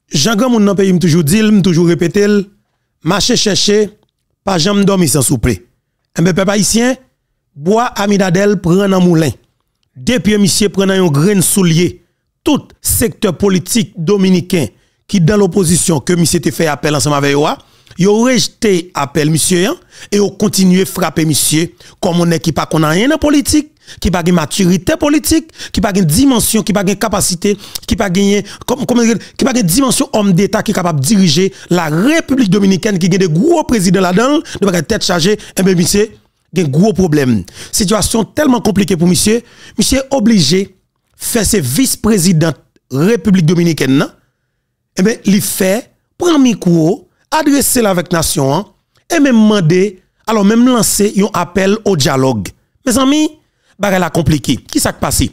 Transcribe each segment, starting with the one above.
Jean Grand moun nan pays m toujours dit, m toujours répéter, marcher chercher, pas jamais dormir sans souper. Un peuple haïtien, bois Aminadel prend dans moulin. Depuis monsieur prend un grain soulier, tout secteur politique dominicain qui dans l'opposition que monsieur te fait appel ensemble avec yo rejeté appel monsieur et yo continué frapper monsieur comme on est qui pas qu'on a rien dans politique, qui pas de maturité politique, qui pas de dimension, qui pas de capacité, qui pas gagné qui pas de dimension homme d'état qui est capable de diriger la République dominicaine qui a des gros présidents là-dedans, de pas tête chargée, et bien monsieur un gros problème. Situation tellement compliquée pour monsieur, monsieur obligé faire ses vice-président République dominicaine, et bien il fait prendre micro, adresser la avec nation et même demander, alors même lancer un appel au dialogue. Mes amis, bagay la compliqué. Qui s'est passé?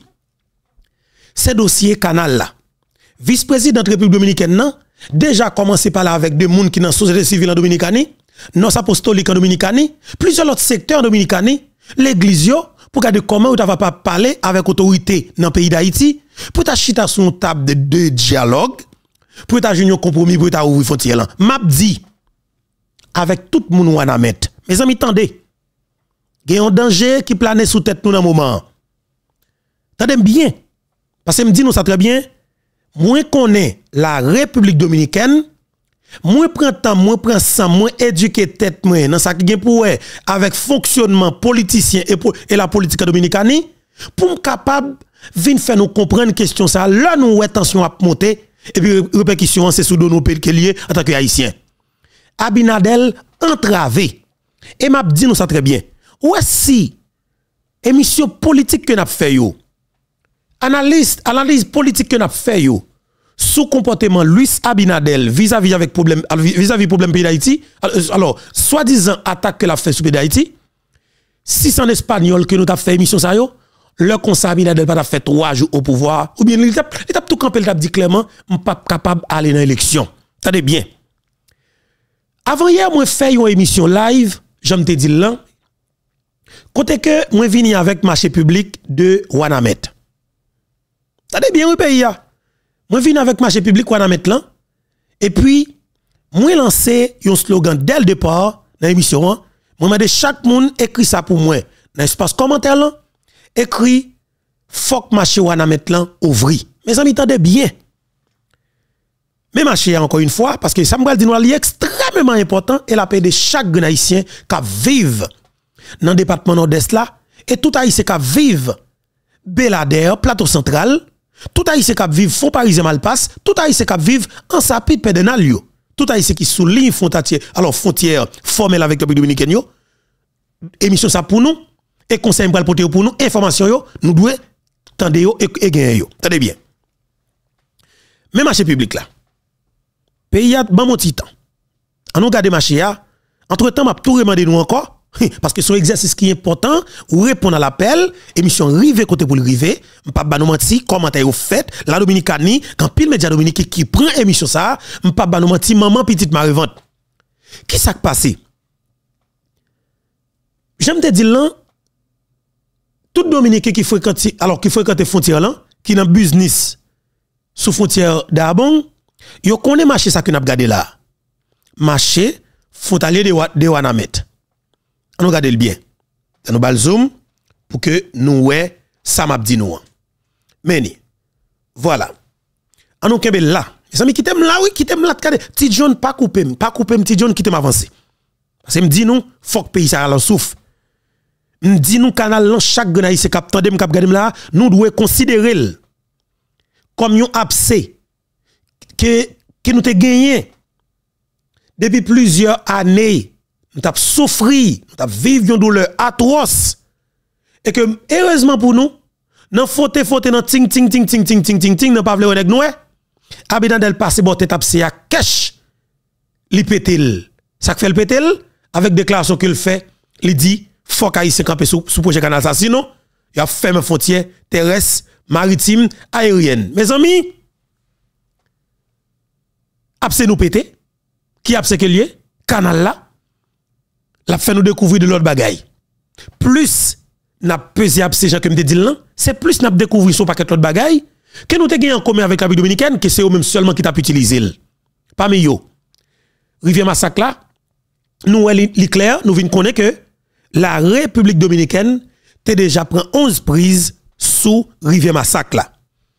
Ce dossier canal là. Vice-président de République dominicaine nan, déjà commencé par là avec des gens qui dans la société civile en Dominicanie, non apostolique en Dominicanie, plusieurs autres secteurs en Dominicanie, l'église pour regarder comment vous n'avez pas parlé avec autorité dans le pays d'Haïti, pour ta chita sur une table de dialogue, pour ta un compromis pour ta ouvrir frontière là. M'a dit avec tout le monde wana met. Mes amis tendez. Il y a un danger qui plane sous tête nous dans moment. Tendez bien. Parce que me dit nous ça très bien, moins connaît la République dominicaine, moins prend temps, moins prend sang, moins éduquer tête moi dans ça qui gen pour avec fonctionnement politicien et la politique dominicaine pour me capable venir faire nous comprendre question ça là nous tension a monter et puis répercussion c'est sous nos pays lié en tant que haïtien. Abinadel entravé et m'a dit nous ça très bien. Ou si émission politique que n'a fait yo analyse politique que n'a fait yo sous comportement Luis Abinadel vis-à-vis problème pays d'Haïti, alors soi-disant attaque que l'a fait sur pays d'Haïti, si c'est en espagnol que nous t'a fait émission ça yo, le conseil Abinadel pas fait 3 jours au pouvoir ou bien il t'a tout campé, il t'a dit clairement on pas capable d'aller dans l'élection. Attendez bien. Avant hier moi fait une émission live, j'aime te dire là côté que moi vini avec marché public de Wanamet. Attendez bien oui pays ya. Moi vini avec marché public Wanamet là et puis moi lancé un slogan dès le départ dans l'émission. Moi demandé chaque monde écrit ça pour moi dans l'espace commentaire là. Écrit faut marché Wanamet là ouvri. Mes amis attendez bien. Mais marché encore une fois parce que ça me dit nous est extrêmement important et la paix de chaque haïtien qui vive dans le département nord-est là et tout haïtien qui vive Belader, plateau central, tout haïtien qui vive Fond Parisien Malpasse, tout haïtien qui vive en Sapit Pédenal yo, tout haïtien qui sous ligne frontière formelle avec le République dominicaine yo, émission ça pour nous et conseil pour porter pour nous information yo, nous devons tendre yo et gagner yo. Tendez bien. Mais marché public là. Pays a ban mon titan. En nous garder marché a, entre-temps m'a tout demander nous encore parce que son exercice qui est important ou répondre à l'appel émission rive côté pour le rive m'pa ba nous menti commentaire fait la Dominicanie quand pile média dominicain qui prend émission ça m'pa ba nous menti maman petite marevante qui ça passé j'aime te dire là tout dominicain qui fréquente frontière là qui dans business sous frontière d'Abon yo connaît marché ça que n'a regardé là marché frontalier de Wanamet. On regarde le bien. On va le zoom pour que nous ouais ça m'a dit nous. Mais voilà. On nous kembe là. Mes amis qui t'aiment là oui, qui t'aiment là petit John pas couper petit John qui t'aime avancer. Parce que me dit nous faut que pays ça la souffle. Me dit nous canal là chaque grenade c'est cap tandem cap gadem là, nous devons considérer comme un abcès que nous te gagné depuis plusieurs années. Nous avons souffert, nous avons vécu une douleur atroce. Et que, heureusement pour nous, nous faute dans ting, nous pas vle avec nous. Abinadel passe bon tête c'est à cash. Li pétel. Ça fait le pétel avec déclaration qu'il fait, il dit faut qu'Haïtien camper sous projet canal ça sinon, il a fermé frontière terrestre, maritime, aérienne. Mes amis, abse nous péter. Qui abse que lié? Canal là. La fait nous découvrir de l'autre bagaille. Plus n'a pesé abse Jean que me dit là, c'est plus n'a découvrir son paquet l'autre bagaille que nous te gagné en commun avec la République dominicaine que c'est eux même seulement qui t'a utilisé. Parmi yo, Rivière Massacre là, nous, clair, nous venons connaître que la République dominicaine te déjà prend 11 prises sous Rivière Massacre là.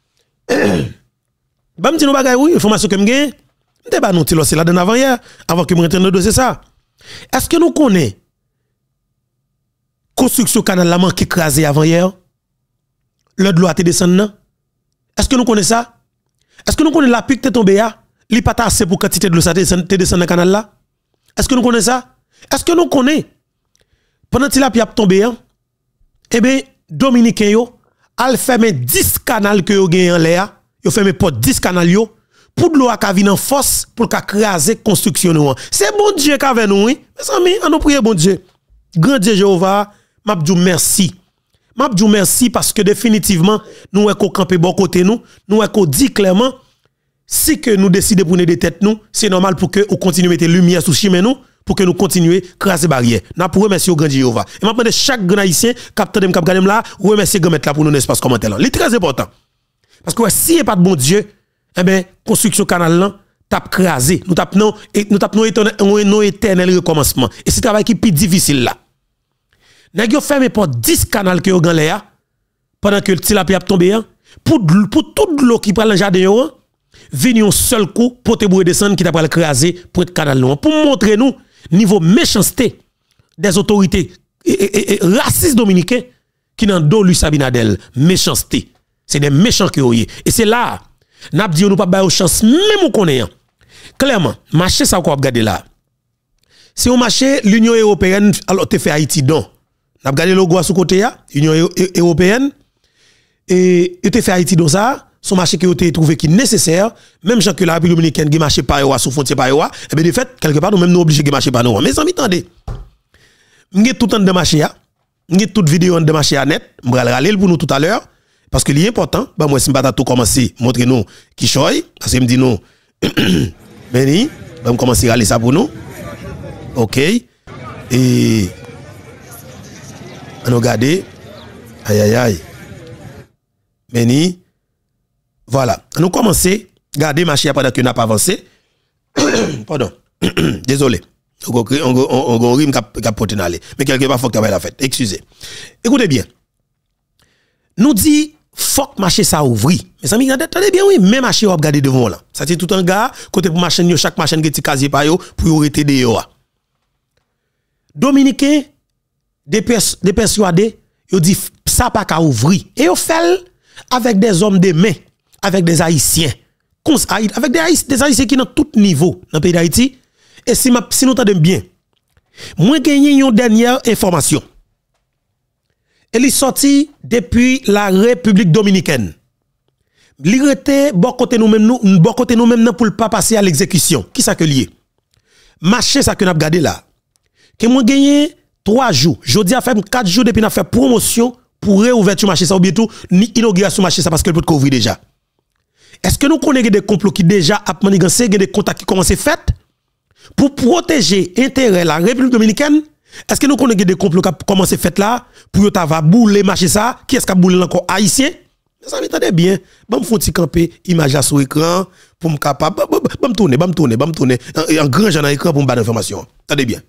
Bah me dit nous bagay oui, information que m'gagne, m'te ba nous ti là dans avant hier avant que me rentre dans le dossier ça. Est-ce que nous connaissons construction canal la manque écrasé avant hier? Le de l'eau a te descendre. Est-ce que nous connaissons ça? Est-ce que nous connaissons la pique te tombé là? Li pas assez pour quantité de l'eau ça te descend dans canal là? Est-ce que nous connaissons ça? Est-ce que nous connaissons pendant que la pipe tombé eh bien dominicain yo al fermer 10 canaux que yo gen en l'air, yo fermer pas 10 canaux yo pour de l'eau a venir en force pour ka craser construction nous. C'est bon Dieu qui avec nous, oui. Mes amis, on nous prier bon Dieu. Grand Dieu Jéhovah, m'a dit merci. M'a dit merci parce que définitivement nous est camper bon côté nous est dit clairement si que nous décidons de prendre des têtes nous, c'est normal pour que on continue mettre lumière sous chemin nous pour que nous continuions craser barrière. N'a pour remercier au grand Jéhovah. Et maintenant chaque grand haïtien capteur dem cap gadem là, remercier grand mettre là pour nous espace commentaire là. C'est très important. Parce que si il n'y a pas de bon Dieu, eh ben construction canal là tap crasé, nous tap non éternel recommencement. Et c'est travail qui est plus difficile là. Nèg yo fermé pas 10 canaux que yo gan là pendant que le tilapia tomber pour toute l'eau qui prend le jardin yo venir un seul coup pour te bouer descendre qui t'a pas craser pour être canal là pour montrer nous niveau méchanceté des autorités racistes dominicains qui dans dos Luis Abinadel méchanceté c'est des méchants qui oyé et c'est là n'a dit nous pas ba chance même on connaît clairement marché ça qu'on regarder là c'est un marché l'Union européenne alors te fait Haïti don n'a regardé le logo sous côté là Union européenne et te fait Haïti don ça son marché qui a été trouvé qui nécessaire même gens que la République dominicaine qui marché par sous frontière par et bien de fait quelque part nous même nous obligés de marcher par nous mais amis attendez m'gé tout temps de marché là m'gé toute vidéo de marché à net m'bral raler pour nous tout à l'heure parce que c'est important bah moi si m'bata tout commencer montrer nous qui choy parce que me dit nous Benny bah me commencer raler ça pour nous OK et on regarder aïe Benny voilà, nous commençons garder marché pendant que n'a pas avancé. Pardon. Désolé. On rime cap porter aller. Mais quelque part faut que la fête. Excusez. Écoutez bien. Nous dit faut que marché ça ouvri. Mes amis, attendez bien oui, même marché on regarder devant là. Ça c'est tout un gars côté pour machine yo chaque machine qui ti casier pa yo pour arrêter de yo. Dominicain des persuadés, yo dit ça pas ka ouvri et yo fait avec des hommes de main. Avec des Haïtiens, avec des Haïtiens qui dans tout niveau dans le pays d'Haïti. Et si nous entendons bien, moi j'ai une dernière information. Elle est sortie depuis la République dominicaine. Il était bon côté nous-mêmes pour ne pas passer à l'exécution. Qui ça que lié? Marché ça que nous avons gardé là. Que moi gagné 3 jours. Jodi a fait 4 jours depuis nous fait promotion pour réouverture marché ça ou bien tout ni inauguration marché ça parce que le peut couvrir déjà. Est-ce que nous connaissons des complots qui déjà a manigancé, des contacts qui commencent à faire pour protéger l'intérêt de la République dominicaine? Est-ce que nous connaissons des complots qui commencent à faire là pour que bouler marché ça? Qui est-ce qui a boulé encore haïtien? Ça m'entendez bien. Bon, me font camper image là sur écran pour me capable. Bon, me tourner en grand genre écran pour me battre information. Attendez bien.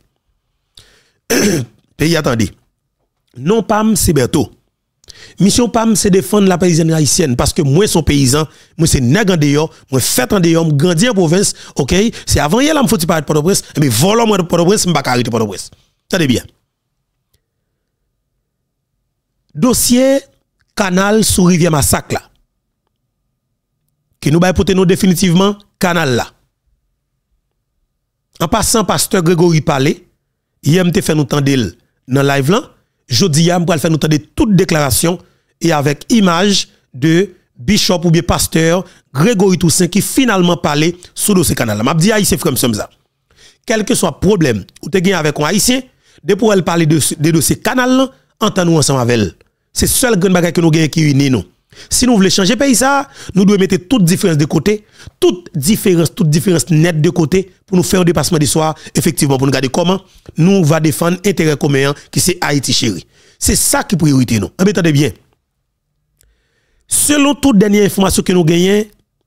Pays attendez. Non Pam c'est Berto. Mission Pam c'est défendre la paysanne haïtienne parce que moi son paysan, moi c'est nèg en dehors, moi fait en dehors, grandi en province, OK? C'est avant hier là me faut parler de Port-au-Prince, mais volant moi de Port-au-Prince, m'pa arrêter Port-au-Prince. Attendez bien. Dossier canal sous rivière Massacre là. Qui nous va porter nous définitivement canal là. En passant pasteur Grégory parler, hier m'te fait nous tendre dans live là. Jodi a m'pral faire nous tendre toute déclaration et avec image de bishop ou bien pasteur Grégory Toussaint qui finalement parlait sur dossier canal. M'a dit haïtien frère ça. Quel que soit problème ou te gagne avec un haïtien, de pour elle parler de dossier canal, entend-nous ensemble avec elle. C'est seul grand bagage que nous gagne qui unit nous. Si nous voulons changer pays ça, nous devons mettre toute différence de côté, toute différence nette de côté pour nous faire un dépassement du soir, effectivement, pour nous regarder comment nous va défendre l'intérêt commun qui c'est Haïti chéri. C'est ça qui est priorité nous. Attendez bien. Selon toute dernière information que nous gagnons,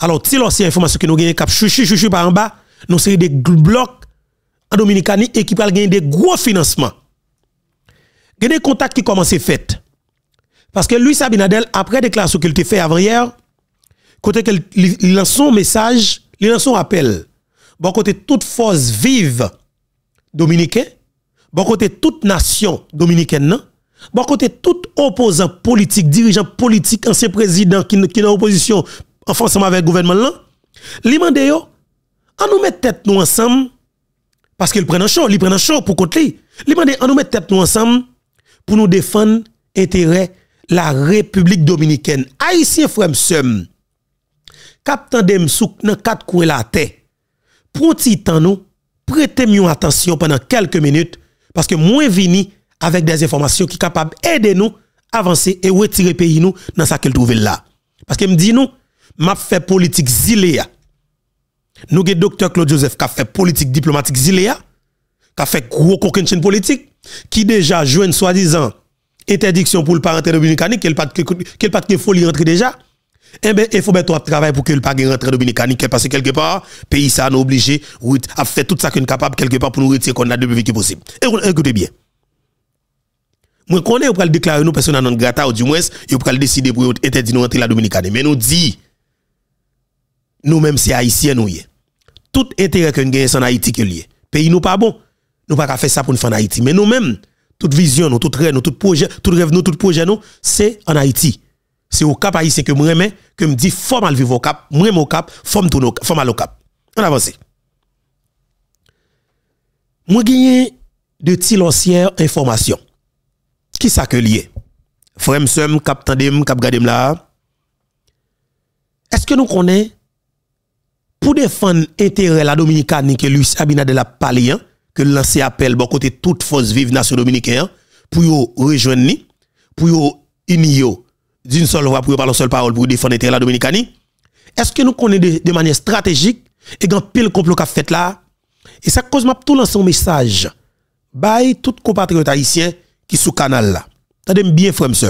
Alors, si l'ancienne information que nous gagnons, cap chouchou par en bas, nous sommes des blocs en Dominicanie et qui parlent gagner des gros financements. Il y a des contacts qui commencent à fait. Parce que Luis Abinadel, après déclaration qu'il a fait avant hier, côté qu'il lance son message, il lance son appel. Bon côté toute force vive dominicaine, bon côté toute nation dominicaine, bon côté tout opposant politique, dirigeant politique, ancien président qui est en opposition ensemble avec le gouvernement là, li mande yo, on nous met tête nous ensemble parce qu'il prend un show pour côté li. Li mande on nous met tête nous ensemble pour nous défendre intérêt la République dominicaine. Haïtien frère seum. K'ap tandem souk nan quatre coins la terre. Pronti temps nous, prêtez mieux attention pendant quelques minutes parce que moins vini avec des informations qui capable aider nous avancer et retirer pays nous dans ça qu'elle trouve là. Parce que me dit nous, m'a fait politique ziléa. Nous avons docteur Claude Joseph qui a fait politique diplomatique ziléa, qui a fait gros coquin politique, qui déjà joue une soi-disant interdiction pour le parent dominicain, qu'elle pas de folie rentrer déjà. Eh bien, il faut mettre travail pour que le pas rentrer dominicain, parce que quelque part, pays ça nous obligé à faire tout ça qu'on est capable quelque part pour nous retirer qu'on a de plus vite possible. Et écoutez bien. Moi, connais ou pour le déclarer nous personne non grata ou du moins, il pour le décider pour interdire nous rentrer la dominicaine. Mais nous dit nous-mêmes c'est haïtiens nous y. Tout intérêt que nous gagnons en Haïti que lié. Pays nous pas bon. Nous pas faire ça pour nous faire en Haïti, mais nous-mêmes toute vision nous, tout rêve nous, tout projet, tout rêve nous, tout projet nous, c'est en Haïti. C'est au cap haïtien que moi remets que me dit faut mal vivre au cap, moi au cap, faut me tourner faut mal au cap. On avance. Moi gagné de tiloncière information. Qui ça que lié? Frère m'sem cap tandem cap gadem là. Est-ce que nous connaissons pour défendre intérêt la Dominicaine que Luis Abinadel a parlé hein, que lancer appel bon côté toute force vive nation dominicaine pour yo rejoindre ni, pour yo unir d'une seule voix pour parler une seule parole pour défendre l'intérêt de la Dominicanie. Est-ce que nous connaissons de manière stratégique et quand pile complot qu'a fait là et ça cause m'a tout lancer un message by tout compatriote haïtien qui sous canal là. Tendez bien frère m'sem.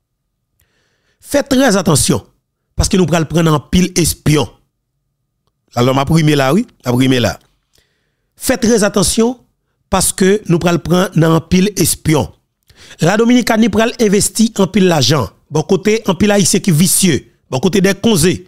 Faites très attention parce que nous pral prendre en pile espion. Alors m'a primé là oui, m'a primé là. Faites très attention parce que nous pral prendre en pile espion. La Dominicanie pral investi en pile l'argent. Bon côté en pile haïtien qui vicieux, bon côté des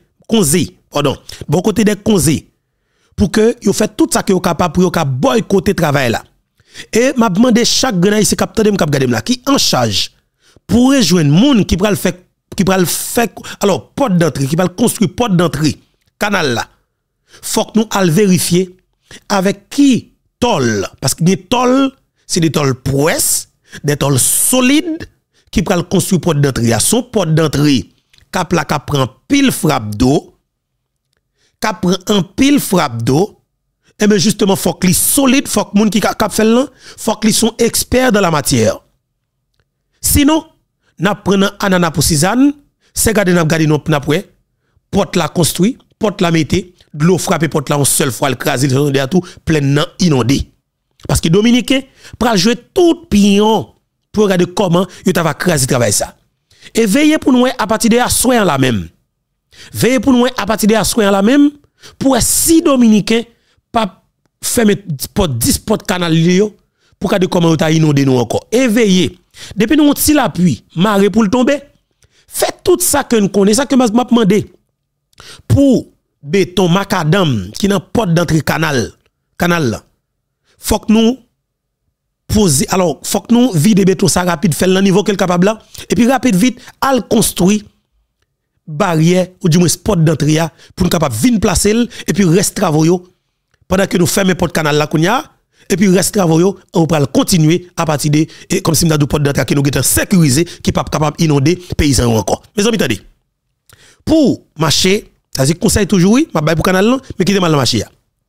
bon côté des conseils pour que yo fait tout ça que yo capable pour yo ka boycotter travail là. Et m'a demandé chaque grand haïtien capteur dem cap gadem là qui en charge pour rejoindre monde qui pral faire alors porte d'entrée qui pral construire porte d'entrée canal là. Faut que nous al vérifier avec qui tol parce que des tol c'est des tol prouesse, des tol solides qui pral construire porte d'entrée. Son porte d'entrée cap la cap prend pile frappe d'eau, cap prend un pile frappe d'eau. Et bien justement faut que les solides, faut que moun qui cap fait là, faut que les sont experts dans la matière. Sinon, n'a prenant anana pour Suzanne, c'est garder n'a garder non après porte la construit, porte la mettez, de l'eau frappe porte la en seule fois le craser de tout pleinement inondé. Parce que Dominicain pral jouer tout pion pour regarder comment il va craser travail ça. Et veillez pour nous à partir de soir la même. Veillez pour nous à partir de soir la même pour si Dominicain pas fermer porte 10 porte canal yo pour regarder comment il inondé nous encore. Et veillez. Depuis nous si la pluie, marée pour le tomber. Faites tout ça que nous connaissons, ça que m'a demandé. Pour béton macadam qui n'a porte d'entrée canal là. Faut que nous poser alors faut que nous vide béton ça rapide faire le niveau qu'elle capable là et puis rapide vite al construire barrière ou du moins porte d'entrée pour nous capable venir placer et puis reste travaux yo pendant que nous fermer porte canal là kounya et puis reste travaux yo on va continuer à partir de comme si nous avons porte d'entrée qui nous est sécurisé qui pas capable inonder paysans encore mes amis attendez pour marcher ça dit conseil toujours oui m'a bail pour canal là mais qui mal marcher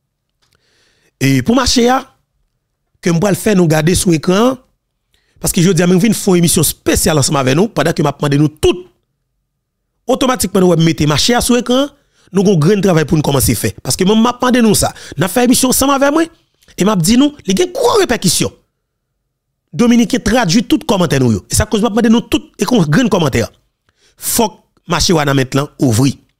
et pour marcher que m'pa le faire nous garder sur écran parce que je dis à m'vinn font émission spéciale ensemble avec nous pendant que m'a demandé nous tout automatiquement nous mettre marcher sur écran nous avons grand travail pour nous commencer faire parce que m'a demandé nous ça n'a fait émission ensemble avec moi et m'a dit nous les gain gros répercussion Dominique traduit tout commentaire nous et ça cause m'a demandé nous tout et grand commentaire faut marcher wana maintenant ouvri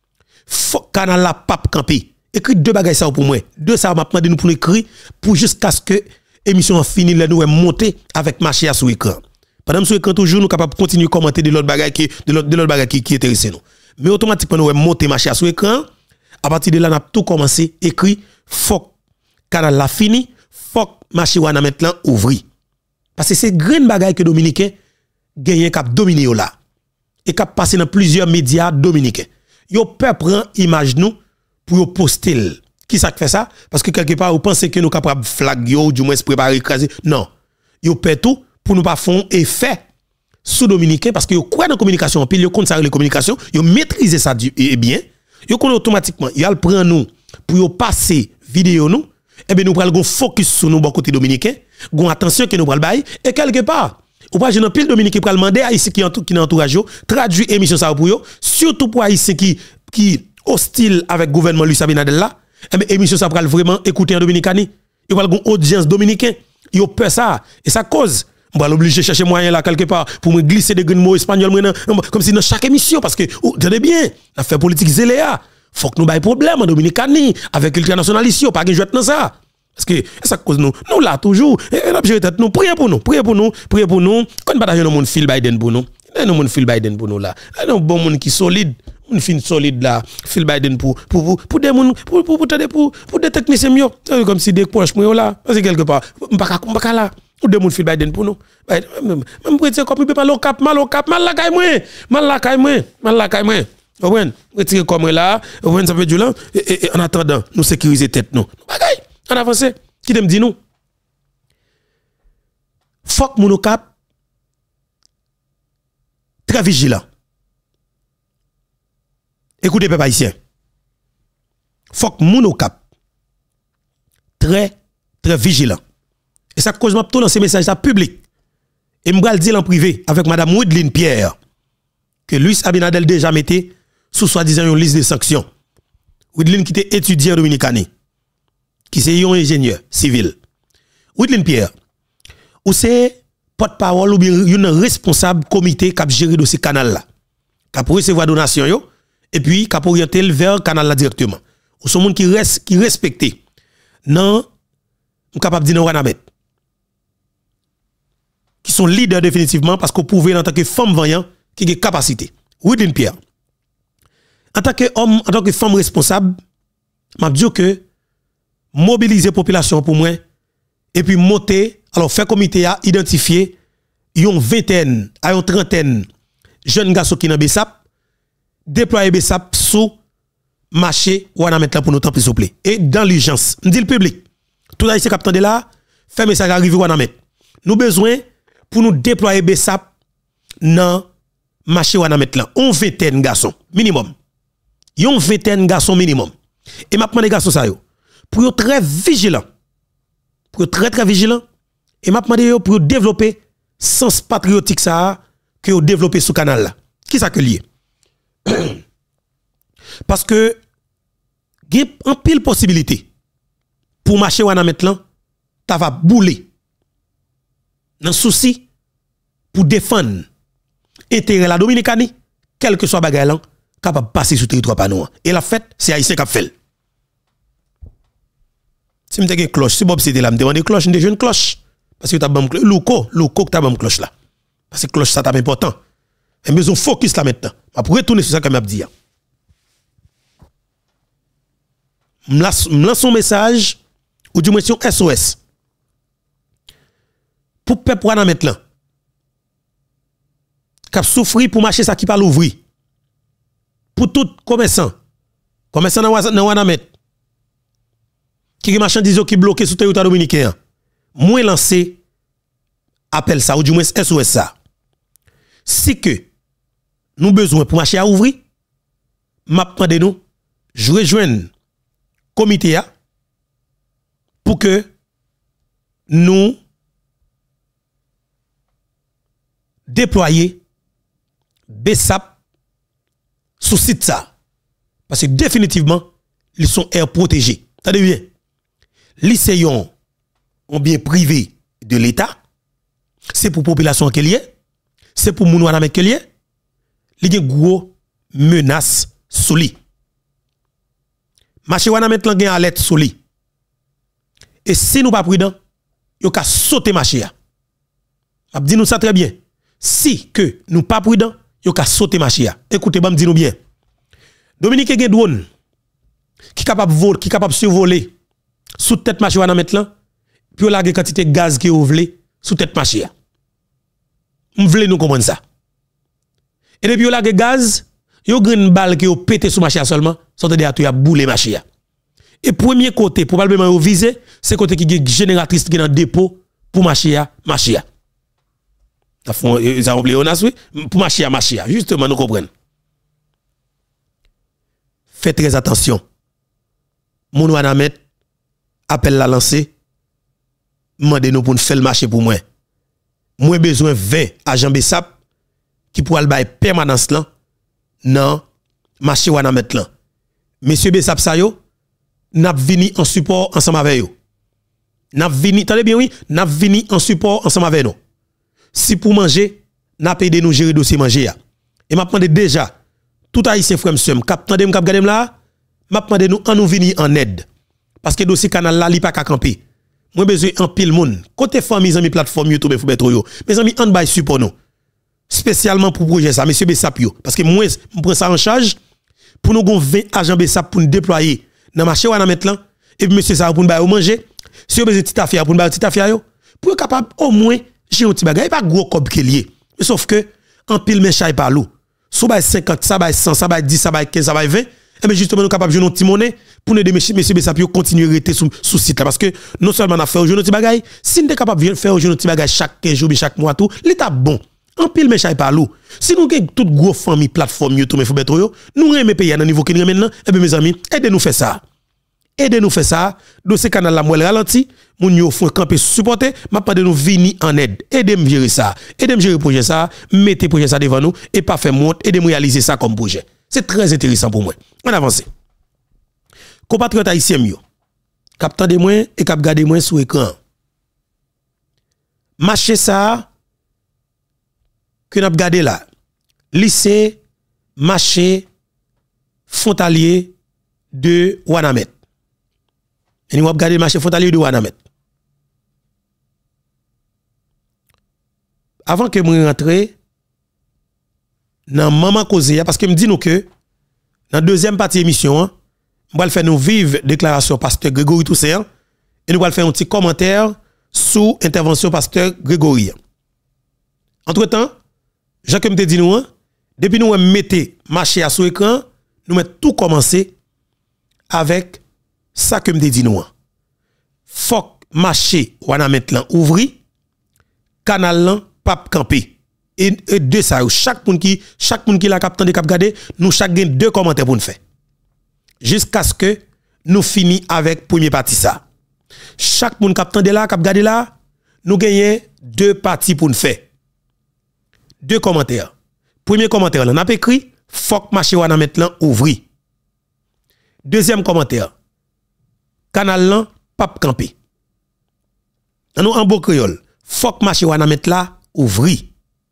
faut canal la pape camper. Écrit deux bagages ça pour moi. Deux ça m'a demandé nous pour écrire pour jusqu'à ce que émission fini là nous monter avec marché sur écran. Pendant sur écran toujours nous capable continuer commenter de l'autre bagage qui intéresse nous. Mais automatiquement nous monter marché sur écran. À partir de là n'a tout commencé écrit faut canal la fini, faut marché wana maintenant ouvri. Parce que c'est grande bagaille que dominicain gagne cap dominer là et cap passer dans plusieurs médias dominicains. Yo peut prendre image nous pour yo poster. Qui ça fait ça? Parce que quelque part vous pensez que nous capable flag yo du moins se préparer écraser. Non. Yo fait tout pour nous pas font effet sous dominicain parce que yo croit dans communication puis yo compte ça les communications, yo maîtriser ça bien. Yo connaît automatiquement, il prend nous pour yo passer vidéo nous et bien nous pral gon focus sur nous bon côté dominicain, gon attention que nous pral bail et quelque part ou pas jeune pile dominicain pral demander haïtien qui entourage yo traduit émission ça pour yo surtout pour haïtien qui hostile avec gouvernement Luis Abinadel là et bien émission ça pral vraiment écouter en dominicani il pral gon audience dominicain yo peur ça et ça cause on va l'obliger chercher moyen là quelque part pour me glisser des mots espagnols comme si dans chaque émission parce que tenez bien l'affaire politique zéléa faut que nous bail problème en dominicani avec ultranational ici pas gain jouer dans ça parce que ça cause nous là toujours et n'a gérer tête nous priez pour nous quand pas dans monde fil Biden pour nous nous monde fil Biden pour nous là un bon monde qui solide une fin solide là fil Biden pour des monde pour des techniciens mieux comme si des proches moi là parce que quelque part pas là ou des monde fil Biden pour nous même prêter comme mal au cap mal la caille moi ouais retirer comme là ouais ça fait du là et en attendant nous sécuriser tête nous bagay en avance qui me dit nous faut que mon cap très vigilant. Écoutez peuple haïtien. Faut que mon cap très vigilant. Et ça cause m'a tout dans ces messages publics. Et m'bral le dire en privé avec madame Woodline Pierre que Luis Abinadel déjà mettait sous soi-disant une liste de sanctions. Woodline qui était étudiant dominicani qui c'est un ingénieur civil. Woodline Pierre ou c'est porte-parole ou bien une responsable comité qui a géré dossier canal là. Qui a recevoir donation yo et puis qui a orienter vers canal là directement. Ou son monde qui respecté. Non, capable de dire Wanabet. Qui sont leaders définitivement parce qu'on pouvait en tant que femme voyant qui a capacité. Woodline Pierre. En tant que homme, en tant que femme responsable, m'a dit que mobiliser population pour moi et puis monter alors faire comité à identifier une vingtaine à une trentaine jeunes garçons qui dans Bessap déployer Bessap sous marché ou on mettre là pour nous temps plus souple et dans l'urgence me dit le public tout haïtien captant de là fait message arriver ou on mettre nous besoin pour nous déployer Bessap dans marché ou on mettre là on vingtaine garçons minimum yon vingtaine garçons minimum et m'a demandé garçons ça yo pour être très vigilant pour être très vigilant et m'a demandé yo pour développer sens patriotique ça que yo développer sous canal là qui ça que lié parce que il y a en pile possibilité pour marcher wana maintenant ta va bouler dans souci pour défendre intérêt la Dominicanie quel que soit bagay là capable passer sur territoire pas nous et la fête c'est haïtien qui fait si me une cloche si Bob c'était là me demander cloche des jeunes cloche parce que tu as bon louko que tu as bon cloche là parce que cloche ça c'est important et besoin focus là maintenant pour retourner sur ça que m'a dit me lance un message ou du moins un SOS pour peuple wana maintenant cap souffrir pour marcher ça qui pas l'ouvrir pour tout commerçant dans wana met qui marchandise qui bloqué sur territoire dominicain moins lancer appel ça ou du moins SOS ça si que nous besoin pour marcher à ouvrir m'a demandé nous je rejoindre comité pour que nous déployer Bessap sous site ça parce que définitivement ils sont air protégés. Attendez bien. Lycéens ont bien privé de l'État. C'est pour population qu'elle y est. C'est pour moun wana qu'elle y est. Il y a gros menace sous lui. marché wana maintenant gen alerte sous lui. Et si nous pas prudent, yo ka sauter marché a. A dit nous ça très bien. Si que nous pas prudent, yo ka sauter marché a. Écoutez, bam dit nous bien. Dominique gen drone qui capable voler, qui capable survoler sous tête marché wana maintenant, puis la quantité de gaz qui ou vle sous tête marché a. M'vle nous comprendre ça. Et depuis la gaz, yo une balle qui yo pété sous marché seulement, sorte de tout a boulé marché. Et premier côté probablement yo visé, c'est côté qui est génératrice qui dans dépôt pour marché. Ils ont oublié pour marché, justement nous comprenons. Faites très attention. Mon wana met appel la lancer. Mandez nous pour nous faire le marché pour moi. Moi besoin 20 agents BESAP qui pour aller bailler permanence là non marché wana met là. Monsieur BESAP sa yo n'a vini en support ensemble avec yo. N'a vini, attendez bien oui, n'a vini en support ensemble avec nous. Si pour manger, n'a pas aidé nous gérer dossier manger ya. Et m'a demandé déjà tout haïtien frère monsieur cap tande m'kap gade là, m'a demandé nous en nous venir en aide parce que dossier canal là li pas ka camper. Moi besoin en pile monde. Côté famille amis plateforme YouTube faut mettre yo. Mes amis en bay support nous. Spécialement pour projet ça monsieur BESAP yo parce que moi je prends ça en charge pour nous gon 20 agents BESAP pour nous déployer dans marché wana maintenant et puis monsieur ça pour nous bailler manger. Si vous besoin de petite affaire pour nous bailler petite affaire yo pour capable au moins j'ai un petit bagage pas gros cob qui lié. Sauf que en pile mes chay par l'eau. So bail 50, ça bail 100, ça bail 10, ça bail 15, ça bail 20 et bien justement nous capable jouer notre petit monnaie pour nous aider monsieur BESAP yo continuer rester sous site là parce que non seulement on a fait aujourd'hui notre petit bagage, si nous capable de faire aujourd'hui notre petit bagage chaque 15 jours chaque mois tout, l'état bon. En pile mes chay par l'eau. Si nous avons toute gros famille plateforme YouTube mais faut mettre yo, nous remet payer dans niveau qui maintenant et bien mes amis, aidez-nous faire ça. Aidez-nous faire ça. Dossier canal la moelle ralenti, moun yo font camper supporter, m'a pas de nous venir en aide. Aidez-moi gérer ça. Aidez-moi gérer projet ça, mettez projet ça devant nous et pas faire monte, aidez-moi réaliser ça comme projet. C'est très intéressant pour moi. On avance. Compatriotes haïtiens yo, k'ap tande moi et k'ap gade moi sur écran. Marché ça que n'a gardé là. Lycée marché frontalier de Wanamet. Et nous avons regardé le marché frontalier de Wanamet. Avant que je rentre dans maman cause parce que me dit nous que dans deuxième partie émission, on va faire nous vivre déclaration pasteur Grégory Toussaint et nous allons faire un petit commentaire sous intervention pasteur Grégory. Entre-temps, Jacques me dit nous depuis nous mettez marché à sous écran, nous mettons tout commencer avec ça que me dit nous. Faut marché wana maintenant ouvri, canal lan pap camper. Et de ça chaque monde qui la captant de cap garder, nous chaque gain deux commentaires pour nous faire. Jusqu'à ce que nous fini avec premier partie ça. Chaque monde captant de là cap garder là, nous gagnons deux parties pour nous faire. Deux commentaires. Premier commentaire, on a écrit faut marché wana maintenant ouvri. Deuxième commentaire. Canal lan pap camper. Nous en beau créole, faut marché wana maintenant là ouvri.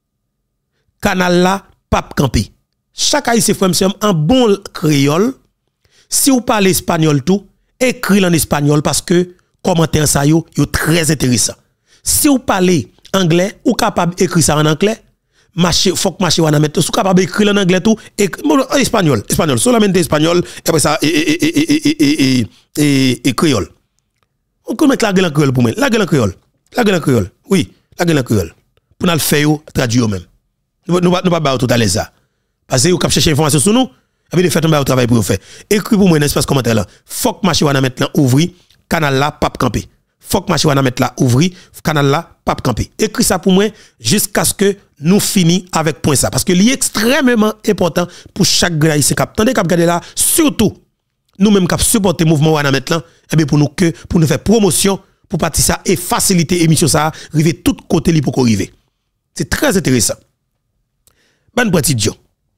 Canal là pap camper. Chaque haïtien frère monsieur en bon créole, si vous parlez espagnol tout, écrit en espagnol parce que commentaire ça yo très intéressant. Si vous parlez anglais ou capable écrire ça en anglais, marché faut que marché wana mettre sous capable écrire en anglais tout et espagnol solamente espagnol et après ça et créole on peut mettre la gueule en créole pour moi la gueule en créole oui la gueule en créole pour nous le faire traduire même nous pas ba tout à l'aise ça parce que vous cap chercher information sur nous et puis de faire un travail pour vous faire écrit pour moi dans espace commentaire là faut que marché wana mettre là ouvri canal là pape camper faut que marché wana mettre là ouvri canal là pape camper écrit ça pour moi jusqu'à ce que nous finissons avec point ça parce que c'est extrêmement important pour chaque grand haïtien cap tande cap garder là surtout nous même cap supporter mouvement wana mettre là et bien pour nous faire promotion pour partir ça et faciliter émission ça arriver tout côté li pour arriver c'est très intéressant ban petit Dieu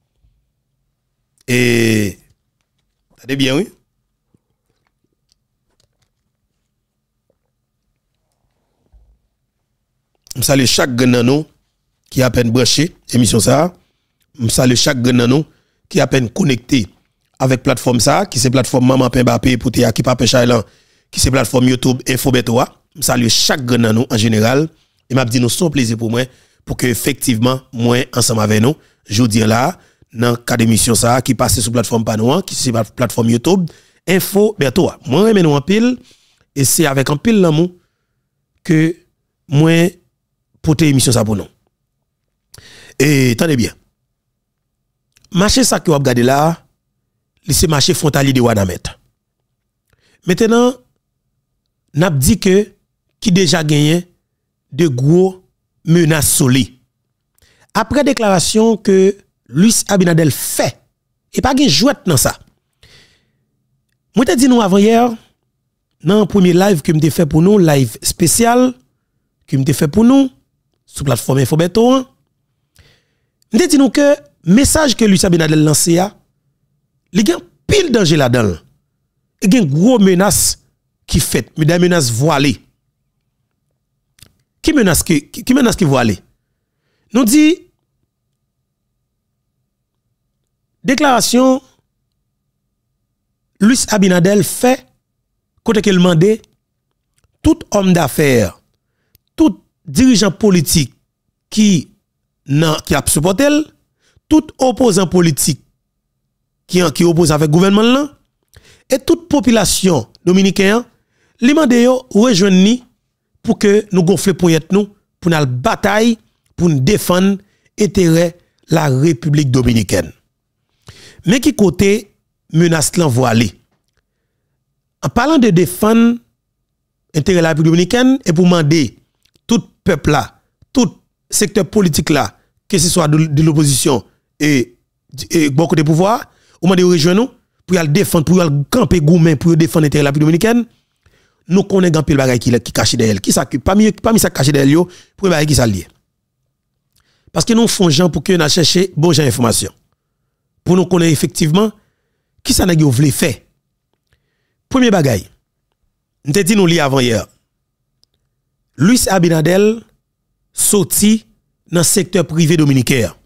et attendez bien oui je salue chaque grand qui a peine branché émission ça je salue chaque grand qui a peine connecté avec plateforme ça, qui c'est plateforme Maman Pembappé pour qui Pape Chailan, qui c'est plateforme YouTube Infobetoa. Je salue chaque grand nous en général et m'a dit nous son plaisir pour moi pour que effectivement moi ensemble avec nous, je dis là dans cadre d'émission ça qui passe sur plateforme Panoa, qui c'est plateforme YouTube Infobetoa. Moi j'aime nous en pile et c'est avec un pile l'amour que moi porter émission ça pour nous. Et tenez bien. Marché ça que vous regardez là, c'est marché frontalier de Wanamet. Maintenant, n'a dit que qui déjà gagné de gros menaces solides. Après déclaration que Luis Abinadel fait, et pas de jouet dans ça. Moi te dit nous avant hier, dans le premier live que m'te fait pour nous, live spécial que m'te fait pour nous sur plateforme Infobeto, m'te dit nous que message que Luis Abinadel lancé a, il y a pile danger là-dedans. Il y a une grosse menace qui fait, mais des menaces voilées. Qui menace qui voilée? Nous dit déclaration Luis Abinadel fait côté qu'il demandait tout homme d'affaires, tout dirigeant politique qui a supporté, tout opposant politique qui oppose avec le gouvernement et toute population dominicaine, li mande yo rejoindre pour que nous gonfler poignet nous pour nous bataille pour nous défendre intérêt la République dominicaine. Mais qui côté menace l'envoyer. En parlant de défendre intérêt la République dominicaine et pour demander tout peuple là, tout secteur politique là, que ce soit de l'opposition et beaucoup de pouvoir, ou mande rejoindre nous pour y défendre, pour y camper gourmet pour défendre l'intérêt de la République dominicaine. Nous connaissons un peu le bagage qui caché derrière. Qui ça parmi ça caché derrière yo, pour bagage qui ça lié. Parce que nous faisons gens pour que nous chercher bon genre information. Pour nous connaître effectivement qui ça n'a voulu faire. Premier bagage. Nous te dit nous li avant hier. Luis Abinadel sorti dans le secteur privé dominicain.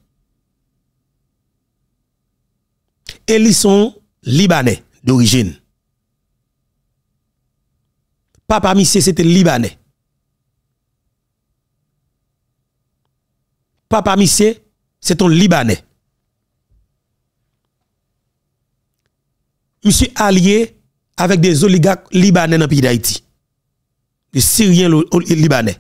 Et ils sont libanais d'origine. Papa Monsieur c'était libanais. Papa Monsieur c'est un libanais. Monsieur allié avec des oligarques libanais dans le pays d'Haïti. Des Syriens libanais.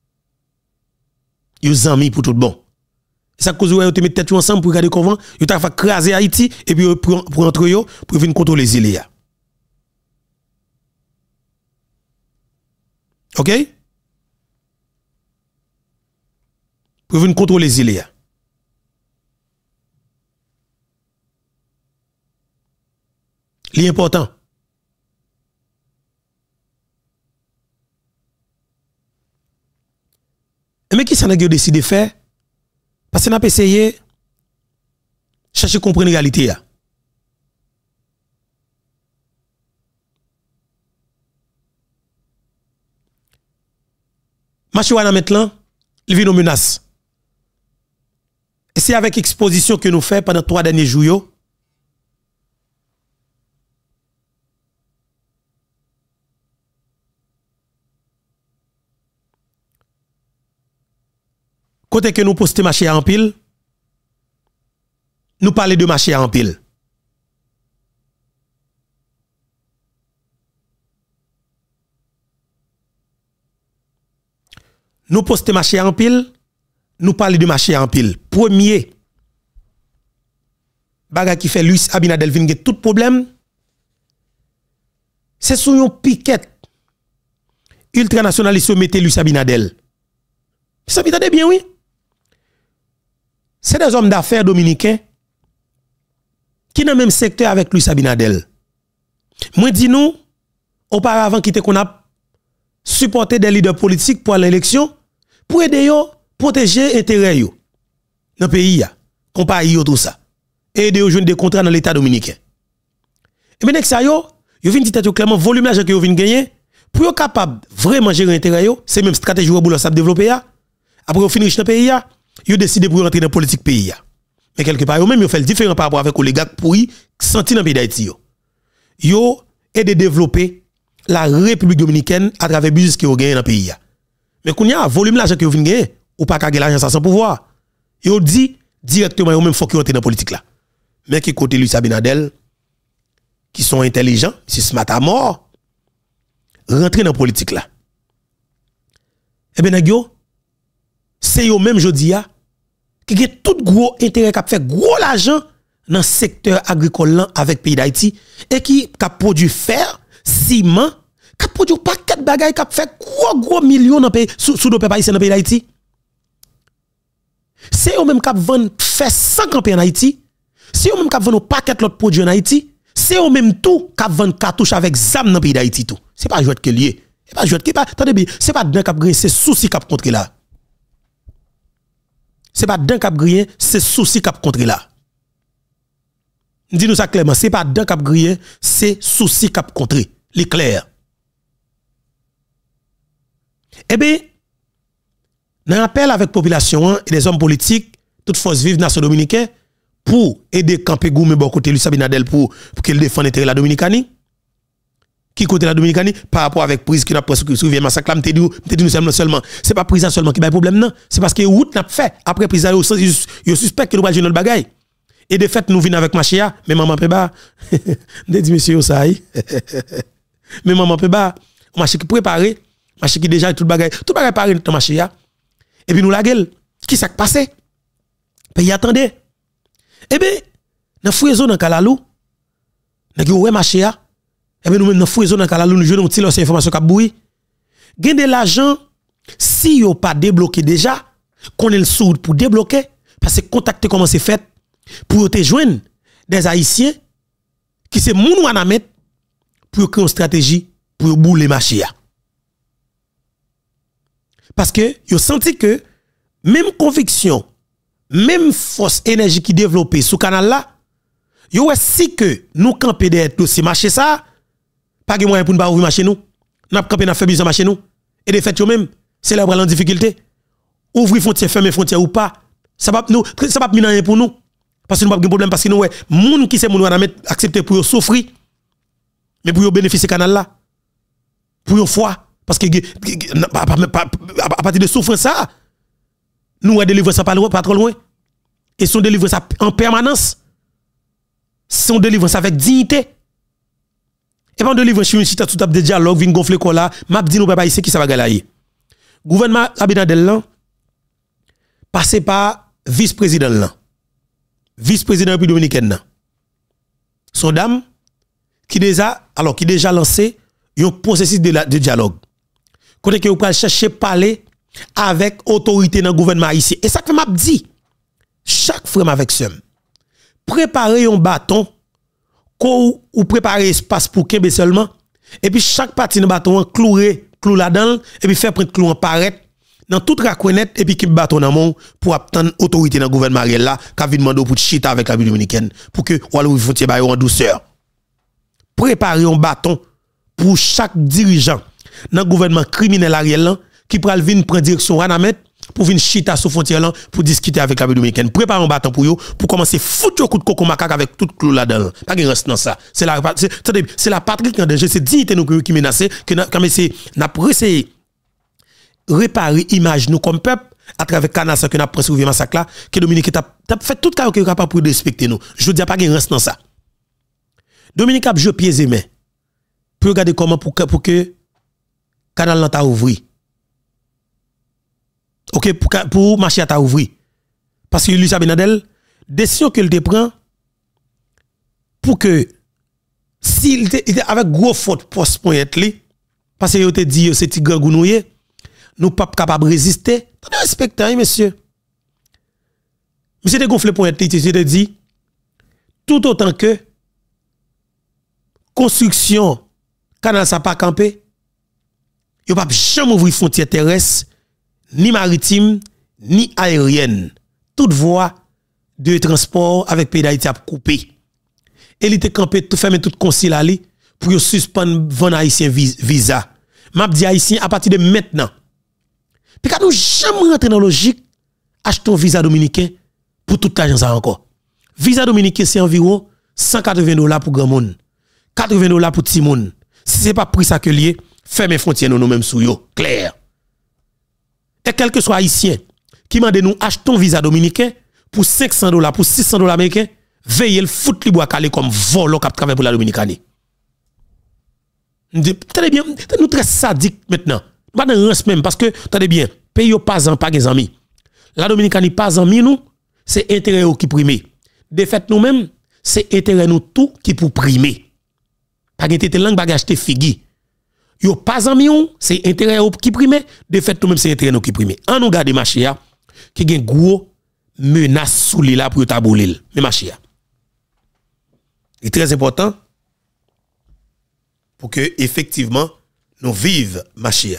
Ils ont amis pour tout bon. Ça cause où ils mettent tête ensemble pour regarder comment ils t'a fait craser Haïti et puis pour entre eux pour venir contrôler les îles. OK? Pour venir contrôler les îles. L'important. Mais qui ça n'a décidé de faire? Parce qu'on a essayé chercher à comprendre la réalité. Marché wana maintenant, il vient nos menaces. Et c'est avec exposition que nous faisons pendant 3 derniers jours. Côté que nous postons marché en pile, nous parlons de marché en pile. Nous postons marché en pile, nous parlons de marché en pile. Premier, bagage qui fait Luis Abinadel vin tout problème, c'est sous une piquette ultranationaliste mette Luis Abinadel. Ça vous bien, oui? C'est des hommes d'affaires dominicains qui dans le même secteur avec Luis Abinadel. Moi, dis nous, auparavant, qui qu'on a supporté des leaders politiques pour l'élection, pour aider yo, protéger intérêt yo dans le pays, comparer yo tout ça. Et aider yo jouer des contrats dans l'État dominicain. Et bien, ça yo vient dire clairement, volume d'argent que yo vient gagner, pour yo capable vraiment gérer intérêt yo, c'est même stratégie pour ça développer. Après, vous finissez dans le pays, vous décidez pour rentrer dans la politique pays. Mais quelque part, yo même yo fait le différent par rapport avec oligarques pourri senti dans le pays d'Haïti yo aidé développer la République dominicaine à travers business qui yo gagné dans le pays. Mais quand il y a un volume l'argent que vous venez gagner ou pas gagner l'argent sans pouvoir. Yo dit directement yo même faut qu'ils rentrent dans la politique là. Mais qui côté Luis Abinadel qui sont intelligents, c'est smart à mort rentrer dans la politique là. Eh bien yo c'est yo même jodi a qui a tout gros intérêt qui fait gros l'argent dans le secteur agricole avec pays d'Haïti et qui a produit fer, ciment, qui a produit paquet de bagages qui a fait gros millions dans pays sous nos pays dans le pays d'Haïti. C'est eux même qui vend fer 50 en Haïti. C'est eux même qui vend paquet l'autre produit en Haïti. C'est eux même tout qui vend cartouche avec zam dans le pays d'Haïti tout. C'est pas jouet que lié. C'est pas jouet que pas attendez bien, c'est pas dedans qui c'est souci qui contre là. C'est pas dedans qui grillé, c'est souci qui contre là. Dis-nous ça clairement, c'est pas dedans qui grillé, c'est souci qui contre. L'éclair. Eh bien, dans appel avec population et les hommes politiques, toute force vive nation dominicaine pour aider camper Goumé bon côté Luis Abinadel pour qu'il défende l'intérêt de la Dominicanie. Qui côté la Dominicanie par rapport avec prise qui n'a pas suivi massacre là m'te dit nous seulement c'est pas prise seulement qui a problème non c'est parce que route n'a fait après prise là yo suspect que nous va jouer notre bagaille et de fait nous venons avec Machia mais maman peut pas dit monsieur ça mais maman peut pas Machia qui préparé Machia qui déjà tout bagaille paré dans Machia et puis nous la gueule qui ça passé pays attendez et bien dans fouezo dans Kalalou n'a qui ouais Machia. Et bien nous même dans fouezo dans Kalalou nous jouons une information qui bouille. Gain de l'argent si yo pas débloqué déjà, qu'on est le sourd pour débloquer parce que contacter comment c'est fait pour te joindre des haïtiens qui c'est moun wana met pour créer une stratégie pour bouler marché. Parce que yo senti que même conviction, même force énergie qui développée sous canal là, yo si que nous camper derrière dossier marché ça pas de moyen pour nous ouvrir marché nous n'a campé n'a fait besoin marché nous et de fait yo même c'est là en difficulté ouvrir frontière fermer frontière ou pas ça va nous ça va rien pour nous parce que nous pas de problème parce que nous ouais moun qui c'est moun va mettre accepter pour souffrir mais pour bénéficier canal là pour une fois parce que à partir de souffrance ça nous va délivrer ça pas trop loin et son délivrer ça en permanence son délivrer ça avec dignité. Et pendant de livre sur une chita tout de dialogue, vient gonfler quoi là, m'a dit nous pas ici qui ça va galayer. Gouvernement Abinadel là passé par vice-président là. Vice-président de la République dominicaine. Son dame qui déjà lancé un processus de dialogue. Côté que vous pouvez chercher parler avec autorité dans le gouvernement ici. Et ça que m'a dit chaque frère avec somme. Préparer un bâton ou préparer espace pour Kembe seulement et puis chaque partie de bâton clou là-dedans et puis faire prendre clou en paraître dans toute raconette et puis qui bâton dans mon pour attendre autorité dans le gouvernement Ariel là qui vient demander pour chita avec la République dominicaine pour que ou alors il faut tirer en douceur. Préparer un bâton pour chaque dirigeant dans le gouvernement criminel Ariel là qui pral venir prendre direction Ranamet pour venir chita sous frontière là pour discuter avec la République dominicaine. Préparer un bâton pour yo pour commencer foutre coup de coco macaque avec tout clou là-dedans. Pas de reste dans ça. C'est la patrie qui est en danger, c'est dignité nous qui menacée que comme c'est n'a essayé réparer image nous comme peuple à travers canal ça que n'a presque ouvert massacre là que Dominique t'a fait tout cas qui est capable pour respecter nous. Je dis pas qu'il reste dans ça. Dominique a joué pieds et mains pour regarder comment pour que canal là t'a ouvert. OK pour marcher à ta ouvrir parce que Luis Abinadel décision qu'il te prend pour que s'il était avec gros faute poste point parce que il te dit c'est petit gangounouye nous pas capable résister respectez monsieur te gonflé point il te dit tout autant que construction canal ça pas camper il pas jamais ouvrir frontière terrestre ni maritime, ni aérienne. Toute voie de transport avec pays d'Haïti a coupé. Et il était campé, tout fermé, tout consul ali pour suspendre vendre haïtien visa. M'a dit haïtien à partir de maintenant. Puis quand nous jamais rentrer dans la logique, achetons visa dominicain pour tout l'argent ça encore. Visa dominicain c'est environ $180 pour grand monde. $80 pour petit monde. Si c'est pas prix ça que lié, fermez frontières nous mêmes sous yo, clair. Et quel que soit haïtien qui mande nous achetons visa dominicain pour $500 pour $600 américains, veillez le foot li bois calé comme volo qui travaille pour la Dominicanie. Tenez bien, nous très sadique maintenant. Pas de rance même parce que tenez bien, pays pas en pas des amis. La Dominicanie pas amis nous, c'est intérêt qui primé. De fait nous mêmes, c'est intérêt nous tout qui pour primer. Pas gete langue bagage te figi. Yo pas amis c'est intérêt qui primé, de fait nous même c'est intérêt nous qui primé. En nous garder marché qui gen gros menace sous li là pour tabouler mais marché. C'est très important pour que effectivement nous vive marché.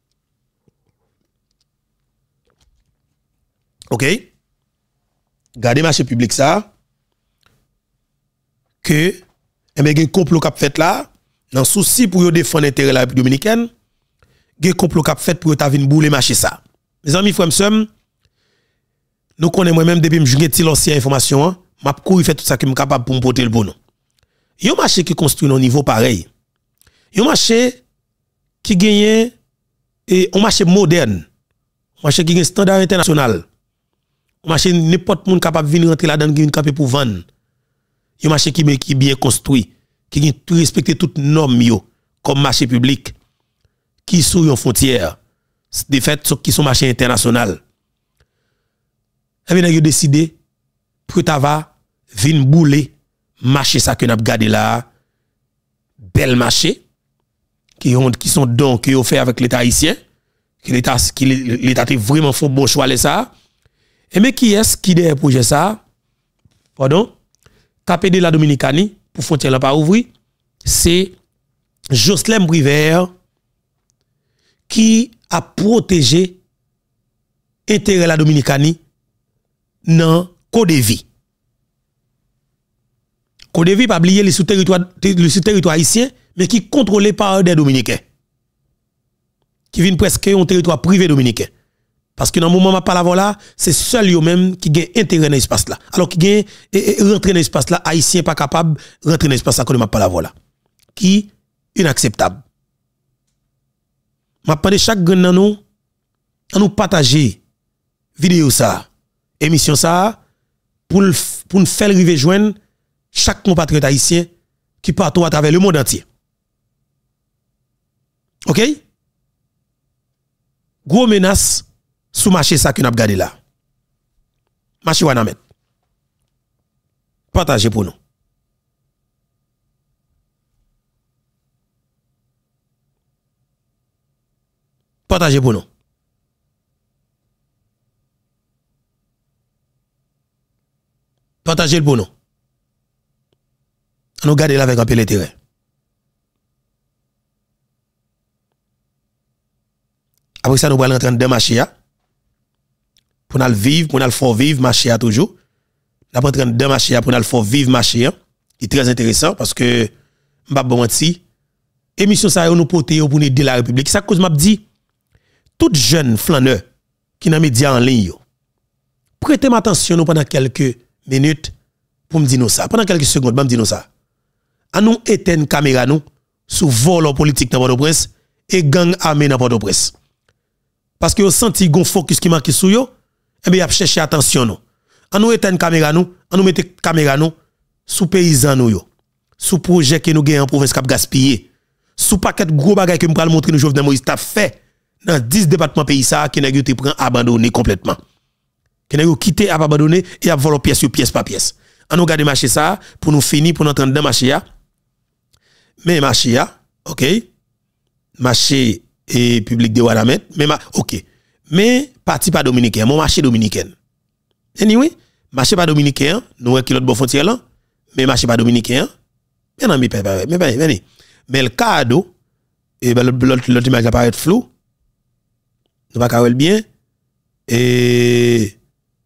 OK? Gardez marché public ça que un complot qu'a fait là dans souci pour défendre l'intérêt de la République dominicaine, un complot qu'a fait pour ta vinn bouler marché ça. Mes amis frères m'sem, nous connaissons moi-même depuis m'jouer ti l'ancien information, m'a couru fait tout ça qui me capable pour me porter le bon. Yon marché qui construit au niveau pareil. Yon marché qui gagne et un marché moderne. Un marché qui gagne standard international. Un marché n'importe monde capable venir rentrer là-dedans qui vient camper pour vendre. Yon marché qui bien construit, qui gagne tout respecter toutes normes yo comme marché public qui sous yon frontière. De fait qui sont marché international. Et bien yon décidé pour ta va vinn bouler marché ça que n'a gardé là bel marché qui sont dons que ont fait avec l'état haïtien que l'état a vraiment fait bon choix les ça et mais qui est-ce qui derrière projet ça pardon KPD la Dominicanie pour frontière là pas ouvrir c'est Jocelyn Brivert qui a protégé intérêt la Dominicanie dans Côte d'Ivoire. Côte d'Ivoire pas oublier le sous-territoire haïtien mais qui contrôlé par des Dominicains qui viennent presque un territoire privé dominicain parce que dans le moment où parle là c'est seul eux même qui gagne intérêt dans l'espace là alors qui gagne rentrer dans l'espace là haïtien pas capable rentrer dans l'espace là quand m'a parle là qui inacceptable. M'a demandé chaque grand nan nous à nous partager vidéo ça émission ça pour nous faire arriver joindre chaque compatriote haïtien qui partout à travers le monde entier. OK? Gros menace sous marché ça que n'a regardé là. Marché Wanamet. Partagez pour nous. Partagez pour nous. Partagez le pour nous. Nous garder là avec un peu l'intérêt. Après ça, nous allons rentrer dans marché pour nous vivre, pour nous faire vivre marché toujours. Nous allons rentrer dans marché pour nous faire vivre marché. C'est très intéressant parce que m'pa bon menti. Émission ça nous porter pour aider la République. Ça cause m'a dit tout jeune flâneur qui dans média en ligne prêtez attention pendant quelques minutes pour me dire nous ça. Pendant quelques secondes, me dire nous ça. À nous éteindre caméra nous sous vol politique dans Port-au-Prince et gang armé dans Port-au-Prince. Parce que vous senti gon focus qui marque sur yo, et bien y a chercher attention nous. À nous éteindre caméra nous, à nous mettre caméra nous sous paysan nous yo. Sous projet que nous gagnons en province cap gaspiller. Sous paquet gros bagay que me pral montrer nous Jovenel Moïse t'a fait dans 10 départements pays ça qui n'a te prend abandonné complètement. Qui n'a quitté abandonné et a volé pièce sur pièce par pièce. À nous garder marché ça pour nous finir pour nous entendre dans marché ya. Mais marché OK. Marché et public de Wanamet, mais OK. Mais parti pas dominicain, mon marché dominicain. Anyway, marché pas dominicain, nous qui l'autre bon frontière là, mais marché pas dominicain. Mais non mais le cadeau et l'autre image apparaît flou. Nous pas voir bien et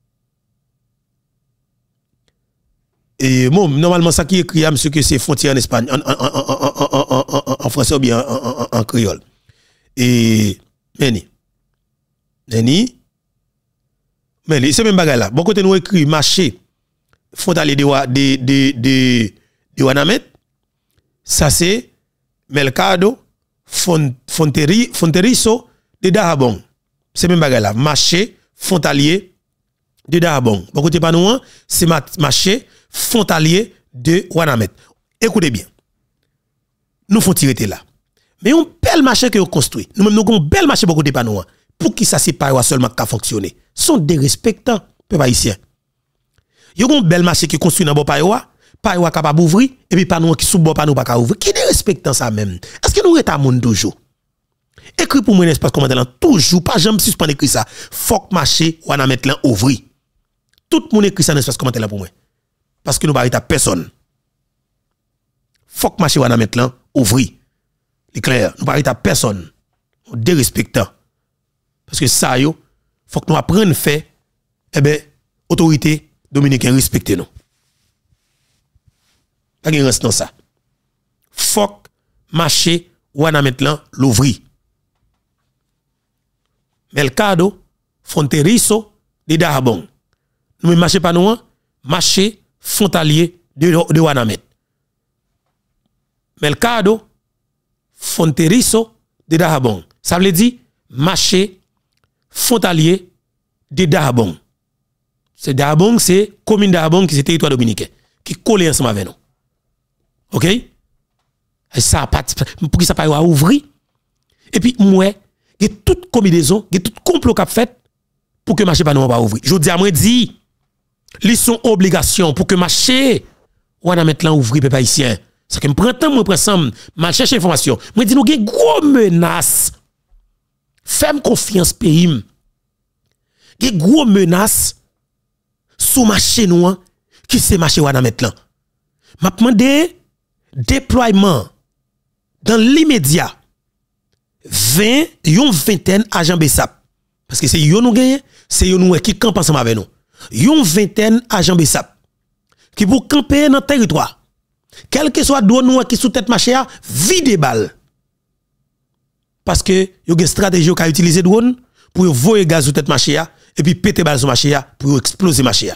bon, normalement, ça qui est écrit, monsieur, que c'est frontière en Espagne, en français ou bien en créole. Et, Neni, Mais c'est même bagay là. Bon côté nous écrit marché frontalier de Wanamet. Ça c'est Mercado Fronterizo de Dahabon. C'est même bagay là. Marché frontalier de Dahabon. Bon côté pas nous, c'est marché frontalier de Wanamet. Écoutez bien. Nous font tirer là. Mais un bel marché que vous construit. Nous-mêmes nous avons un bel marché pour côté pas nous. Pour qui ça c'est pas seulement qu'à fonctionner. Sont des respectants peuple haïtien. Yo gon bel marché qui construit dans bon Payoua capable d'ouvrir et puis pas nous qui sous bon pas nous pas ouvrir. Qui des respectants ça même? Est-ce que nous est à monde toujours? Écrit pour moi espace commentaire toujours pas jamais suspendre écrit ça. Faut que marché ou na mettre là ouvrir. Tout le monde écrit ça dans espace commentaire pour moi. Parce que nous pas à personne. Faut que marché ou na mettre là ouvrir. C'est clair, nous pas à personne. Des respectants. Parce que ça yo faut que nous apprenions à faire autorité dominicaine respecter nous. Pas de reste dans ça. Faut que marché ou na mettre là l'ouvrir. Mercado Fronterizo de Dahabon. Nous marché pas nous, marché frontalier de Wanamet. Mercado Fronterizo de Dahabon. Ça veut dire marché frontalier de Dahabon. C'est Dahabon, c'est commune Dahabon qui c'est territoire dominicain qui colle ensemble avec nous. OK? Et ça pour que ça pas ouvrir. Et puis moi, il y a toute combinaison, il y a tout complot qu'a fait pour que marché pas nous pas ouvrir. Je dis à moi dit ils sont obligations pour que marché ou on mettre là ouvrir peuple haïtien. Ça que me prend temps moi prend ensemble, mal chercher information. Moi dis nous gen gros menace. Fais-moi confiance pays. Gen gros menace sous marché nous qui c'est marché ou on mettre là. M'a demandé déploiement dans l'immédiat 20 vingtaine agents BESAP parce que c'est yo nous gagné c'est yo nous qui campe ensemble avec nous une vingtaine agents BESAP qui pour camper dans territoire quel que soit drone nous qui sous tête marché a vide balle parce que yo une stratégie qu'a utiliser drone pour voyer gaz sous tête marché a et puis péter balle sur marché a pour exploser marché a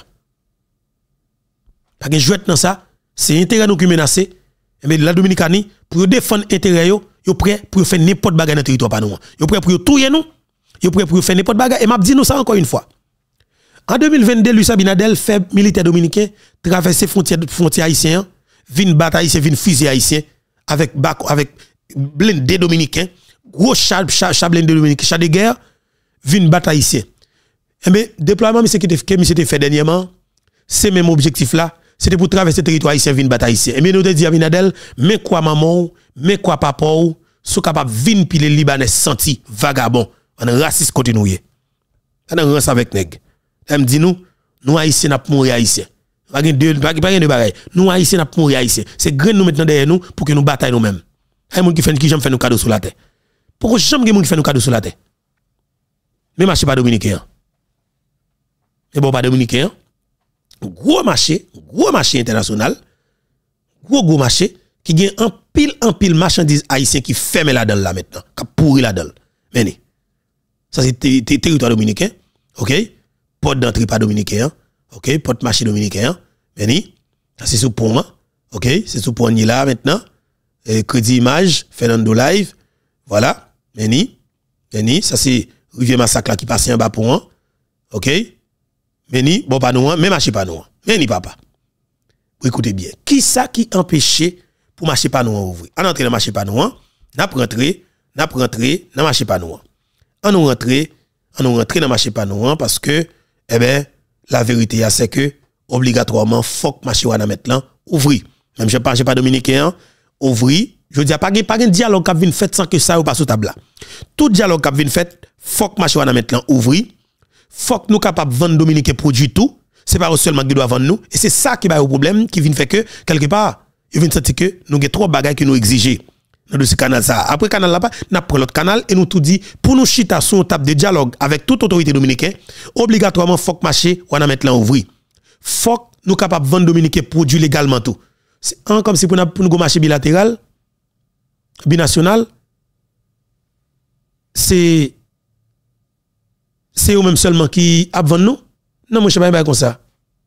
pas que jouet dans ça c'est intérêt nous qui menacé mais la Dominicanie pour défendre intérêt yo prêt pour faire n'importe bagarre dans le territoire pas nous yo prêt pour touyer nous yo prêt pour faire n'importe bagarre et m'a dit nous ça encore une fois en 2022 Luis Abinadel fait militaire dominicain traverser frontière haïtien vinn bataille c'est vinn fusil haïtien avec blindé dominicain gros char blindé dominicain char de guerre vinn bataille haïtien et mais déploiement monsieur qui était fait dernièrement c'est même objectif là c'était pour traverser le territoire haïtien vinn bataille haïtien et bien nous te dit Abinadel mais quoi maman mais quoi papa ou sont capable vinn pile libanais senti vagabond on raciste côté nous yé on rance avec nèg elle dit nous haïtiens n'a mourir haïtien pas de bagaille nous haïtiens n'a mourir haïtien c'est grain nous maintenant derrière nous pour que nous bataille nous mêmes hay moun qui fait qui j'aime faire nous cadeau sur la terre pourquoi j'aime moun qui fait nous cadeau sur la terre mais marché pas dominicain et bon pas dominicain gros marché international gros marché qui gagne en pile marchandises haïtien qui ferme là-dedans là maintenant qui pourri là-dedans mais ça c'est territoire dominicain OK porte d'entrée pas dominicain OK porte marché dominicain mais ça c'est sous pont OK c'est sous pont là maintenant crédit image Fernando Live voilà mais ça c'est rivière massacre là qui passe en bas pont OK mais bon pas nous mais marché pas nous mais papa écoutez bien qui ça qui empêcher pour marché pas nous ouvrir en entrer dans marché pas nous n'a rentrer dans marché pas nous on nous rentrer dans marché pas nous parce que eh ben la vérité c'est que obligatoirement faut que marché wana mettre là ouvrir même je pas dominicain ouvrir je dis pas un dialogue qui vient fait sans que ça ou pas sous table là tout dialogue qui vient fait faut que marché wana mettre là ouvrir faut que nous capable vendre dominicain produit tout c'est pas seulement qui doit vendre nous et c'est ça qui va au problème qui vient fait que quelque part il vient sentir que nous avons trop bagages qui nous exiger dans ce canal ça après canal là pas n'a pris l'autre canal et nous tout dit pour nous chita sur une table de dialogue avec toute autorité dominicaine obligatoirement faut que marché on a mettre là ouvrir faut que nous capable vendre dominicain produit légalement tout c'est comme si pour nous marché bilatéral binational c'est eux même seulement qui a vendre nous Non, moi, je ne sais pas comme ça.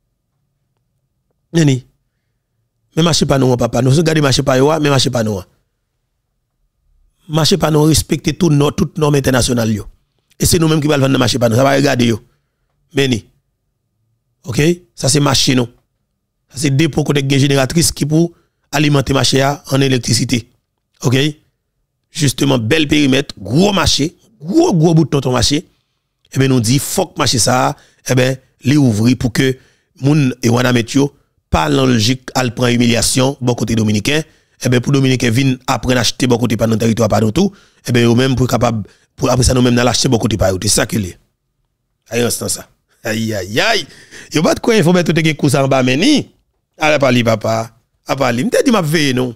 Neni. Mais marché pas nous, papa. Nous regardons marché pas yo, mais marché pas nous. Marché pas nous respecter toutes normes internationales yo. Et c'est nous-mêmes qui va vendre marché pas nous. Ça va regarder yo. Meni. OK? Ça c'est marché nous. Ça c'est dépôt côté génératrice qui pour alimenter marché en électricité. OK? Justement bel périmètre, gros marché, gros bouton ton marché. Et ben nous dit faut que marché ça les ouvrir pour que moun et wana metyo pas dans logique al prend humiliation bon côté dominicain et ben pour dominicain vinn apprendre acheter bon côté pas dans territoire pas tout et ben eux même pour capable pour après ça nous même dans l'acheter bon côté pas c'est ça que les aïe instant ça aïe yo pas de quoi il faut mettre tout coup ça en bas meni allez parler papa a parler m'te dit m'a veiller non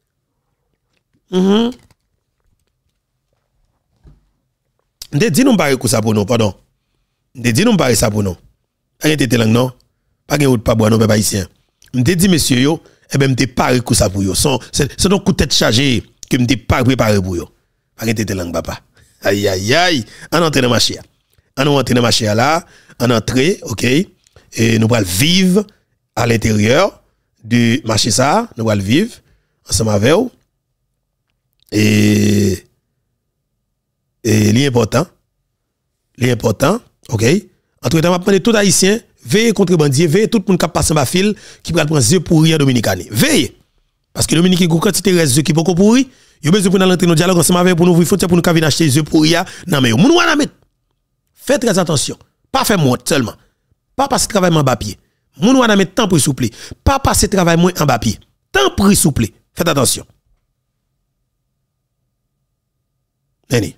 m'te dit nous pas coup ça pour nous pardon m'te dit nous pas ça pour nous rien tete langue non pas gen autre pas boire non papa haïtien m'te dit monsieur yo et ben m'te pas coup ça pour yo c'est donc coup tête chargé que m'te pas préparé pour yo pas gen tete langue papa aïe on entre dans marché on entre dans marché là on entre OK et nous allons vivre à l'intérieur du marché ça nous allons vivre ensemble avec vous et l'important OK entre temps, je vais tout haïtien, veillez contrebandier, veillez tout le monde qui passe en bas fil, qui va prendre yeux pourris en Dominicain. Veillez. Parce que Dominique, quand il reste yeux qui sont pourris, il y a besoin pour nous entrer dans le dialogue ensemble avec pour nous ouvrir frontière pour nous venir acheter yeux pourris. Non, mais vous faites très attention. Pas faire moi seulement. Pas passer travail en bas pied. Vous mettre temps pour souple. Pas passer travail moins en bas pied. Temps pour souple. Faites attention. Neni.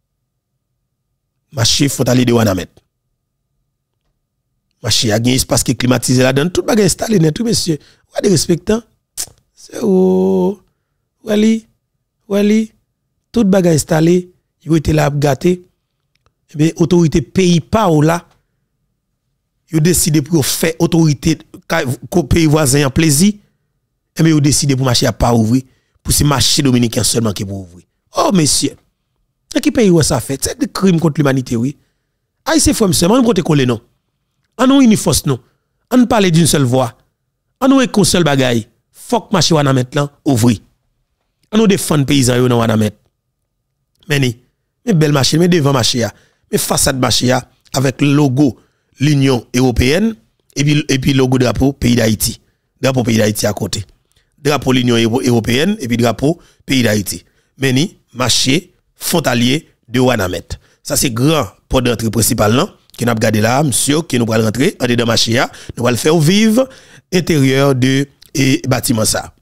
Ma chef faut aller de Wanamet. Marché a gagné espace qui est climatisé là-dedans, tout bagage installé net, tout monsieur. Ou des respectants. C'est Wali, tout bagage installé, il était là à gâter. Eh bien, autorité pays pas ou là, il décidé pour faire autorité pays voisin en plaisir. Eh bien, il décidé pour marché à pas ouvrir, pour ce marché dominicain seulement qui pour ouvrir. Oh monsieur, et qui pays où ça fait? C'est des crimes contre l'humanité, oui. Ah, c'est fou, monsieur, on côté coller non. On nous une force non. On parle d'une seule voix. On nous est seul bagaille. Faut que marché wana mettre là ouvri. On nous défend paysan yo nan wana mettre. Mais belle marché, mais devant marché a, mais façade marché a avec le logo l'Union européenne et puis logo drapeau pays d'Haïti. Drapeau pays d'Haïti à côté. Drapeau l'Union européenne et puis drapeau pays d'Haïti. Mais marché frontalier de Wanamet. Ça c'est grand port d'entrée principal là. Qui n'a pas gardé là, monsieur, qui nous va rentrer en dedans marché, nous va le faire vivre intérieur de bâtiment ça.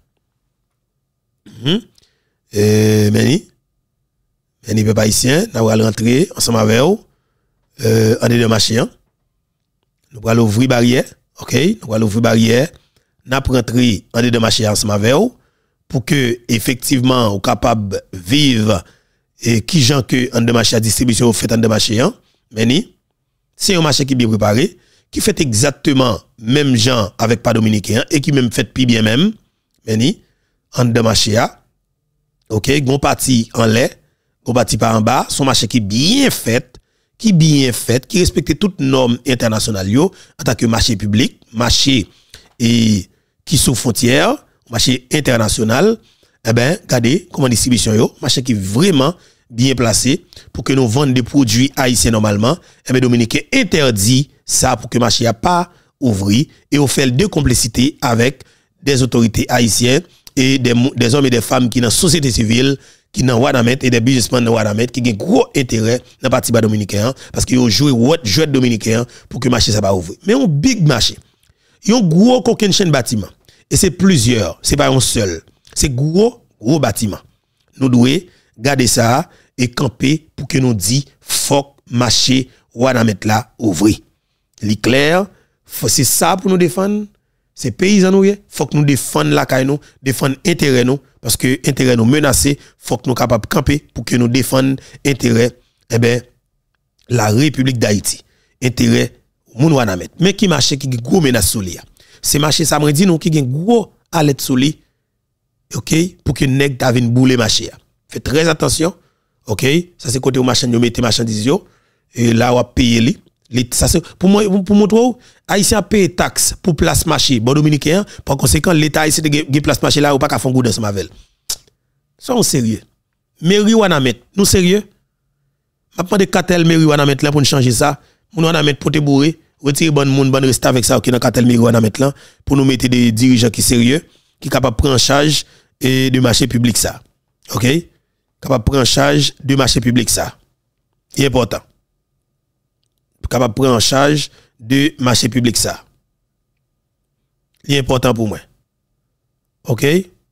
Meni peuple haïtien, nous va rentrer ensemble avec vous en dedans marché. Nous va ouvrir barrière, OK? Nous va ouvrir barrière, nous rentrer en dedans marché ensemble avec vous pour que effectivement vous capable vivre et qui gens que en dedans marché distribution fait en dedans marché, meni c'est un marché qui est bien préparé, qui fait exactement même gens avec pas dominicain et qui même fait plus bien même, meni, en de marché a, ok, gon parti en lait, gon parti par en bas, son marché qui bien fait, qui respecte toutes normes internationales yo, en tant que marché public, marché et qui sous frontière, marché international, eh ben, regardez comment distribution yo, marché qui vraiment bien placé pour que nous vendons des produits haïtiens normalement, et bien Dominicain interdit ça pour que le marché n'a pas ouvert et on fait de complicité avec des autorités haïtiennes et des hommes et des femmes qui dans la société civile, qui dans Wanamet et des businessmen dans Wanamet qui ont gros intérêt dans le parti dominicain parce qu'ils ont joué jouet dominicain pour que le marché ça pas ouvrir. Mais un big marché. Ils ont gros coquin chaîne bâtiment et c'est plusieurs, c'est pas un seul. C'est gros bâtiment. Nous devons garder ça et camper pour que nous dit faut marché Wanamet là ouvrir. L'éclair, c'est ça pour nous défendre. C'est paysans nous, faut que nous défendre la caille nous, défendre intérêt nous parce que intérêt nous menacé, faut que nous capable camper pour que nous défendre intérêt la République d'Haïti, intérêt moun Wanamet. Mais qui marché qui gros menace sur lui. C'est marché ça me dit nous qui gros alerte sur lui. OK, pour que nèg ta vienne bouler marché. Faites très attention. OK, ça c'est côté où machin yo mettez marchandise yo et là on payer li Ça pour moi pour montrer haïtien paye taxe pour place marché bon dominicain par conséquent l'état haïtien de place marché là ou pas qu'à fond goudin ensemble avec. Soyons sérieux. Mairie wana met nous sérieux. M'a pas de cartel mairie wana met là pour changer ça. Moun wana met pour te bourrer, retirer bon monde bon rester avec ça qui dans cartel mairie wana met là pour nous mettre des dirigeants qui sérieux qui capable prendre en charge et de marché public ça. OK? Capable prendre en charge de marché public ça. C'est important. Capable prendre en charge de marché public ça. C'est important pour moi. OK?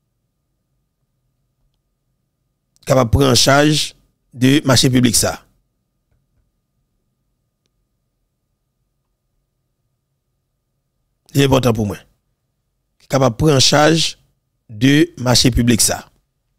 Capable prendre en charge de marché public ça. C'est important pour moi. Capable prendre en charge de marché public ça.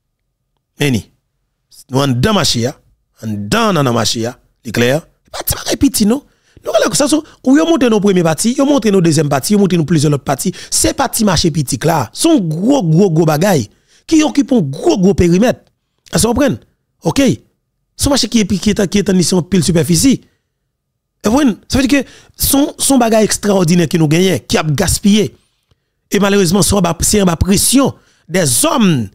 Meni. Nous en dans marché en dans marché c'est clair. Pas petit non. Nous là ça ou yo monter nos premiers partis, yo monter nos deuxième parti, yo monter nos plusieurs autres partis, c'est parti marché petit là, son gros bagay qui occupe un gros périmètre. Vous comprenez? OK. Son marché qui est en mission pile superficie. Et vous ça veut dire que son bagay extraordinaire que nous gagnons qui a gaspillé. Et malheureusement c'est en pression des hommes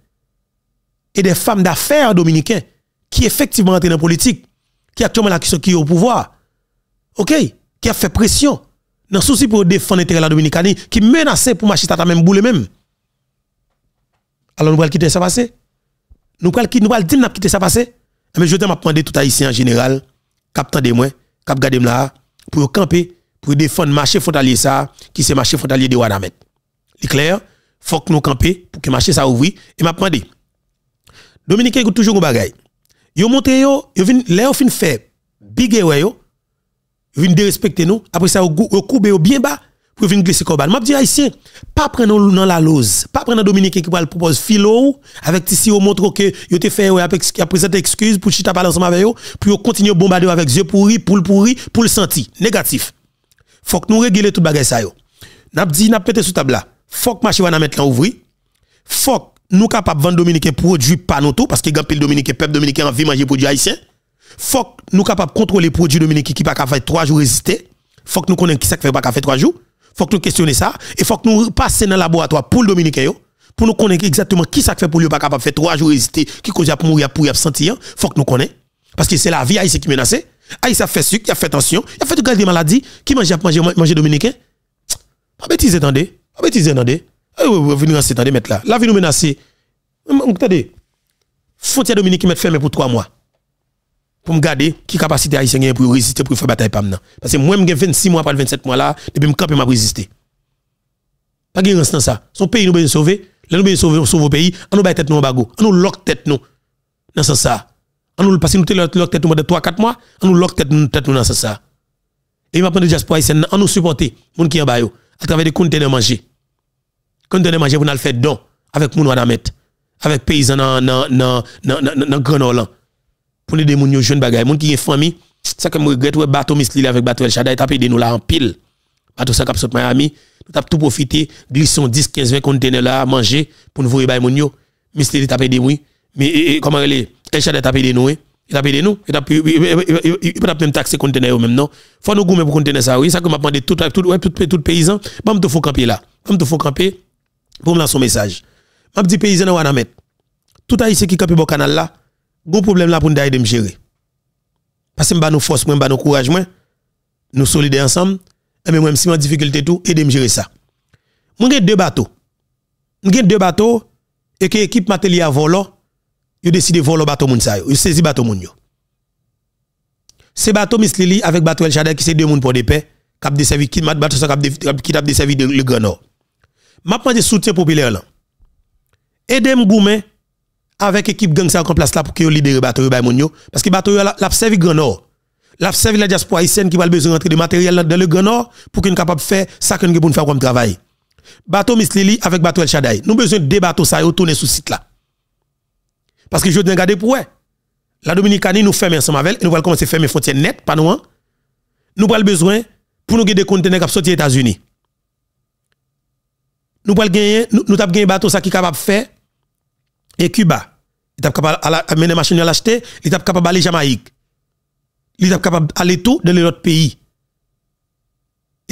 et des femmes d'affaires dominicains qui effectivement entrent dans la politique, qui actuellement là qui est au pouvoir. OK, qui a fait pression dans souci pour défendre l'intérêt de la Dominicanie, qui menaçait pour marcher tata même boule même. Alors nous allons quitter ça passer. Nous allons dire quitter ça passer. Mais je vais demander tout haïtien en général, cap de moi, cap garder là pour camper, pour défendre le marché frontalier ça, qui c'est marché frontalier de Wanamet. C'est clair, faut que nous camper pour que le marché ça ouvre et m'a demandé. Dominicain écoute toujours un bagay. Yo monté yo vinn là fin fait big yo vinn dérespecter nous après ça au couper bien bas pour venir glisser corban. M'a dit haïtien pas prendre dans la lose, pas prendre dominicain qui va propose philo avec ici au montre que yo te fait avec présenter excuse pour chita parler ensemble avec yo pour continuer bombarder avec yeux pourri pour le senti négatif. Faut que nous régler tout bagay ça yo. N'a dit n'a pété sous table là. Faut que marché va mettre là ouvrir. Faut nous capable vendre dominicain produit pas nous tout parce que grand pile dominicain peuple dominicain envie manger produit haïtien. Faut que nous capable contrôler produit dominicain qui pas capable faire 3 jours résister. Faut que nous connaissons qui ça fait pas faire 3 jours. Faut que nous questionner ça et faut que nous passer dans le laboratoire pour le dominicain pour nous connaître exactement qui ça fait pour lui pas capable faire 3 jours résister qui cause pour mourir pour y absentir. Faut que nous connaissons parce que c'est la vie haïtienne qui menace. Haïtien fait sucre, il a fait tension, il a fait tout des maladies qui manger dominicain. Pas bêtise attendez. Pas bêtise attendez. Vous venez en attendez mettre là. La vie nous menacer. Attendez. Frontière Dominique met fermé pour 3 mois. Pour me garder qui capacité haïtienne pour résister pour faire bataille pas maintenant. Parce que moi j'ai 26 mois par 27 mois là depuis me camper m'a résister. Pas gain dans ça. Son pays nous besoin sauver, là nous besoin sauver pays, on nous bailler tête nous en bago. On nous lock tête nous. Dans ça. On nous parce que nous te lock tête nous de 3-4 mois, on nous lock tête nous dans ça. Et m'a prendre diaspora haïtienne, on nous supporter moun qui en bas yo à travers des conteneurs manger. Conteneurs manger pour nous faire don avec moun wana mettre. Avec paysans dans Grenoble pour aider moun yo jeune bagay moun qui est famille ça que me regrette ouais bateau Miss avec bateau El Shaddai tapé de nous là en pile bateau ça cap saute Miami nous t'a tout profiter glisson 10 15 20 conteneurs là manger pour nous voir bay moun yo Miss Lily tapé de oui mais comment elle El Shaddai tapé de nous il tapé de nous il peut même taxer conteneur même non faut nous goumer pour conteneur ça oui ça que m'a demandé tout paysan bon me faut camper là me faut camper pour me lancer un message m'a dit paysan dans Wanamet tout haïtien qui campe bon canal là bon problème là pour nous aider me gérer parce que m'ba nous force moi m'ba nous courage moi nous solidaires ensemble et même si en difficulté tout aider me gérer ça moi j'ai 2 bateaux et que équipe matériel volo yo décide voler bateau moun ça yo saisi bateau moun yo c'est bateau Miss Lily avec bateau El Shaddai qui c'est 2 moun pour des paix cap desservi qui bateau ça qui t'a desservi le Grand Nord m'a demandé soutien populaire là aider m'goumen avec équipe gang ça en place là pour que libérer bateau bay moun yo parce que bateau l'a servi Grand Nord l'a servi la diaspora haïtienne qui va besoin rentrer de matériel dans le Grand Nord pour qu'on capable faire ça qu'on pour faire comme travail bateau Miss Lily avec bateau El Shaddai nous besoin de bateaux ça retourner sur site là parce que je viens regarder pour la Dominicanie nous ferme ensemble avec nous allons commencer à fermer frontières net pas nous nous avons besoin pour nous des conteneurs qui sortent des États-Unis nous allons gagner nous avons gagné bateau ça qui capable faire et Cuba il est capable amener machine à l'acheter il est capable aller Jamaïque il est capable aller tout dans les autres pays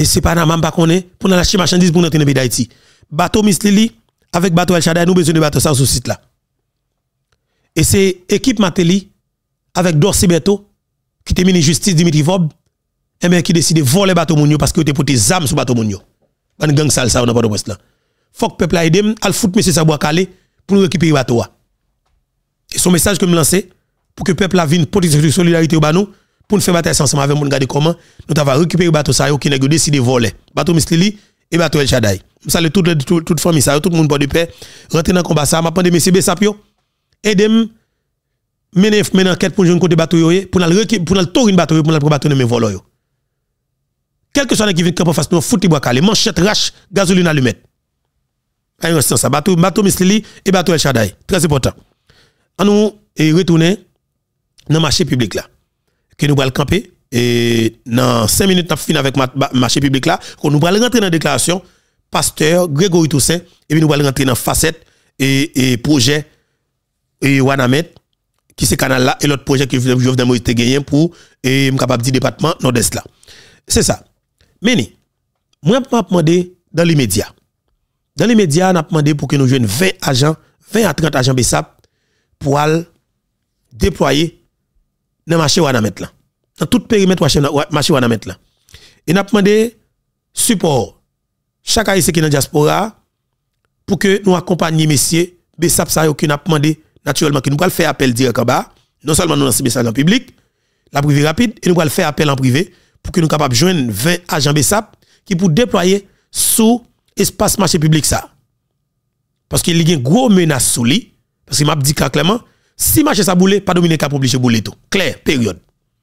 Et c'est pas même pas qu'on est pour nous acheter marchandises pour nous dans le pays d'Haïti. Bateau Miss Lili avec bateau El Shaddai, nous besoin de bateau ça sur ce site là. Et c'est équipe Mateli avec Dorsi Beto qui était ministre justice Dimitri Vob et bien qui décide de voler bateau Mounio parce que était pour des armes sur bateau Mounio. Ban gang sale ça on n'a pas de poste là. Faut que peuple aide al foot monsieur Sabou Calé pour nous récupérer bateau. Et son message que me lancer pour que peuple la vienne politique de solidarité au banou pour nous faire bataille ensemble avec nous regarder comment nous avons récupéré bateau ça qui n'a décidé de voler bateau Miss Lili et bateau El Shaddai. Je salue toute famille ça tout le monde pour de paix rentrer dans combat ça m'a demandé monsieur Bessapio aidez-moi mener enquête pour jouer côté bateau pour nous tourner bateau pour nous bateau mes voleurs yo. Quel que soit qui vient camp face nous foutre bois calé manchette rache gasoline allumette. Ay instant ça bateau Miss Lili et bateau El Shaddai très important. On nous retourner dans le marché public là que nous allons camper et dans 5 minutes nous fini avec marché public là qu'on nous allons rentrer dans la déclaration pasteur Grégory Toussaint et puis nous allons rentrer dans facette et projet et Wanamet qui c'est canal là et l'autre projet que Jovenel Moïse te gagné pour et capable dire département nord-est là. C'est ça. Mais moi m'a demandé dans l'immédiat. Dans l'immédiat, n'a demandé pour que nous joignent 20 agents, 20 à 30 agents BESAP pour aller déployer dans le marché Wanamet là. Dans tout périmètre marché Wanamet là. Et n'a demandé support chaque haïtien qui est dans la diaspora pour que nous accompagnions messieurs BESAP ça qui n'a demandé naturellement que nous allons faire appel direct en bas, non seulement nous lancer message en public, la privé rapide, et nous allons faire appel en privé pour que nous soyons capables de joindre 20 agents BESAP qui pour déployer sous espace marché public ça. Parce qu'il y a une grosse menace sous lui, parce qu'il m'a dit clairement, si marché ça boule, pas dominer cap obligé bouler tout. Clair, période.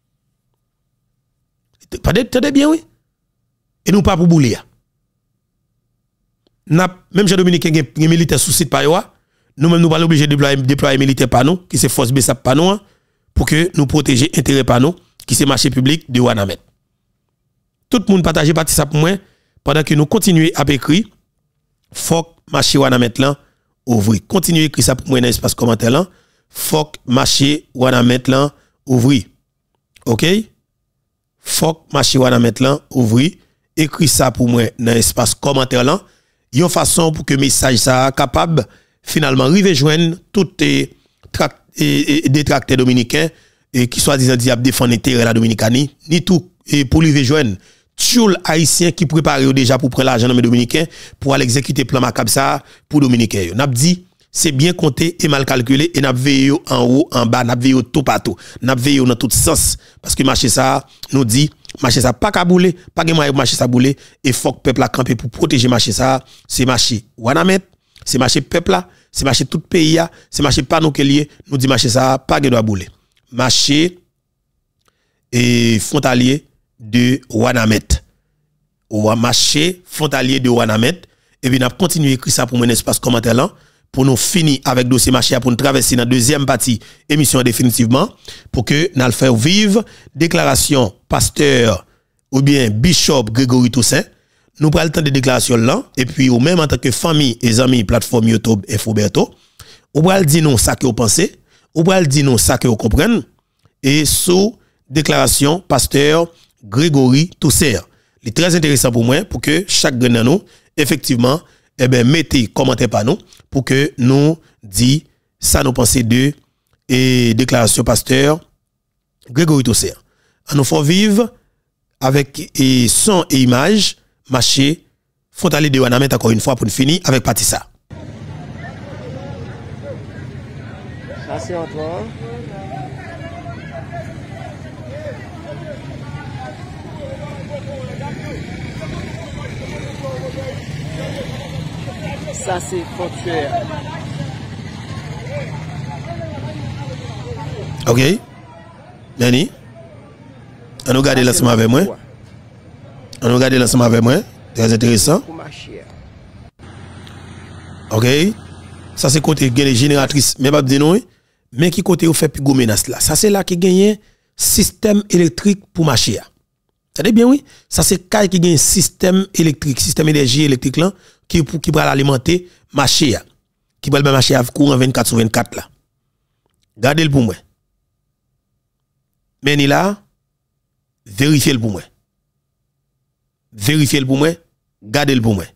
Pas de bien oui. Et nous pas pour bouler. Même Jean-Dominique qui est militaire sous site par yoa, nous-mêmes nous pas obligés de déployer militaire par nous, qui c'est force BESAP par nous, pour que nous protéger intérêt par nous, qui c'est marché public de Wanamet. Tout le monde partage parti ça pour moi, pendant que nous continuons à écrire, faut que marché Wanamet là ouvrir. Continuez à écrire ça pour moi dans l'espace commentaire là, faut que marché Wanamet là ouvrir. OK? Faut que marché Wanamet là ouvrir. Écris ça pour moi dans l'espace commentaire là. Une façon pour que le message ça capable finalement arriver joindre toutes les détracteurs dominicains et qui soi-disant diable défendre l'intérêt de la Dominicanie ni tout et pour lui rejoindre tous les haïtiens qui préparent déjà pour prendre l'argent dans les dominicains pour aller exécuter plan macabre ça pour dominicains. N'a dit c'est bien compté et mal calculé et n'a veillé en haut en bas n'a veillé tout partout n'a veillé dans tout sens parce que marché ça nous dit marché ça pas kabouler pas de moyen marché ça bouler et faut que peuple a camper pour protéger marché ça c'est marché Wanamet c'est marché peuple là c'est marché tout pays c'est marché pas nous lié nous dit marché ça pas de doit bouler marché et frontalier de Wanamet ou marché frontalier de Wanamet et puis n'a continuer écrire ça pour mon espace commentaire là pour nous finir avec dossier marché pour nous traverser dans deuxième partie émission définitivement pour que nous faire vivre déclaration pasteur ou bien bishop Grégory Toussaint nous prenons le temps de déclaration là et puis ou même en tant que famille et amis plateforme YouTube Infoberto ou prenons dire nous ça que vous pensez ou prenons dire nous ça que vous comprenez et sous déclaration pasteur Grégory Toussaint. C'est très intéressant pour moi pour que chaque de nous effectivement mettez commentaire par nous pour que nous dit ça nous pensons de et déclaration pasteur Grégory Toussaint. Nous faut vivre avec son et image marché frontalier de Wanamet encore une fois pour nous finir avec Patissa. Ça c'est encore. Ça c'est portuaire. OK. Nani? On nous regarde l'ensemble avec moi. On nous regarde l'ensemble avec moi. Très intéressant. OK. Ça c'est côté gagne génératrice, mais pas dire non, mais qui côté ou fait plus gros menace là. Ça c'est là qui gagne système électrique pour marcher. Ça dit bien oui, ça c'est cas qui gagne système électrique, système énergie électrique là qui va alimenter marché qui va le marché à courant 24/24 là. Gardez le pour moi. Mais ni là vérifiez le pour moi. vérifiez le pour moi, gardez le pour moi.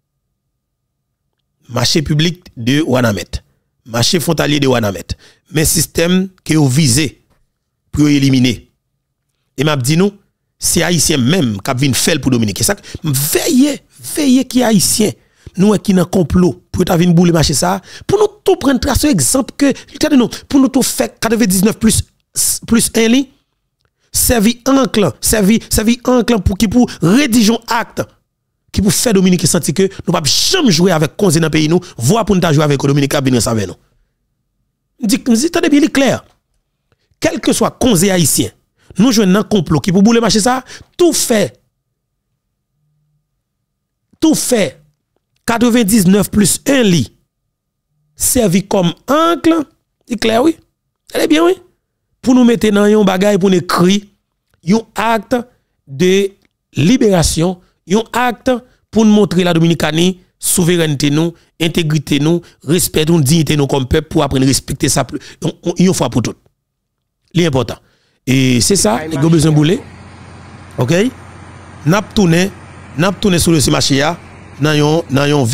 Marché public de Wanamet, marché frontalier de Wanamet, mais système que vous visez pour éliminer. Et m'a dit nous, c'est haïtien même qui vient faire pour dominiquer ça. Veillez qui haïtien. Nous qui dans complot pour ta venir bouler marché ça pour nous tout prendre trace exemple que nous pour nous tout faire 99 plus 1 li servi enclan pour rédiger un acte qui pour faire dominiquer sentir que nous pas jamais jouer avec cause dans pays nous voir pour nous jouer avec dominiquer venir avec nous. Dit attendez bien clair. Quel que soit cause haïtien, nous jouons un complot qui pour bouler marché ça, tout fait 99 plus 1 lit servi comme angle, c'est clair oui? Elle est bien oui? Pour nous mettre dans un bagage pour nous écrire un acte de libération, un acte pour nous montrer la Dominicanie, souveraineté nous, intégrité nous, respect nous, dignité nous comme peuple pour apprendre à respecter ça une fois pour toutes. L'important. Et c'est ça, les gars besoin de bouler. OK? N'a tourné sur le marché là. Vraiment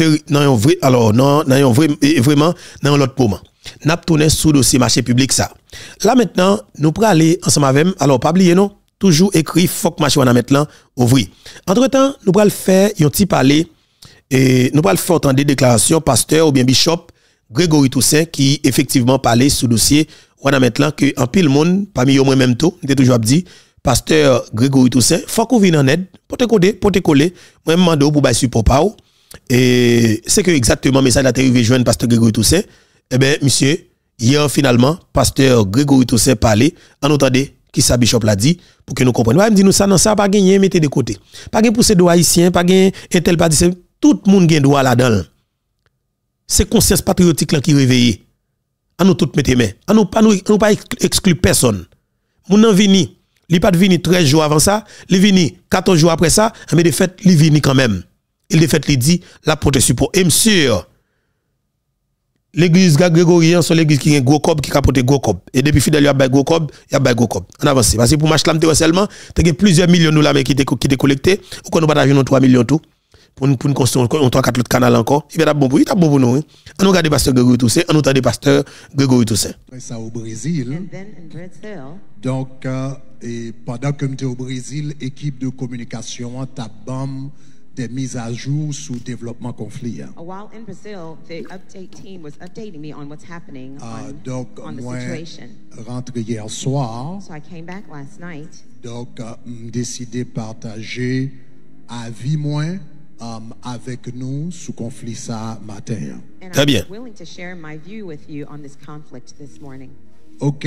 dans l'autre moment. N'a tourné sous dossier marché public ça. Là maintenant, nous prenons aller ensemble avec alors pas oublier non, toujours écrit faut que marché on a mettre là ouvrir. Entre-temps, nous prenons faire un petit parler et nous prenons faire entendre des déclarations pasteur ou bien bishop Grégory Toussaint qui effectivement parlait sous dossier on a mettre là que en pile monde parmi eux moi même tout, j'ai toujours dit pasteur Grégory Toussaint, faut qu'on vienne en aide, pour te coller, moi demande pour bailler support pa ou. Et c'est que exactement message là arrivé joindre pasteur Grégory Toussaint. Eh ben monsieur, hier finalement pasteur Grégory Toussaint parlait, en entendez qui ça bishop l'a dit pour que nous comprenions. Va me dire nous ça non ça pas gagner mettez de côté. Pas gain pousser droit haïtien, pas gain intel pas dit tout le monde gain droit là-dedans. C'est conscience patriotique là qui réveillé. À nous toutes mettre main. À nous pas exclure personne. Moun nan vini il pas vini 13 jours avant ça, il vini 14 jours après ça, mais de fait, il vini quand même. Il de fait, il dit la protection pour. Et monsieur, l'église grégorien, c'est l'église qui a un gros cob, qui capote gros cob. Et depuis fidèle, il y a un gros cob, il y a un gros cob. On avance. Parce que pour match là, seulement, il y a plusieurs millions de dollars qui étaient collectés, ou qu'on nous partage 3 millions tout. Pour nous construire 3-4 autres canaux encore. Il y a bon pour nous. On nous regarde pasteur Grégory Toussaint, on nous regarde pasteur Grégory Toussaint. Ça au Brésil. Donc, et pendant que j'étais au Brésil, équipe de communication tabam des mises à jour sur le développement conflit. While in Brazil, the update team was updating me on what's happening donc, on the moi, situation. rentré hier soir. So I came back last night. Donc, j'ai décidé de partager avis moins avec nous sous conflit ça matin. Très bien. I'm willing to share my view with you on this conflict this morning. OK.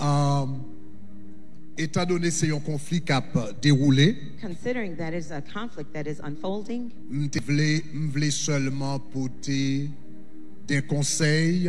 Étant donné que c'est un conflit qui a déroulé, Considering that is a conflict that is unfolding, je voulais seulement porter des conseils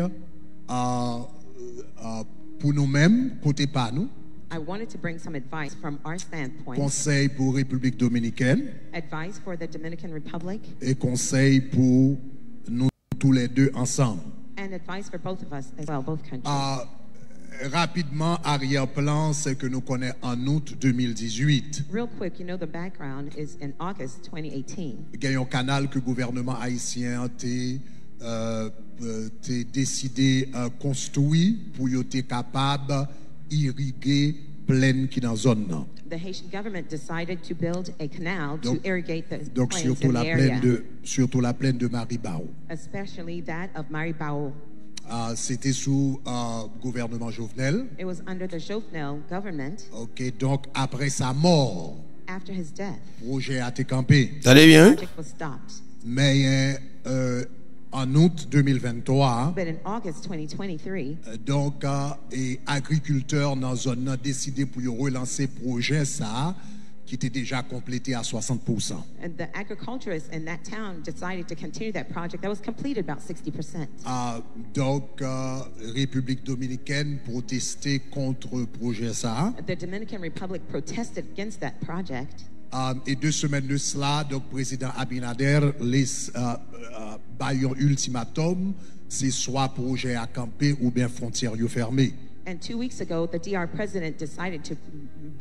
pour nous-mêmes, côté pas nous. I wanted to bring some advice from our standpoint. Conseil pour République dominicaine Advice for the Dominican Republic et conseil pour nous tous les deux ensemble. and advice for both of us as well, both countries. Rapidement, arrière-plan, c'est que nous connaissons en août 2018. Real quick, you know the background is in August 2018. Il y a un canal que le gouvernement haïtien a décidé de construire pour être capable d'irriguer plaine qui dans la zone. The Haitian government decided to build a canal to irrigate the Donc plains surtout in the area, surtout la plaine de Maribao. especially that of Maribao. C'était sous gouvernement Jovenel. It was under the Jovenel government. OK, donc après sa mort, After his death, le projet a été campé. Allez bien. the project was stopped. Mais en août 2023, But in August 2023, donc et agriculteurs dans la zone ont décidé pour relancer le projet ça qui était déjà complété à 60%. and the agriculturists in that town decided to continue that project that was completed about 60%. Donc République dominicaine protestait contre le projet ça. The Dominican Republic protested against that project. Et 2 semaines de cela, donc président Abinader laisse un ultimatum, c'est soit projet à camper ou bien frontières fermées. And 2 weeks ago, the DR president decided to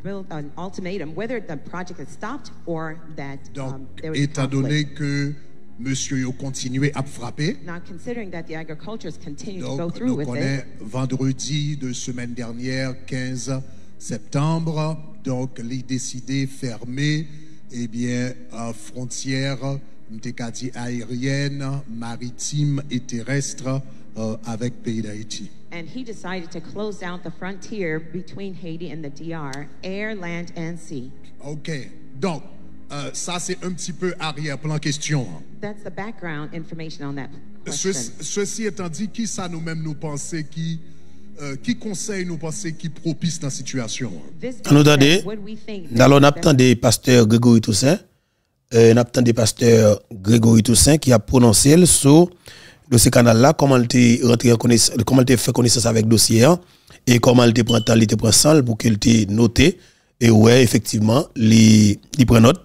an ultimatum whether the project is stopped or that Donc, there was a étant donné conflict. que monsieur yo continue à frapper, Now, considering that the agriculturists continue to go donc through nous with connaissons it, vendredi de semaine dernière, 15 septembre, donc les décidé fermer, eh bien, frontières, dit aérienne, maritime et terrestre avec pays d'Haïti. and he decided to close down the frontier between Haiti and the DR, air, land, and sea. OK. Donc, ça c'est un petit peu arrière-plan question. That's the background information on that question. Ceci étant dit, qui ça nous-mêmes nous penser qui conseille nous penser qui propice dans la situation? This On nous being dit, said, what do we think nous allons that- attendre des pasteurs Grégory Toussaint, nous attendons des pasteurs Grégory Toussaint qui a prononcé sur ce canal-là, comment il rentré en connaissance, comment il fait connaissance avec le dossier et comment il prend temps, il prend sang pour qu'il te noté et ouais effectivement, il prend note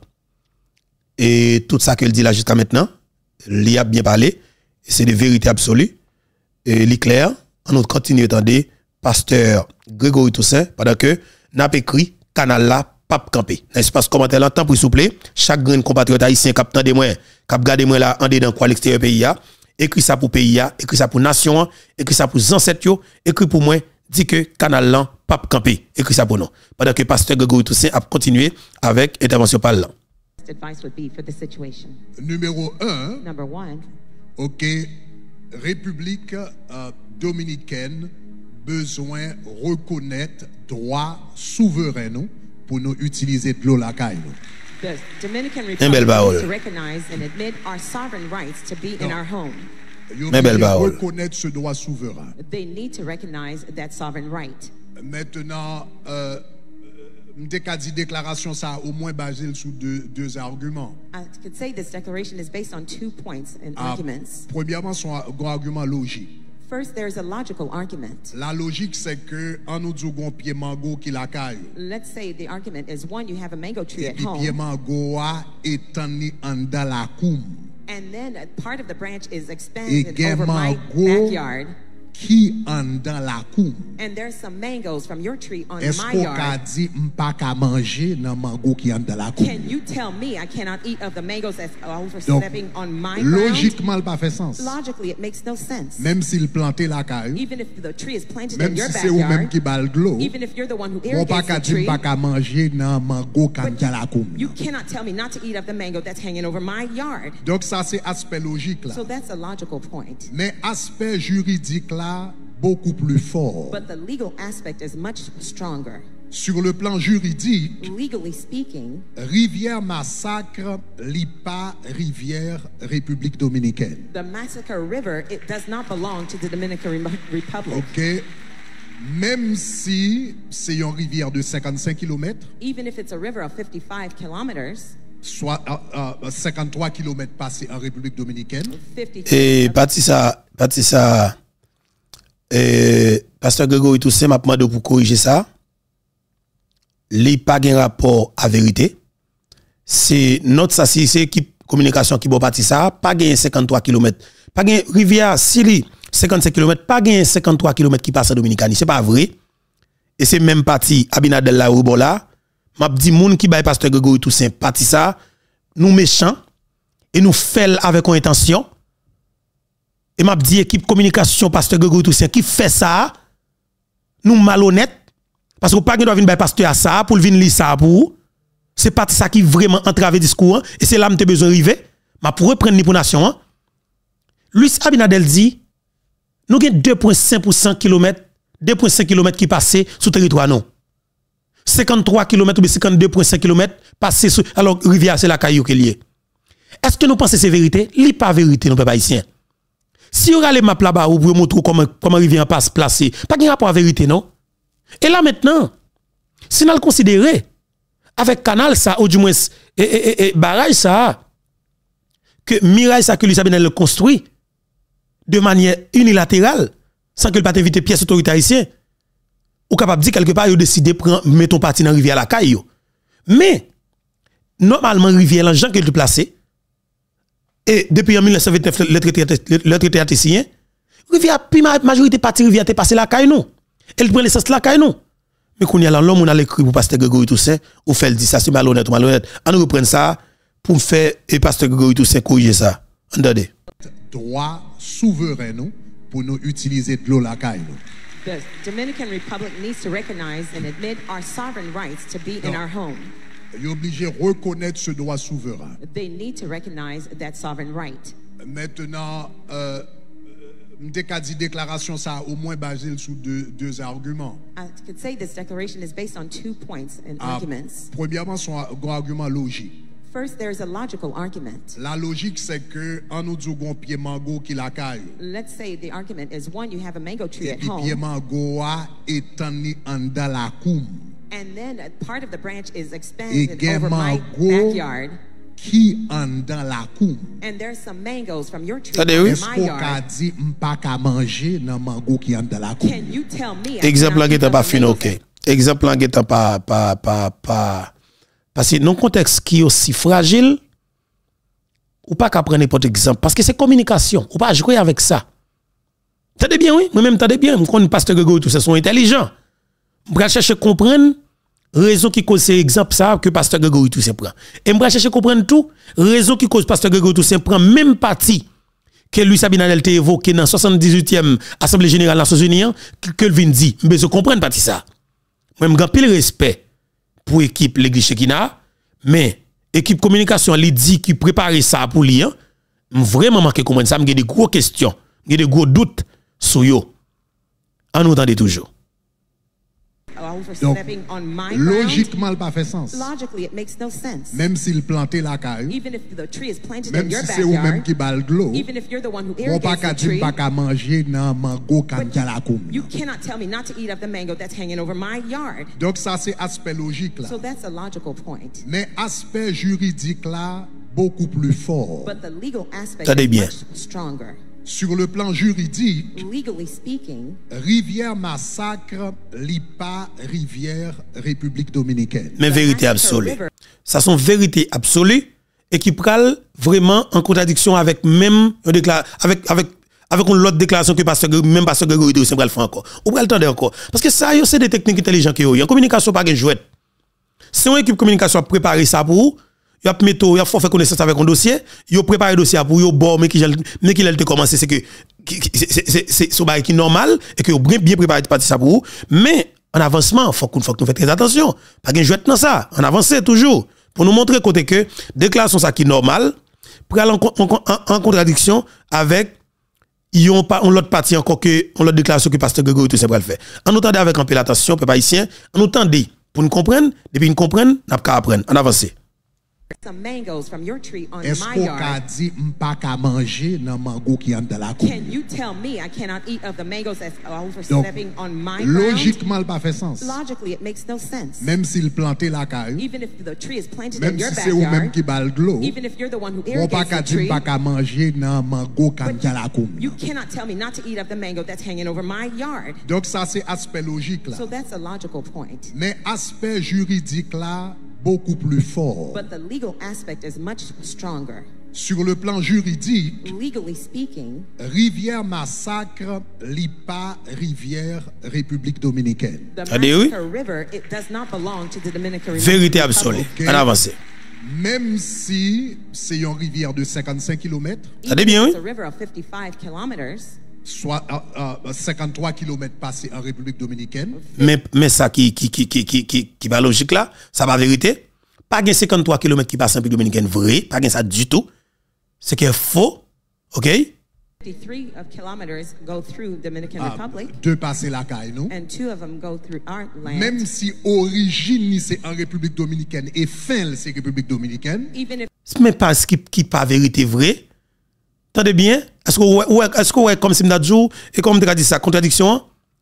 et tout ça qu'il dit là jusqu'à maintenant, il a bien parlé, c'est des vérités absolues et il est clair. On nous continue à attendre pasteur Grégory Toussaint pendant que n'a pas écrit canal là pape campé. Dans l'espace commentaire là, temps pour s'il vous plaît, chaque grand compatriote haïtien qui attend des moyens, qui regarde moi là en dedans quoi l'extérieur pays a, écrit ça pour pays a, écrit ça pour nation, écrit ça pour ancêtres yo, écrit pour moi dit que canal là pape campé, écrit ça pour nous. Pendant que pasteur Grégory Toussaint a continué avec intervention par là. advice would be for the situation. Numéro 1, Number one, OK, République dominicaine besoin reconnaître droit souverain nous pour nous utiliser de l'eau la caille. the Dominican Un bel Republic parole. needs to recognize and admit our sovereign rights to be in our home. Yo Mais belle besoin parole. reconnaître ce droit souverain. They need to recognize that sovereign right. Maintenant, m'te ka dit déclaration ça au moins basé sur deux arguments. I could say this declaration is based on 2 points and arguments. Premièrement, son argument logique. First, there is a logical argument. La logique, c'est que en nous disons qu'on pied mango qui la caille. Let's say the argument is one, you have a mango tree Et at puis pied home, mango a étani en dans la coum. and then a part of the branch is Et expanded gen over my mango backyard, qui en dans la coum. and there's some mangoes from your tree on Est-ce my qu'on ka yard. dit m'pa ka manger dans mango qui en dans la coum? Can you tell me I cannot eat of the mangoes that's Donc, overstepping on my ground? logiquement, il pas fait sens. Logically, it makes no sense. Même s'il plantait la caille, Even if the tree is planted même in your si c'est ou même backyard, qui balle de l'eau, even if you're the one who on pas irrigates ka the dire tree, m'pa ka manger dans mango qui en but dans la coum. you cannot tell me not to eat of the mango that's hanging over my yard. Donc ça c'est aspect logique là. So that's a logical point. Mais aspect juridique là beaucoup plus fort. But the legal aspect is much stronger. Sur le plan juridique, Legally speaking, Rivière Massacre l'IPA Rivière République Dominicaine. the Massacre River, it does not belong to the Dominican Republic. OK. Même si c'est une rivière de 55 km, Even if it's a river of 55 kilometers, soit 53 km passés en République Dominicaine, 50 Et parti ça, pasteur Grégory Toussaint m'a demandé pour corriger ça. Il pas un rapport à vérité. C'est notre ça c'est équipe communication qui bon parti ça, pas gain 53 km. Pas gain rivière Sili 55 km, pas gain 53 km qui passe en Dominicanie, c'est pas vrai. Et c'est même parti Abinadel la Rubola, m'a dit moun qui bail pasteur Grégory Toussaint parti ça, nous méchants et nous fait avec une intention. Et m'a dit équipe communication pasteur Grégory Toussaint qui fait ça, nous malhonnête parce que pas doit venir par pasteur à ça pour venir lire ça pour c'est pas ça qui vraiment entraver discours et c'est là m'te besoin arriver m'a pour reprendre pour nation. Luis Abinadel dit nous avons 2.5% km 2.5 km qui passé sous territoire non. 53 km ou 52.5 km passé sur alors rivière c'est la caillou qui est lié. Est-ce que nous pensons c'est vérité? Li pas vérité nos peuple haïtien. Si on a les maps là-bas ou pour montrer comment rivière passe placé, pas de rapport à vérité non. Et là maintenant, si nous le considérer avec canal ça ou du moins barrage ça que Mirail ça que lui Sabinel le construit de manière unilatérale sans que le pas inviter pièce autorité haïtien ou capable dire quelque part il décider prendre mettons parti dans rivière la caille. Mais normalement rivière l'argent que le placer et depuis en 1929 le traité a été signé rivière puis majorité partie rivière est passé la caille nous elle prend l'essence la caille nous Mais qu'on y a là, l'homme, on a écrit pour Pasteur Grégory Toussaint, ou fait le dit ça, c'est malhonnête ou malhonnête. On nous reprend ça pour faire, et Pasteur Grégory Toussaint corriger ça. Entendez. Droit souverain, nous, pour nous utiliser de l'eau la caille. The Dominican Republic needs to recognize and admit our sovereign rights to be in our home. Il est obligé de reconnaître ce droit souverain. They need to recognize that sovereign right. Maintenant, m'te ka dit déclaration ça au moins basé sur deux arguments. I could say this declaration is based on 2 points and arguments. Premièrement, son argument logique. First, there's a logical argument. La logique c'est que en nous dit gon pied mango qui la caille. Let's say the argument is one, you have a mango tree Et at puis pied home, mango a étani en dans la cour. and then a part of the branch is Et expanded gen over my mango backyard, qui en dans la cour. and there's some mangoes from your tree Attendez, in oui. Est-ce my qu'on ka yard. dit m'pa ka manger dans mango qui en dans la cour? Can you tell me? Exemple là qui est pas fin, fin, ok. Exemple là qui est pas parce que dans un contexte qui est aussi fragile, ou pas qu'à prendre n'importe exemple parce que c'est communication, ou pas jouer avec ça. T'entendez bien, oui? Moi-même, t'entendez bien. Je connais Pasteur Grégory, tout ça sont intelligents. Je vais chercher à comprendre raison qui cause ces exemples ça que Pasteur Grégory tout ça prend. Et je vais chercher à comprendre tout raison qui cause Pasteur Grégory tout ça prend même parti que Louis Sabinadel t'a évoqué dans 78e Assemblée Générale des Nations Unies que le vin dit. Mais je comprends parti ça. Moi, je pile respect pour l'équipe l'église Shekina, mais équipe communication li dit qui prépare ça pour lui, vraiment manqué comprendre ça, j'ai des gros questions, j'ai des gros doutes sur yo. On nous entend toujours. Donc, Overstepping on my ground. logiquement, il pas fait sens. Logically, it makes no sense. Même s'il plantait la caille, Even if the tree is planted même in your si c'est vous-même backyard, qui balle de l'eau, even if you're the one who on pas irrigates qu'à the dire tree, pas qu'à manger dans mango quand il y a la cour. you cannot tell me not to eat of the mango that's hanging over my yard. Donc ça c'est aspect logique là. So that's a logical point. Mais aspect juridique là beaucoup plus fort. But the legal aspect Tenez is bien. much stronger. Sur le plan juridique, Legally speaking, Rivière Massacre, l'IPA, Rivière, République Dominicaine. Mais vérité absolue. Ça sont vérité absolue et qui pral vraiment en contradiction avec même avec une autre déclaration que même Pasteur Grégory de Saint-Bral fait encore. Ou pral tendre encore parce que ça c'est des techniques intelligentes qui en communication pas gain jouet. Si une équipe communication a préparé ça pour vous, il a mettre il a faire connaissance avec un dossier, il a préparé le dossier pour yo bon mais qui a commencé c'est que c'est so bail qui normal et que bien préparé parti ça pour vous, mais en avancement faut qu'on fait très attention, pas gain jouet dans ça, en avancer toujours pour nous montrer côté que déclaration ça qui normal pour aller en contradiction avec yon pas on l'autre partie encore que on l'autre déclaration que Pasteur Grégory tout ça va le faire. En nous tendez avec un peu l'attention peuple haïtien, en nous tendez pour nous comprendre, depuis nous comprendre, n'a pas apprendre, en avancer. some mangoes from your tree on Est-ce my qu'on a yard. dit m'pas qu'à manger dans mango qui en dans la cour? Can you tell me I cannot eat of the mangoes that's Donc, overstepping on my ground? logiquement, il pas fait sens. Logically, it makes no sense. Même s'il plantait la caille, Even if the tree is planted même in your si c'est vous-même backyard, qui balle de l'eau, even if you're the one who on pas irrigates qu'à the dire tree, pas qu'à manger dans mango quand il y a la cour. you cannot tell me not to eat of the mango that's hanging over my yard. Donc ça c'est aspect logique là. So that's a logical point. Mais aspect juridique là beaucoup plus fort. But the legal aspect is much stronger. Sur le plan juridique, Legally speaking, Rivière Massacre, l'IPA, Rivière, République Dominicaine. the Allez, oui. Massacre River, it does not belong to the Dominican Vérité Republic. absolue. Ok. En avancer. Même si c'est une rivière de 55 km, Allez bien, It's oui. a river of 55 kilometers. soit 53 km passés en République Dominicaine, Mais ça qui va logique là, ça va vérité. Pas gain 53 km qui passe en République Dominicaine vrai, pas gain ça du tout. C'est que faux. OK? 53 of kilometers go through Dominican Republic, deux passer la caille, nous. and 2 of them go through our land. Même si origine c'est en République Dominicaine et fin c'est République Dominicaine, Even if Mais pas ce qui pas vérité vrai. Attendez bien, est-ce que ouais comme si m'da dit et comme tu as dit ça contradiction?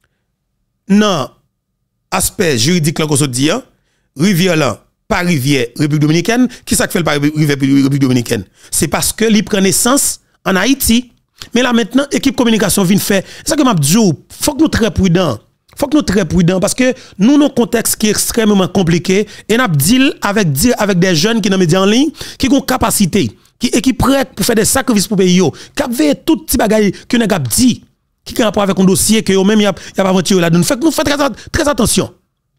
Non. Aspect juridique là qu'on se dit, rivière là pas rivière République Dominicaine, qui ça fait le pas rivière République Dominicaine? C'est parce que il prend naissance en Haïti. Mais là maintenant équipe communication vient faire. C'est ça que m'a dit, faut que nous très prudents. Faut que nous très prudents parce que nous nos contexte qui est extrêmement compliqué et n'a deal avec des jeunes qui dans médias en ligne qui ont capacité qui prêt pour faire des sacrifices pour pays yo, qui veut tout petit bagaille que n'a dit qui a rapport avec un dossier que eux même y a pas aventuré là. Fait que nous fait très attention.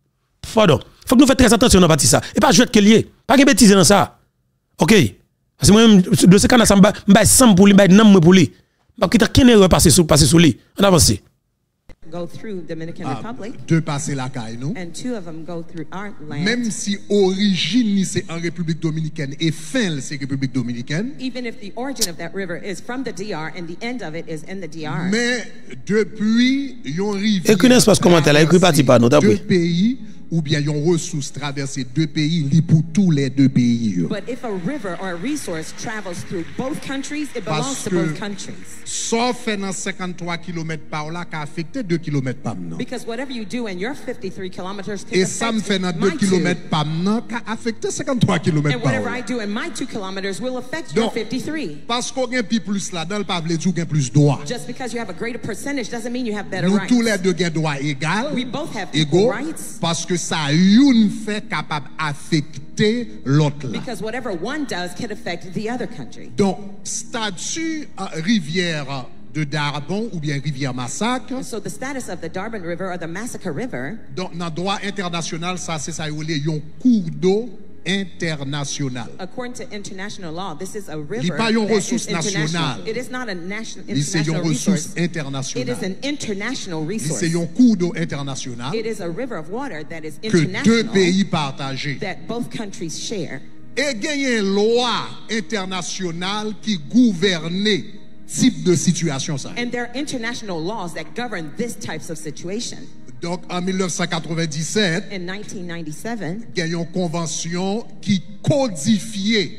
Pardon. Faut que nous fassions très attention dans partie ça. Et pas jouer que lié. Pas que bêtise dans ça. OK. Parce que moi de ce cas là ça me sam pour lui, me pour lui. Pas que qu'une erreur passer sous lui. On avance. Go through Dominican Republic. Deux passer la caille, nous. And two of them go through our land. Même si origine c'est en République Dominicaine et fin c'est République Dominicaine. Even if the origin of that river is from the DR and the end of it is in the DR. Mais depuis yon rivière. Écrit un espace commentaire là, écrit parti pas nous deux pays ou bien yon ressources traverser deux pays, li pour tous les deux pays. But if a river or a resource travels through both countries, it belongs to both countries. Sauf fait dans 53 km par là qui affecté 2 km par an. Because whatever you do in your 53 kilometers can Et ça me fait dans 2 km par an qui affecté 53 km and par whatever I an. do in my 2 kilometers will affect your 53. Parce qu'on gagne plus là-dedans, pas veut dire qu'on plus droit. Just because you have a greater percentage doesn't mean you have better Nous rights. tous les deux gagnons droit égal. We both have égaux, equal rights. parce que ça une fait capable affecter l'autre là. Because whatever one does can affect the other country. Donc statut rivière de Darbon ou bien rivière Massacre. So the status of the Darban River or the Massacre River. Donc dans droit international ça c'est ça y a un cours d'eau international. According to international law, this is a river. Il pas une that ressource is international. nationale. It is not a national C'est une international ressource resource. It internationale. is an international resource. C'est un cours d'eau international It is a river of water that is que deux international pays partagés. that both countries share. Et gagner une loi internationale qui gouverne type de situation ça. And there are international laws that govern this types of situation. Donc en 1997, In 1997, il y a une convention qui codifiait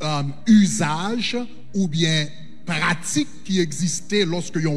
usage ou bien pratique qui existait lorsque y a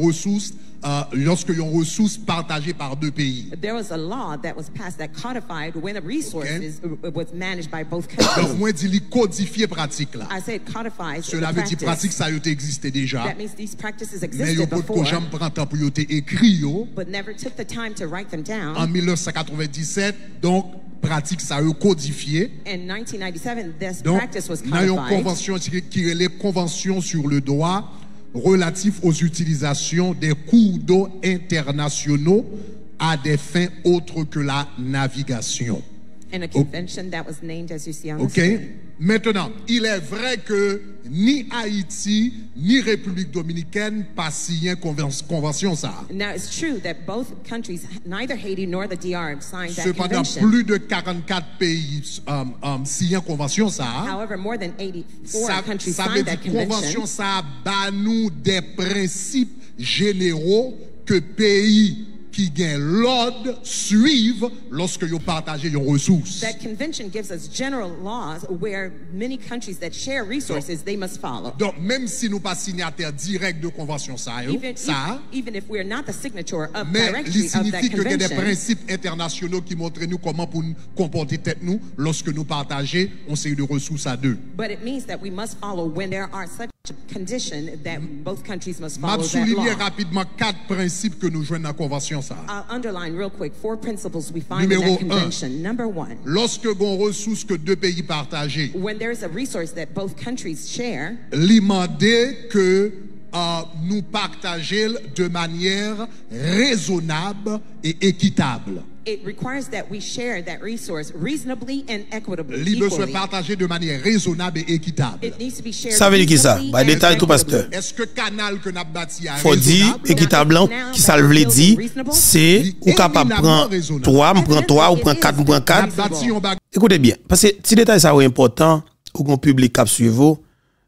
une ressource partagée par deux pays. there was a law that was passed that codified when a resource was managed by both Donc countries. moi dis codifier pratique là. I say it codifies Cela the veut dire pratique practice. ça y existait déjà. That means these practices Mais yo existed peut que before, j'aime prendre temps pour yo te écrit yo but never took the time to write them down. en 1997 donc pratique ça yo codifié. In 1997, this Donc practice was il y a une codified. convention qui est les conventions sur le droit relatif aux utilisations des cours d'eau internationaux à des fins autres que la navigation. And a convention that was named as you see on the OK? screen. Maintenant, il est vrai que ni Haïti ni République dominicaine pas signé convention ça. Now, it's true that both countries, neither Haiti nor the DR, signed that Cependant, convention. plus de 44 pays signé convention ça. However, more than 84 countries Ça veut signed dire that convention convention. ça bat nous des principes généraux que pays qui gagnent l'ordre suivent lorsque ils partagent leurs ressources. That convention gives us general laws where many countries that share resources, they must follow. Donc même si nous pas signataires directs de convention ça, Even if we're not the signature of mais directly il of that signifie que il y a des convention, principes internationaux qui montrent nous comment pour nous comporter tête nous lorsque nous partageons on série de ressources à deux. but it means that we must follow when there are such condition that both countries must M'a follow that souligner law. rapidement 4 principes que nous joignons dans la convention ça. I'll underline real quick 4 principles we find in Numéro that convention. Number 1, Lorsque gon ressources que deux pays partagés, when there is a resource that both countries share, demander que nous partager de manière raisonnable et équitable. it requires that we share that resource reasonably and equitably. Libre soit Equally. partagé de manière raisonnable et équitable. It needs to be shared Ça veut dire qui ça? reasonably By and détail tout equitably. pasteur. Est-ce que canal que n'a bâti a Faut dire raisonnable? équitable là, qui ça veut dire c'est ou capable prendre 3, me prend 3 ou prend 4, me prend 4. Bâti on bag- Écoutez bien, parce que si détail ça est important ou qu'on public cap suivre,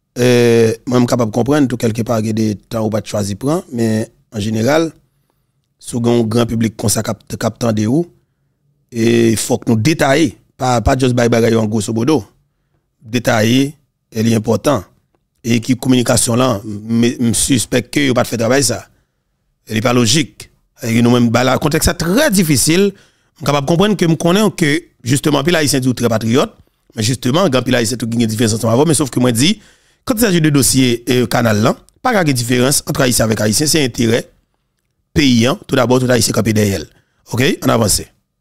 moi je capable de comprendre tout quelque part il y a des temps où pas choisir prendre, mais en général sous un grand public comme ça cap tande ou et il faut que nous détailler pas juste bagaille en grosso modo. Détailler elle est important et qui communication là me suspecte que pas fait travail ça. Elle est pas logique. Et nous même la contexte ça très difficile, je capable de comprendre que me connais que justement puis haïtien dit très patriote, mais justement grand puis haïtien tout gagne différence avant mais sauf que moi dit quand il s'agit de dossier canal là, pas de différence entre haïtien avec haïtien, c'est intérêt paysan tout d'abord tout haïtien campé derrière. OK, on avance.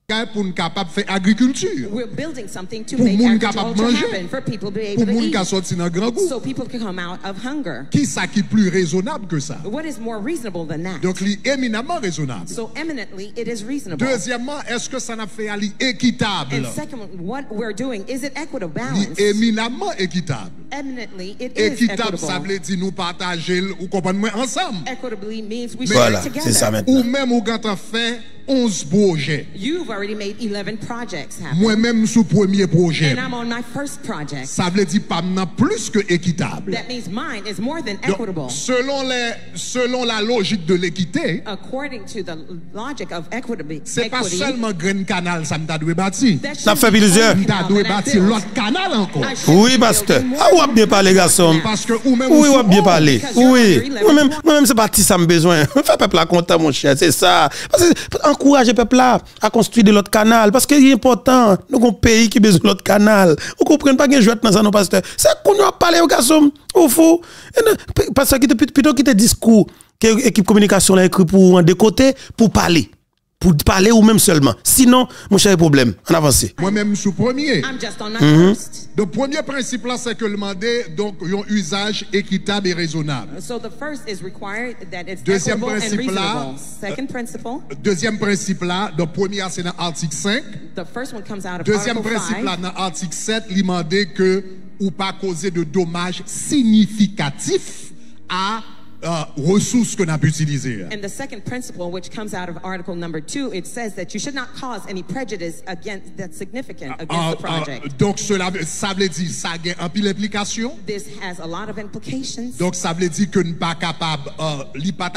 pour nous capable faire agriculture. We're building something to Pour make moun capable agriculture manger. happen, for people to be Pour able to moun qui eat, sorti dans grand goût. so people can come out of hunger. Qui ça qui est plus raisonnable que ça? What is more reasonable than that? Donc, il est éminemment raisonnable. So eminently, it is reasonable. Deuxièmement, est-ce que ça n'a fait aller équitable? And second, what we're doing, is it equitable Il balance? est éminemment équitable. Eminently, it is Équitable, ça equitable. veut dire nous partager ou comprenez ensemble. Equitably means we Voilà, share c'est ça together. maintenant. Ou même ou quand on fait 11 projets. You've already made 11 projects happen. Moi-même sous premier projet. And I'm on my first project. Ça veut dire pas maintenant plus que équitable. That means mine is more than Donc, equitable. selon la logique de l'équité, According to the logic of equity, c'est pas seulement Grand Canal ça m'a doué bâti. that Ça shouldn't fait be plusieurs. only M'ta now doué that I bâti built. l'autre canal encore. I should Oui, be pasteur. building Ah, more ou a bien parlé, garçon. Parce que ou même Oui, ou ou a bien parlé. because you're Oui. under 11. Moi-même, c'est parti, ça me besoin. Fais peuple là content, mon cher, c'est ça. Parce que encourager peuple là à construire de l'autre canal. Parce que c'est important. Nous avons un pays qui a besoin de l'autre canal. Vous comprenez pas que je vais dans ça, non, pasteur. C'est qu'on a parlé au garçon. Au fond. Parce que plutôt qu'il te discours que l'équipe communication a écrit pour de côté, pour parler. Pour parler ou même seulement. Sinon, mon cher, problème. On avance. moi-même sous premier. I'm just on my first. Le premier principe là, c'est que demander donc un usage équitable et raisonnable. So the first is required that it's Deuxième equitable and principe là, reasonable. Second principle, Deuxième principe là, le premier c'est dans l'article 5. the first one comes out of Deuxième Article principe 5. là, dans l'article 7, il demandait que ou pas causer de dommages significatifs à ressources qu'on a pu utiliser. And the second principle, which comes out of Article number 2, it says that you should not cause any prejudice against that's significant against the project. Donc ça veut dire ça a un pile d'implications. This has a lot of implications. Donc ça veut dire que nous pas capable li pas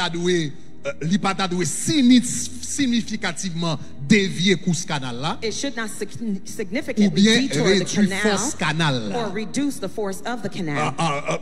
ta doué significativement dévier ce canal là. It should not Ou significantly bien detour the réduire force canal canal or là. reduce the force of the canal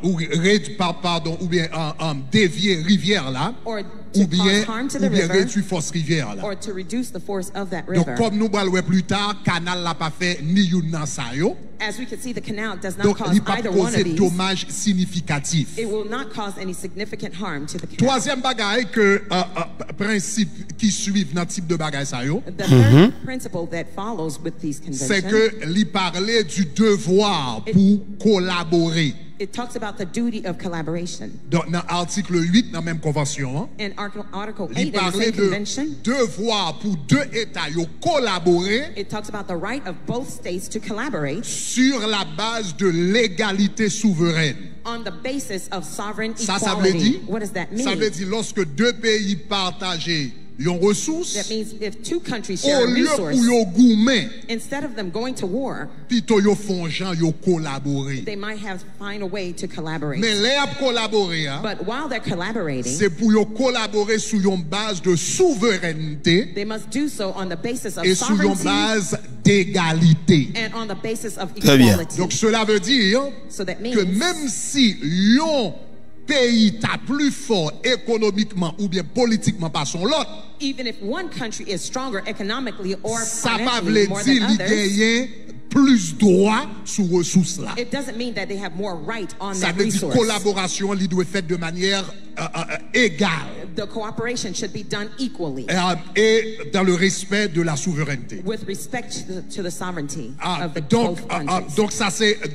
Ou bien dévier rivière là. or Ou to bien cause harm to the river réduire force rivière là. or to reduce the force of that Donc river. comme nous allons voir plus tard, canal là pas fait ni une dans ça yo. As we can see, the canal does not Donc cause il pas either one causer of these. dommages significatifs. It will not cause any significant harm to the canal. Troisième bagaille que principe qui suivent dans type de bagaille ça yo, The third principle that follows with these c'est conventions, que lui parler du devoir pour collaborer. it talks about the duty of collaboration. Donc dans l'article 8 dans la même convention, In Article 8 il in the parlait same de convention, devoir pour deux États yo collaborer it talks about the right of both states to collaborate sur la base de l'égalité souveraine. on the basis of sovereign Ça veut equality. dire, What does that ça veut mean? dire lorsque deux pays partagent une ressource, That means if two countries au share a lieu pour resource, yo gourmet, instead of them going to war, plutôt yo font gens yo collaborer. they might have find a way to collaborate. Mais les ap collaborer, hein, But while they're collaborating, c'est pour yo collaborer sur une base de souveraineté they must do so on the basis of et sur une sovereignty base d'égalité. and on the basis of Très bien. equality. Donc cela veut dire So that means que même si un pays est plus fort économiquement ou bien politiquement par son lot, even if one country is stronger economically or ça va financially veut more dire than qu'il others, gagne plus droit sur ressources là. it doesn't mean that they have more right on Ça that veut dire resource. collaboration il doit être faite de manière égale The cooperation should be done equally et dans le respect de la souveraineté. with respect to the sovereignty of the Donc, both countries. donc ça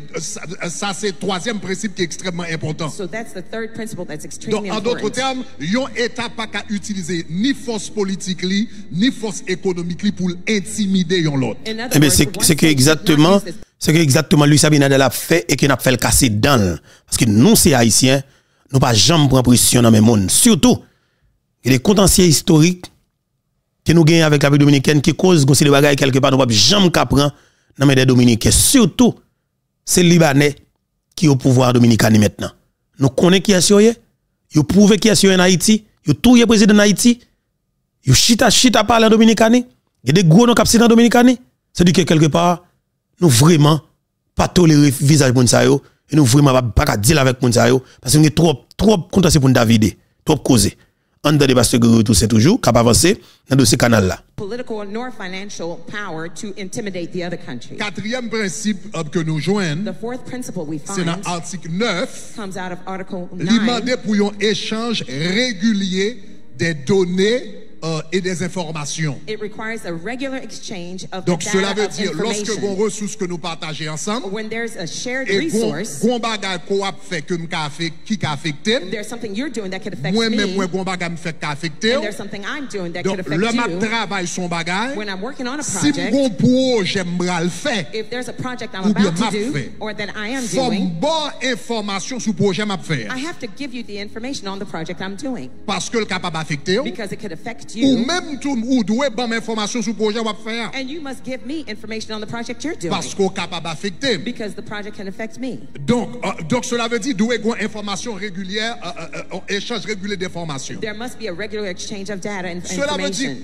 c'est troisième principe qui est extrêmement important. So that's the third principle that's extremely Donc, en d'autres important. termes, yon État pas qu'à utiliser ni force politique li, ni force économique li pour intimider yon l'autre. In other Eh bien, words, c'est one que state should not exactement, use this. c'est que exactement Luis Abinadel a fait et qu'il a fait le casser dans. Parce que nous, c'est haïtiens, nous pas jamais prendre pression dans le monde. Surtout, il y a des contentieux historiques que nous gagnons avec la République dominicaine qui cause qu'on se bagaille quelque part, nous pas jamais prendre dans les Dominicains. Surtout, c'est le Libanais qui est au pouvoir dominicain maintenant. Nous connaissons qui est sur eux, ils prouvent qui est sur en Haïti, ils tout le président d'Haïti, ils chita parler en Dominicain, il y a des gros noms qui dans Dominicain. C'est-à-dire que quelque part, nous vraiment pas tolérer le visage pour nous et nous vraiment pas dire avec nous parce que nous trop contentieux pour David, trop causer. En de débat tout c'est toujours capable avancer dans dossier canal là. Political nor financial power to intimidate the other country. Quatrième principe que nous joignons, The fourth principle we c'est dans find l'article 9, comes out of Article 9. demander pour un échange régulier des données et des informations. It requires a regular exchange of Donc the cela veut data of dire lorsque information. on ressource que nous partageons ensemble When there's a shared et resource, gon bagay ko ap fait que qui ka affecté there's something you're doing that could affect moi me, même moi gon bagay me fait ka affecté. and there's something I'm doing that could Donc affect le m'a you. travail son bagay When I'm working on a si project, mon projet m'bral fait if there's a project I'm ou bien about m'a to do fait or that I am faut doing, bon information sur projet m'a faire I have to give you the information on the project I'm doing parce que le capable affecter because it could affect ou you, même tout ou doit bon information sur projet m'a faire and you must give me information on the project you're doing parce qu'on capable affecter. because the project can affect me. Donc cela veut dire doit avoir information régulière, échange régulier d'informations. There must be a regular exchange of data and Cela veut dire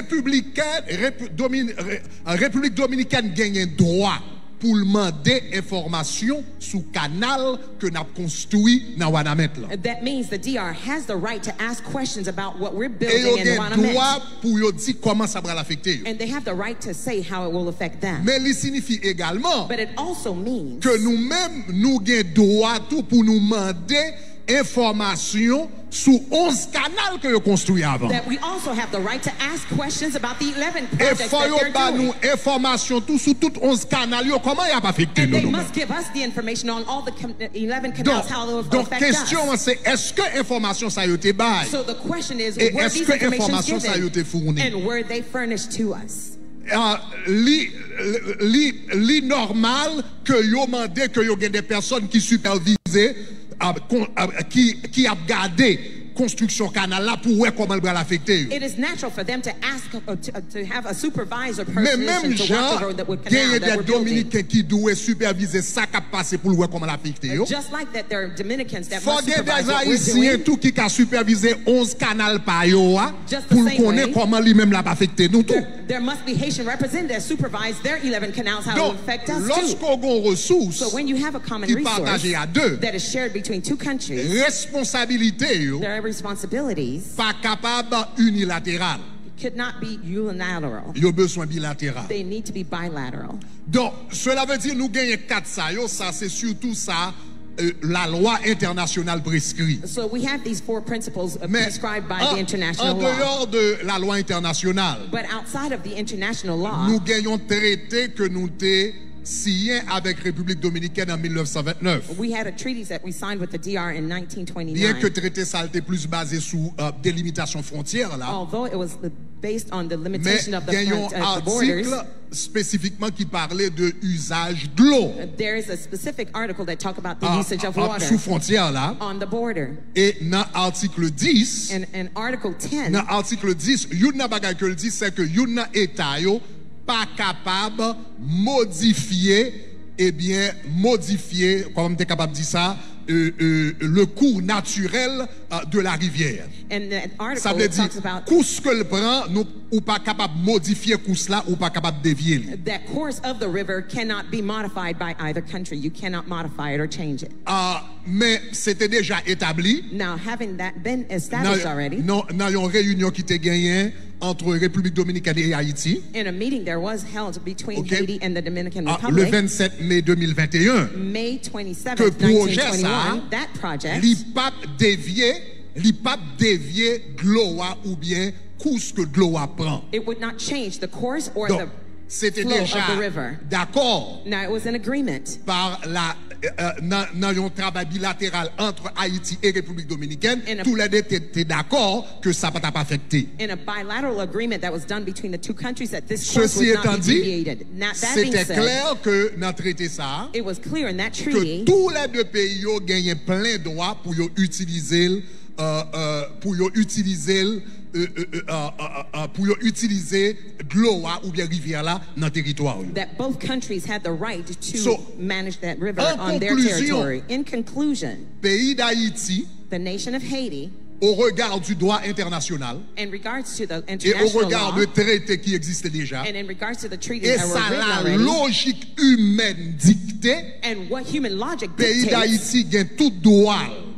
République dominicaine gagne un droit pour demander information sous canal que n'a construit dans Wanamet là. That means the DR has the right to ask questions about what we're Et building il y in a un droit Wanamet. pour dire comment ça va l'affecter. And they have the right to say how it will affect them. Mais il signifie également But it also means que nous-mêmes nous avons droit tout pour nous demander information sur 11 canaux que vous construit avant. that we also have the right to ask questions about the 11 Et projects faut that yo they're ba doing. nous information tout sur toutes 11 canaux comment il a pas affecté And nous. they must give us the information on all the 11 canals, Donc, how it will donc affect question us. c'est est-ce que information ça yo te bail So the question is, et were est-ce these que informations information ça yo te given fourni? and were they furnished to us? Li normal que yo mandé que yo gen des personnes qui supervisaient qui a gardé construction canal là pour voir comment il va l'affecter. It is natural for them to ask to have a supervisor Mais person même to walk gens the road that would gagne canal that des we're building. dominicains qui doivent superviser ça qui a passé pour voir comment l'affecter. Just like that, there are Dominicans that Faut must des supervise what we're haïtiens doing. tout qui a supervisé 11 canaux par yo Just the pour same connaître way. comment lui-même l'a affecté nous tout. There must be Haitian representatives supervise their 11 canals, how it will Donc affect us too. lorsqu'on a une ressource So when you have a common qui resource partagée à deux, that is shared between two countries, responsabilité yo there are responsibilities pas capable unilatéral. could not be unilateral. Yo besoin bilatéral. They need to be bilateral. Donc cela veut dire nous gagnons 4 ça yo ça c'est surtout ça la loi internationale prescrit. So we have these 4 principles Mais prescribed by en the international law. dehors de la loi internationale, But outside of the international law, nous gagnons traité que nous avons signé avec République dominicaine en 1929. we had a treaty that we signed with the DR in Bien que 1929. traité ça était plus basé sur délimitation frontière là, Although it was based on the mais limitation of the, gagnons the borders, article spécifiquement qui parlait de usage de l'eau there is a specific article that talk about the usage of water sous frontière là. on the border. Et dans l'article 10, And Article 10, dans l'article 10, yon nan bagay que le dit, c'est que yon nan état yo pas capable modifier, comment t'es capable de dire ça, le cours naturel de la rivière. and that Ça article veut dire, talks about course que le prend, nous ou pas capable de modifier course là, ou pas capable de dévier. Li. that course of the river cannot be modified by either country. You cannot modify it or change it. Mais c'était déjà établi. Now, having that been established already, Dans une réunion qui était gagnée entre République dominicaine et Haïti, in a meeting that was held between Okay. Haiti and the Dominican le Republic, 27 mai 2021, May 27th, que projet 1921, ça, that project, l'IPAP dévié gloa ou bien course que gloa prend. it would not change the course or Donc, the c'était flow déjà of the river. d'accord Now, it was an agreement par dans un travail bilatéral entre Haïti et République dominicaine. In a- Tous les deux étaient d'accord que ça ne va pas affecter. in a bilateral agreement that was done between the two countries that this course Ceci would not étant be dit, deviated. Now, that being c'était said, clair que dans le traité ça, it was clear in that que treaty tous les deux pays yo gagnent plein droit pour yo utiliser gloa ou bien rivière là dans le territoire. that both countries had the right to So, manage that river en on their conclusion, territory. In conclusion, Pays d'Haïti, the nation of Haiti, au regard du droit international in regards to the et au international regard law, de traités qui existaient déjà, and in regards to the treaties et that were ça written la already, logique humaine dictée, and what human logic pays dictates, d'Haïti gagne tout droit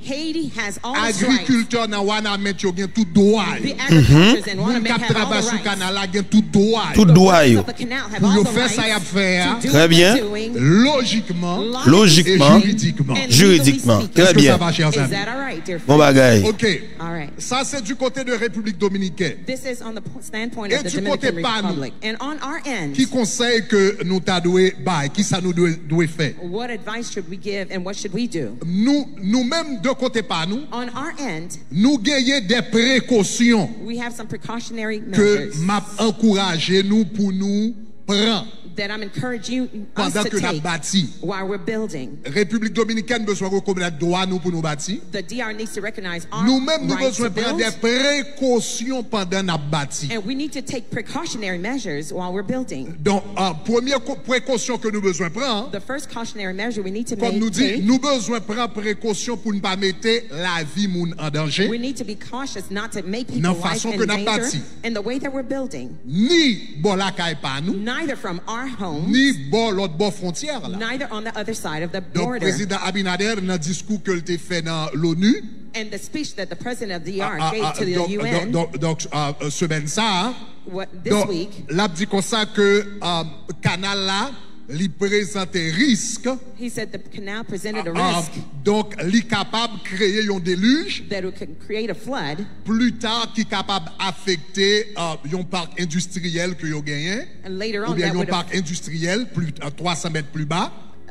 Haiti has all its rights. Agriculteur dans Wanamet yo gen tout droit. The agricultures in Moun Wanamet k'ap have all travail the sur rights. canal la gen tout droit. Tout droit yo. Of the canal have Pour all yo the faire ça y a rights faire. to do Très what bien. they're doing, Logiquement Logiquement, et juridiquement. and juridiquement. legally Très Est-ce que ça bien. va, chers Is amis? that all right, dear Bon friends? bagaille. OK. All right. Ça c'est du côté de République dominicaine. This is on the standpoint Et of the du côté Dominican pas nous. Republic. And on our end, Qui conseille que nous t'a doué bail, qui ça nous doit faire? what advice should we give and what should we do? Nous-mêmes de côté pas nous, On our end, nous gagnons des précautions we have some precautionary que measures m'a encouragé nous pour nous prendre that I'm encouraging us pendant to que nous take bâti. while we're building. République dominicaine besoin de reconnaître droit nous pour nous bâtir. The DR needs to recognize our Nous-mêmes nous right besoin to de prendre build, des précautions pendant nous bâti. and we need to take precautionary measures while we're building. Donc première précaution que nous besoin prendre, The first cautionary measure we need to comme nous dit, take, nous besoin prendre précaution pour ne pas mettre la vie moun en danger. we need to be cautious not to make Dans people's life façon in que n'a danger bâti. in the way that we're building, Ni bon la caille pas nous, neither from our homes, ni bon l'autre bon frontière là. neither on the other side of the Donc border. président Abinader dans discours que il fait dans l'ONU, And the speech that the president of the DR gave to the UN donc semaine ça, this donc week, l'a dit comme ça que canal là li présente risque, he said the canal presented a risk donc li capable créer un déluge that it could create a flood, plus tard qui capable affecter un parc industriel que yo gagné and later ou on bien that un would parc industriel plus 300 mètres plus bas.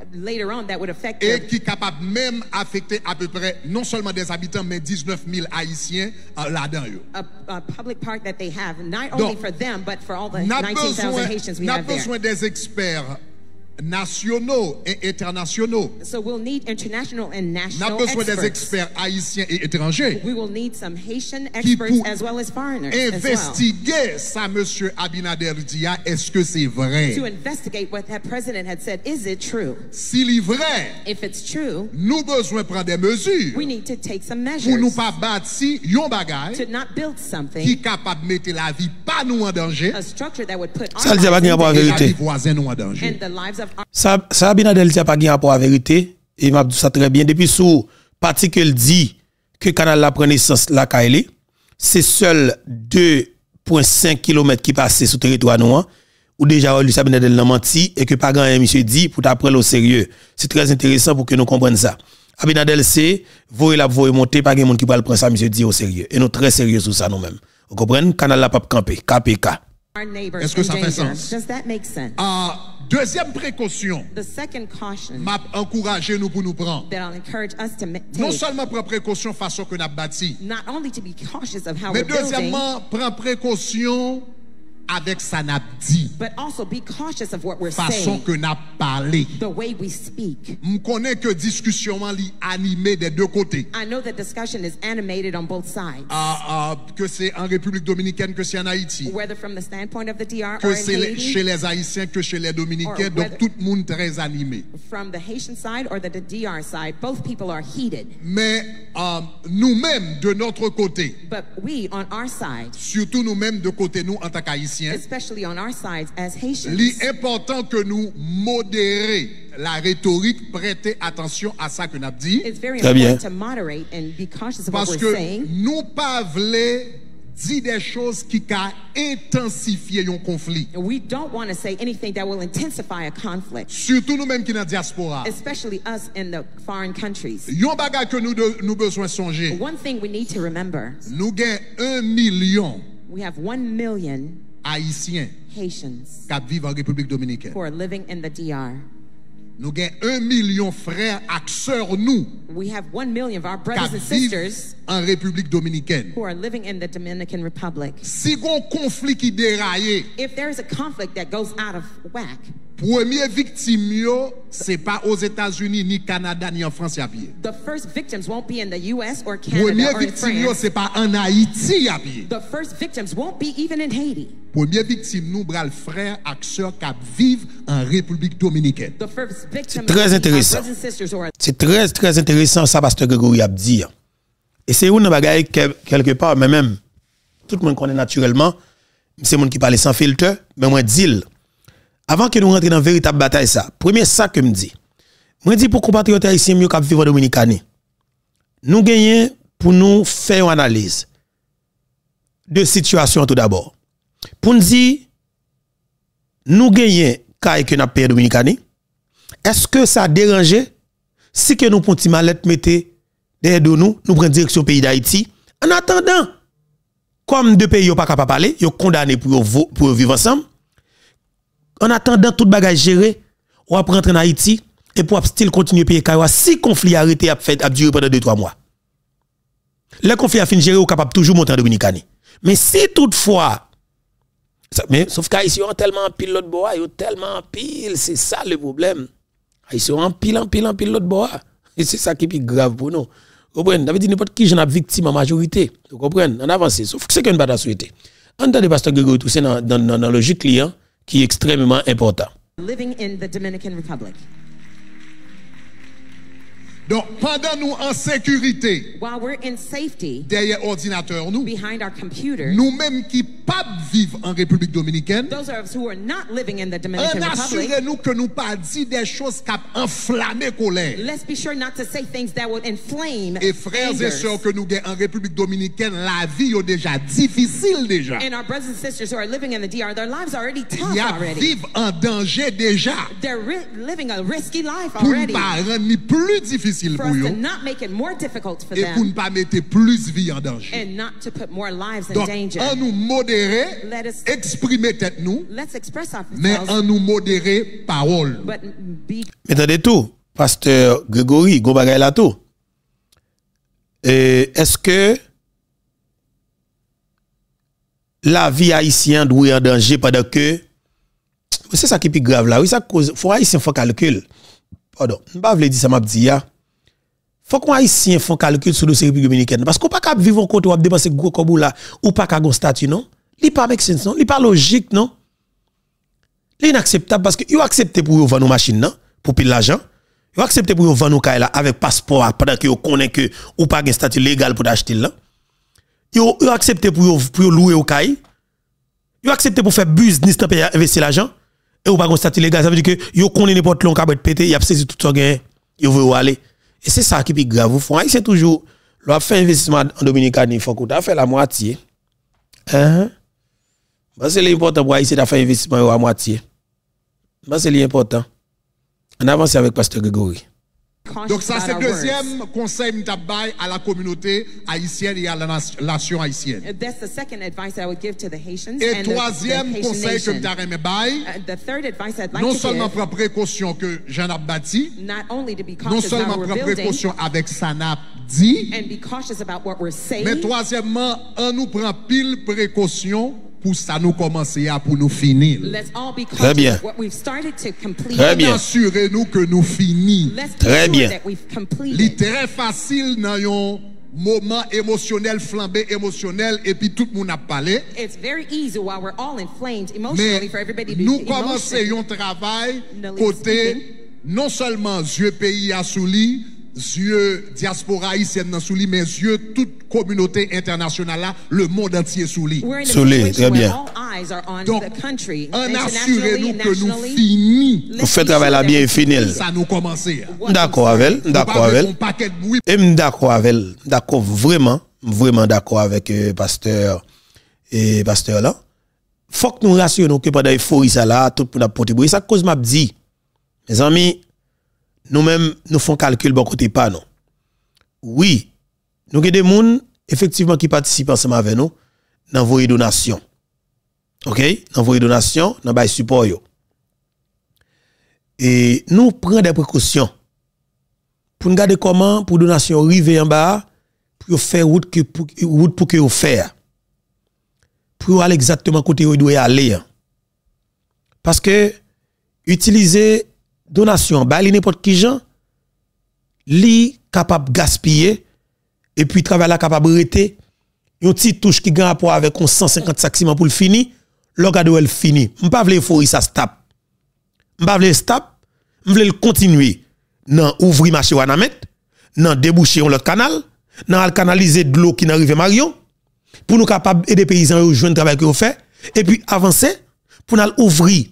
affect Et qui est capable même affecter à peu près non seulement des habitants mais 19 000 Haïtiens là-dedans. a public park that they have, not Donc, only for them but for all the N'a 19,000 Haitians we have there. besoin des experts nationaux et internationaux. So we'll need international and N'a national besoin des experts. experts haïtiens et étrangers We will need some Haitian qui experts pour as well as foreigners as well, investiguer ça, monsieur Abinader dit, est-ce que c'est vrai? to investigate what that president had said. Is it true? S'il est vrai, If it's true, nous besoin prendre des mesures we need to take some pour nous measures pas bâtir un bagage to not build qui something, est capable de mettre la vie pas nous en danger a structure that would put Ça our le dit pas lives qu'il y a pas in la et vérité. la vie voisin nous en danger. and the lives of our Ça Abinader dit pas qu'il y a rapport à la vérité et m'a dit ça très bien depuis sous parti que dit que canal la prend naissance la Kaili, c'est seul 2,5 km qui passe sur territoire nous ou déjà lui Abinader l'a menti et que pas grand monsieur dit pour t'apprendre au sérieux. C'est très intéressant pour que nous comprenions ça. Abinader c'est voyer la voyer monter pas grand monde qui va le prendre ça monsieur dit au sérieux et nous très sérieux sur ça nous-mêmes. Vous comprenez canal la pas camper KPK. neighbors Est-ce que in ça fait danger. sens? Does that make sense? Deuxième précaution, The second caution m'a encouragé nous pour nous prendre. that I'll encourage us to Non take, seulement prendre précaution façon que nous avons bâti, not only to be cautious of how mais we're building, deuxièmement, prendre précaution avec ça n'a dit, but also be cautious of what we're façon saying, que n'a parlé. the way we speak. Je connais que discussion li animée des deux côtés. I know that discussion is animated on both sides, Que c'est en République dominicaine, que c'est en Haïti, whether from the standpoint of the DR or que in c'est chez Haiti, les Haïtiens, que chez les Dominicains, Or donc whether- tout le monde très animé. from the Haitian side or the DR side. Both people are heated, Mais nous-mêmes, de notre côté, but we on our side, surtout nous-mêmes de côté nous en tant qu'Haïtiens, especially on our sides as Haitians, l'important que nous modérer la rhétorique, prêter attention à ça que nous avons dit, it's very Très bien. important to moderate and be cautious of what parce we're que saying, nous pas voulons dire des choses qui ca intensifier un conflit. we don't want to say anything that will intensify a conflict, Surtout nous-mêmes qui dans la diaspora. especially us in the foreign countries. Yon bagay que nous besoin songer. One thing we need to remember, Nous gain 1 million we have 1 million Haïtiens Haitians qui vivent en République dominicaine. who are living in the DR. Nous gain 1 million frères et sœurs nous We have 1 million of our qui brothers and vivent sisters en République dominicaine. who are living in the Dominican Republic. Si gon conflit qui déraille, If there is a conflict that goes out of whack, premier victime yo, c'est pas aux États-Unis ni Canada ni en France à pied. the first victims won't be in the US or Canada Premier or in victime yo, France. c'est pas en Haïti à pied. The first victims won't be even in Haiti. Premier victime nous bral frères et sœurs qui vivent en République dominicaine. The first victims très will be our intéressant. brothers and sisters who are C'est très intéressant ça pasteur Grégory a dit. Et c'est une bagaille quelque part mais même tout le monde connaît naturellement, c'est monde qui parle sans filtre, mais moi dis avant que nous rentrions dans véritable bataille ça. Premier ça que me dit. Moi dis pour compatriotes haïtiens mieux qu'à vivre en Dominicanie. nous gagnons pour nous faire une analyse de situation tout d'abord. Pour nous dire, nous gagnons cas que nous avons Dominicani. Est-ce que ça a dérangé si que nous prenons une mallette mettez derrière nous prenons direction pays d'Haïti? En attendant, comme deux pays n'ont pas capable de parler, ils sont condamnés pour vivre ensemble. En attendant tout bagage géré, on va rentrer en Haïti et pour still continuer à payer Kawa si conflit arrêté a duré pendant 2-3 mois. Le conflit a fini géré, on est capable toujours monter en Dominicani. Mais si toutefois, mais sauf qu'Haïtiens ont tellement pile l'autre bois, ils ont tellement pile, c'est ça le problème. Haïtiens ont pile l'autre bois. Et c'est ça qui est plus grave pour nous. Vous comprenez? Ça veut dire n'importe qui j'en a victime en majorité. Vous comprenez? On avance. Sauf que c'est qu'une bataille souhaitée. En tant que pasteur Grégory Toussaint dans la logique client qui est extrêmement important. Living in the Dominican Republic. Donc, pendant nous en sécurité, While we're in safety, derrière ordinateur, behind our computers, nous-mêmes qui pas vivre en République dominicaine, those of us who are not living in the Dominican Republic, assurez-nous que nous pas dit des choses qui enflammé colère. let's be sure not to say things that would inflame Et frères et angers. sœurs que nous gagnons en République dominicaine, la vie est déjà difficile déjà. And our brothers and sisters who are living in the DR, their lives are already tough Il y a already. vivre en danger déjà. They're living a risky life Pour ne already. pas rendre ni plus difficile For pour us to eux not make it more difficult for et pour ne them pas mettre plus vie en danger. and not to put more lives in Donc, danger. en nous modérer, Let us exprimer tête nous, let's express mais ourselves, en nous modérer parole. but be Mais attendez tout, pasteur Grégory, go bagay la tout. Est-ce que la vie haïtienne doit être en danger pendant que c'est ça qui est plus grave là, oui ça cause faut haïtien faut calcul. Pardon, on pas veut dire ça m'a dit ya. Faut qu'on haïtien font calcul sur le République dominicaine parce qu'on pas capable vivre en côté ou dépenser gros comme là ou pas capable statut non. Li pas make sense non, li pas logique non. Li inacceptable parce que yo accepté pour yo vendre nos machines non pour pile l'argent. Yo accepté pour yo vendre nos caille là avec passeport pendant que yo connaît que ou pas un statut légal pour acheter là. Yo accepté pour yo louer au caille. Yo accepté pour faire business dans pays investir l'argent et ou pas un statut légal ça veut dire que yo connaît n'importe long capable péter, y a saisi tout ça gain, yo veut aller. Et c'est ça qui est grave. C'est toujours, l'on fait investissement en Dominicaine, il faut qu'on fait la moitié. C'est l'important pour Haïti de faire investissement à moitié. C'est l'important. On avance avec Pasteur Grégory. Donc ça cautious c'est about our deuxième conseil m'tabaye à la communauté haïtienne et à la nation haïtienne. words. That's the second advice I would give to the Haitians Et and the troisième Haitian conseil que nation. m'ta baye, The third advice I'd like non to seulement give, prendre précaution que j'en ai bâti, not only to be non cautious seulement about what prendre we're building précaution avec ça n'a dit, and be cautious about what we're mais saying, troisièmement, on nous prend pile précaution pour ça nous commencer à pour nous finir. let's all be Très bien. cautious of what we've started to complete. Très bien. Assurez-nous que nous finissons. Let's be Très sure bien. that we've Il completed. est très facile dans un moment émotionnel, flambé émotionnel, et puis tout le monde a parlé. It's very easy while we're all inflamed Mais emotionally for everybody to be nous commençons emotional. un travail No, côté speaking. non seulement yeux pays à souli, yeux diaspora haïtienne dans souli, mais yeux toute communauté internationale là, le monde entier souli. We're in a Soleil, situation très where bien. all eyes are on Donc, the country, en internationally assurez-nous and que nous nationally. finissons. Vous faites travail là bien et fini. Ça nous commence. D'accord avec elle, d'accord avec elle. Un paquet de bruit. Et d'accord avec elle, d'accord vraiment d'accord avec pasteur et pasteur là. Faut que nous rassurions que pendant l'euphorie ça là, tout le monde a porté bruit. Ça cause m'a dit. Mes amis, nous-mêmes nous font calcul bon côté pas non. Oui, nous avons des gens effectivement qui participent ensemble avec nous dans vos donations. OK? Dans vos donations, dans bail support yo. Et nous prenons des précautions pour nous garder comment pour donation arriver en bas pour faire route pour que vous faire. Pour aller exactement côté où doit aller. Parce que utiliser donation bah n'importe qui gens li capable gaspiller et puis travail là capable arrêter une petite touche qui gagne rapport avec 150 sacs ciment pour le fini l'orgade elle fini m'pa vle euphorie ça stop m'pa vle stop m'vle continuer nan ouvrir marché Wanamet nan déboucher l'autre canal nan canaliser de l'eau qui n'arrive Marion pour nous capable aider paysans à joindre travail que vous fait et puis avancer pour nous ouvrir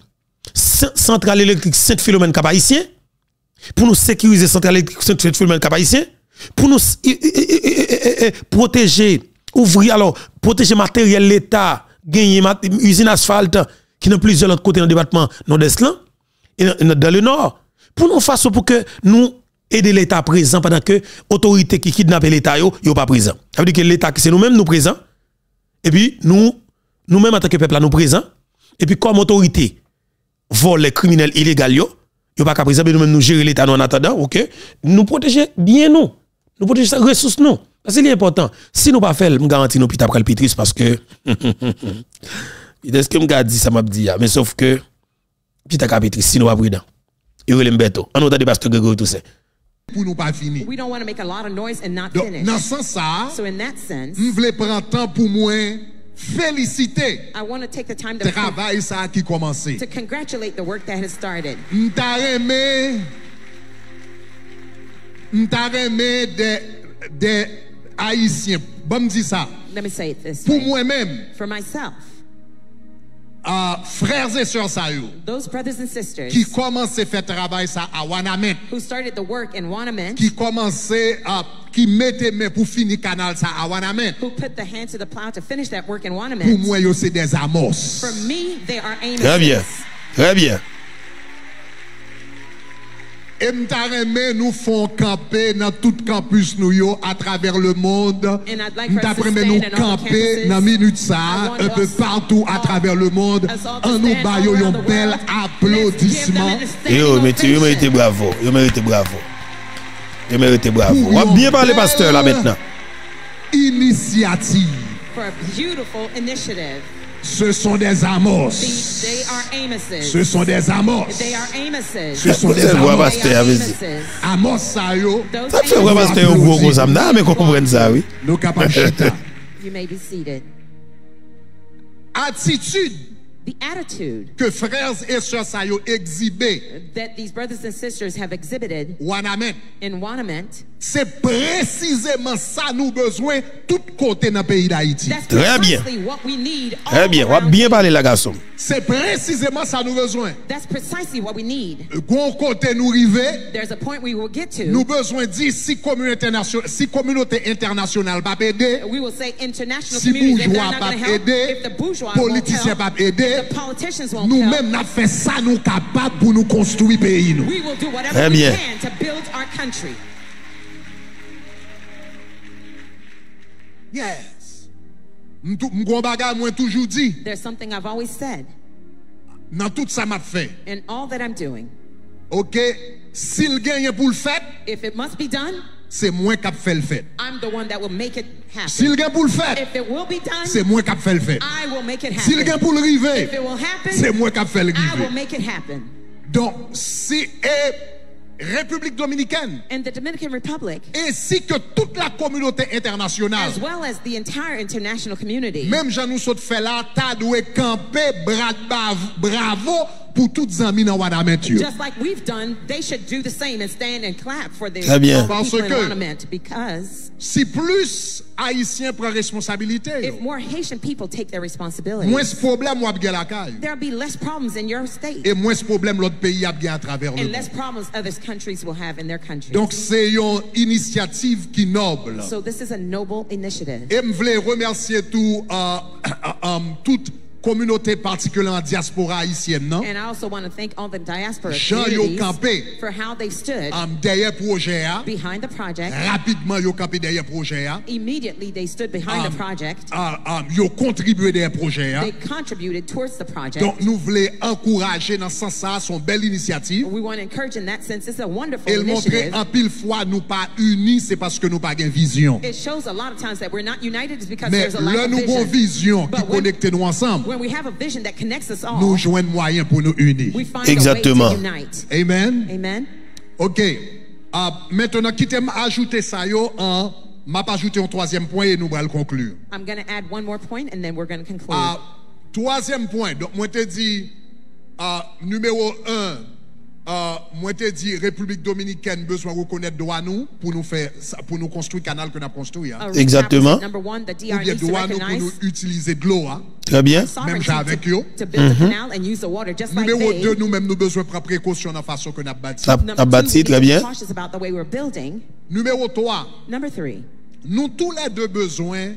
centrale électrique Saint-Philomène Cap-Haïtien pour nous sécuriser centrale électrique Saint-Philomène Cap-Haïtien pour nous protéger, ouvrir alors, protéger matériel l'État, gagner usine asphalte qui n'a plusieurs autres côtés dans le département nord-est là, et dans le nord, pour nous faire pour que nous aider l'État présent pendant que autorité qui kidnappe l'État yo pas présent. Ça veut dire que l'État c'est nous-mêmes nous présents et puis nous-mêmes en tant que peuple là nous présents et puis comme autorité vole les criminels illégaux yo pas présent mais nous-mêmes nous gérer l'État en attendant, OK? Nous protéger bien nous protéger les ressources nous. Parce que c'est important. Si nous pas faire, me garantis nous pita pral pitris parce que est-ce que me dit ça m'a dit mais sauf que pita kapitris si nous pas prudent. Il relève beto. En autant de pasteur Grégory tout ça. Pour nous pas finir. We don't want to make a lot of noise and not Donc, finish. dans ce sens, So in that sense, je voulais prendre temps pour moi féliciter I want to take the time to travail ça qui commencé. congratulate the work that has started. M'ta remé des haïtiens. Bon me dit ça. Let me say it this Pour way. moi-même, For myself, frères et sœurs ça yo, those brothers and sisters qui commençaient faire travail ça à Wanamètre, who started the work in Wanament, qui commençaient qui mettaient main pour finir canal ça à Wanamètre. who put the hand to the plow to finish that work in Pour Wanament, moi yo c'est des amos. for me, they are Très bien. Amos. Très bien. Et m'ta remé nous font camper dans tout campus nous yo à travers le monde. And I'd like for M'ta us to remé stand nous in all the camper campuses. dans minute I ça want un peu us partout à all- travers le monde. us all to En nous stand ba all yo around un the bel world. applaudissement. Let's give them a standing Yo, ovation. mérité bravo. Yo mérité bravo. Yo mérité bravo. Pour On va bien une parler belle pasteur là maintenant. Initiative. For a beautiful initiative. Ce sont des amos. They are Amoses. Ce sont des amos. They are Amoses. Ce sont des C'est vrai, amos. pasteur, They are vas-y. Amoses. Amos ça yo. Those Ça fait vrai Amoses- pasteur un gros gros ça mais qu'on comprenne ça oui. Nous capables chita. You may be seated. Attitude The attitude que frères et sœurs ça yo exhibé that these brothers and sisters have exhibited Wanamètre. in Wanament, C'est précisément ça nous besoin tout côté dans le pays d'Haïti. that's Très bien. precisely what we need all Très bien. On va around bien here. parler là garçon. C'est précisément ça nous besoin. That's precisely what we need. Gon côté nous river, There's a point we will get to. nous besoin dire si communauté internationale pas aider, We will say international si communities, if they're bourgeois not pas going to help, aider, if the bourgeois won't politiciens help, pas aider, if the politicians won't nous help, même n'a fait ça nous capable pour nous construire pays nous. we will do whatever Très we bien. can to build our country. Yes. M'gon bagay moi toujours dit There's something I've always said dans tout ça m'a fait. in all that I'm doing. OK, s'il gagne pour le fait, If it must be done, c'est moi qui fait le fait. I'm the one that will make it S'il happen. gagne pour le fait, If it will be done, c'est moi qui fait le fait. I will make it S'il gagne happen. pour le If river, it will happen, c'est moi qui fait le I will river. make it happen. Donc, si République dominicaine, In the Dominican Republic, ainsi que toute la communauté internationale, as well as the entire international community, même Jean nous saute fait là, t'as doué camper, bravo pour toutes les amis dans Wanamètre. just like we've done, they should do the same and stand and clap for the Très bien. all the Parce people in que- Wanament, because Si plus Haïtiens prennent responsabilité, if more Haitian people take their responsibility, moins ce problème ou a bien la caille. there'll be less problems in your state Et moins ce problème l'autre pays a bien à travers le and monde. less problems other countries will have in their countries. Donc c'est une initiative qui noble. So this is a noble initiative. Et je voulais remercier toute communauté particulièrement diaspora haïtienne, non? And I also want to thank all the diaspora Jean yo communities campé. for how they stood Derrière projet, behind the project. rapidement yo campé derrière projet, Immediately they stood behind the project. yo contribué derrière projet. They contributed towards the project. Donc nous voulons encourager dans ce sens ça, son belle initiative. We want to encourage in that sense. It's a wonderful Et le montrer initiative. en pile fois nous pas unis, c'est parce que nous pas une vision. It shows a lot of times that we're not united is because Mais there's a lack là of nous avons vision. vision qui But when- connecte nous ensemble, When we have a vision that connects us all, nous joignons moyen pour nous unir. we find Exactement. a way to unite. Amen. Amen. OK. Maintenant, quittez ajouter ça yo en m'a pas ajouté un troisième point et nous allons conclure. I'm going to add one more point and then we're going to conclude. Troisième point. Donc moi te dit numéro 1, Moi te dit République Dominicaine besoin reconnaître droit nous pour nous faire pour nous construire canal que nous construit. Exactement. Ou bien droit nous pour nous utiliser de l'eau. Très bien. Même avec eux. Numéro 2, nous-mêmes nous besoin prendre précaution dans la façon que nous bâti. Bâti, très bien. Numéro 3. Nous tous les deux besoin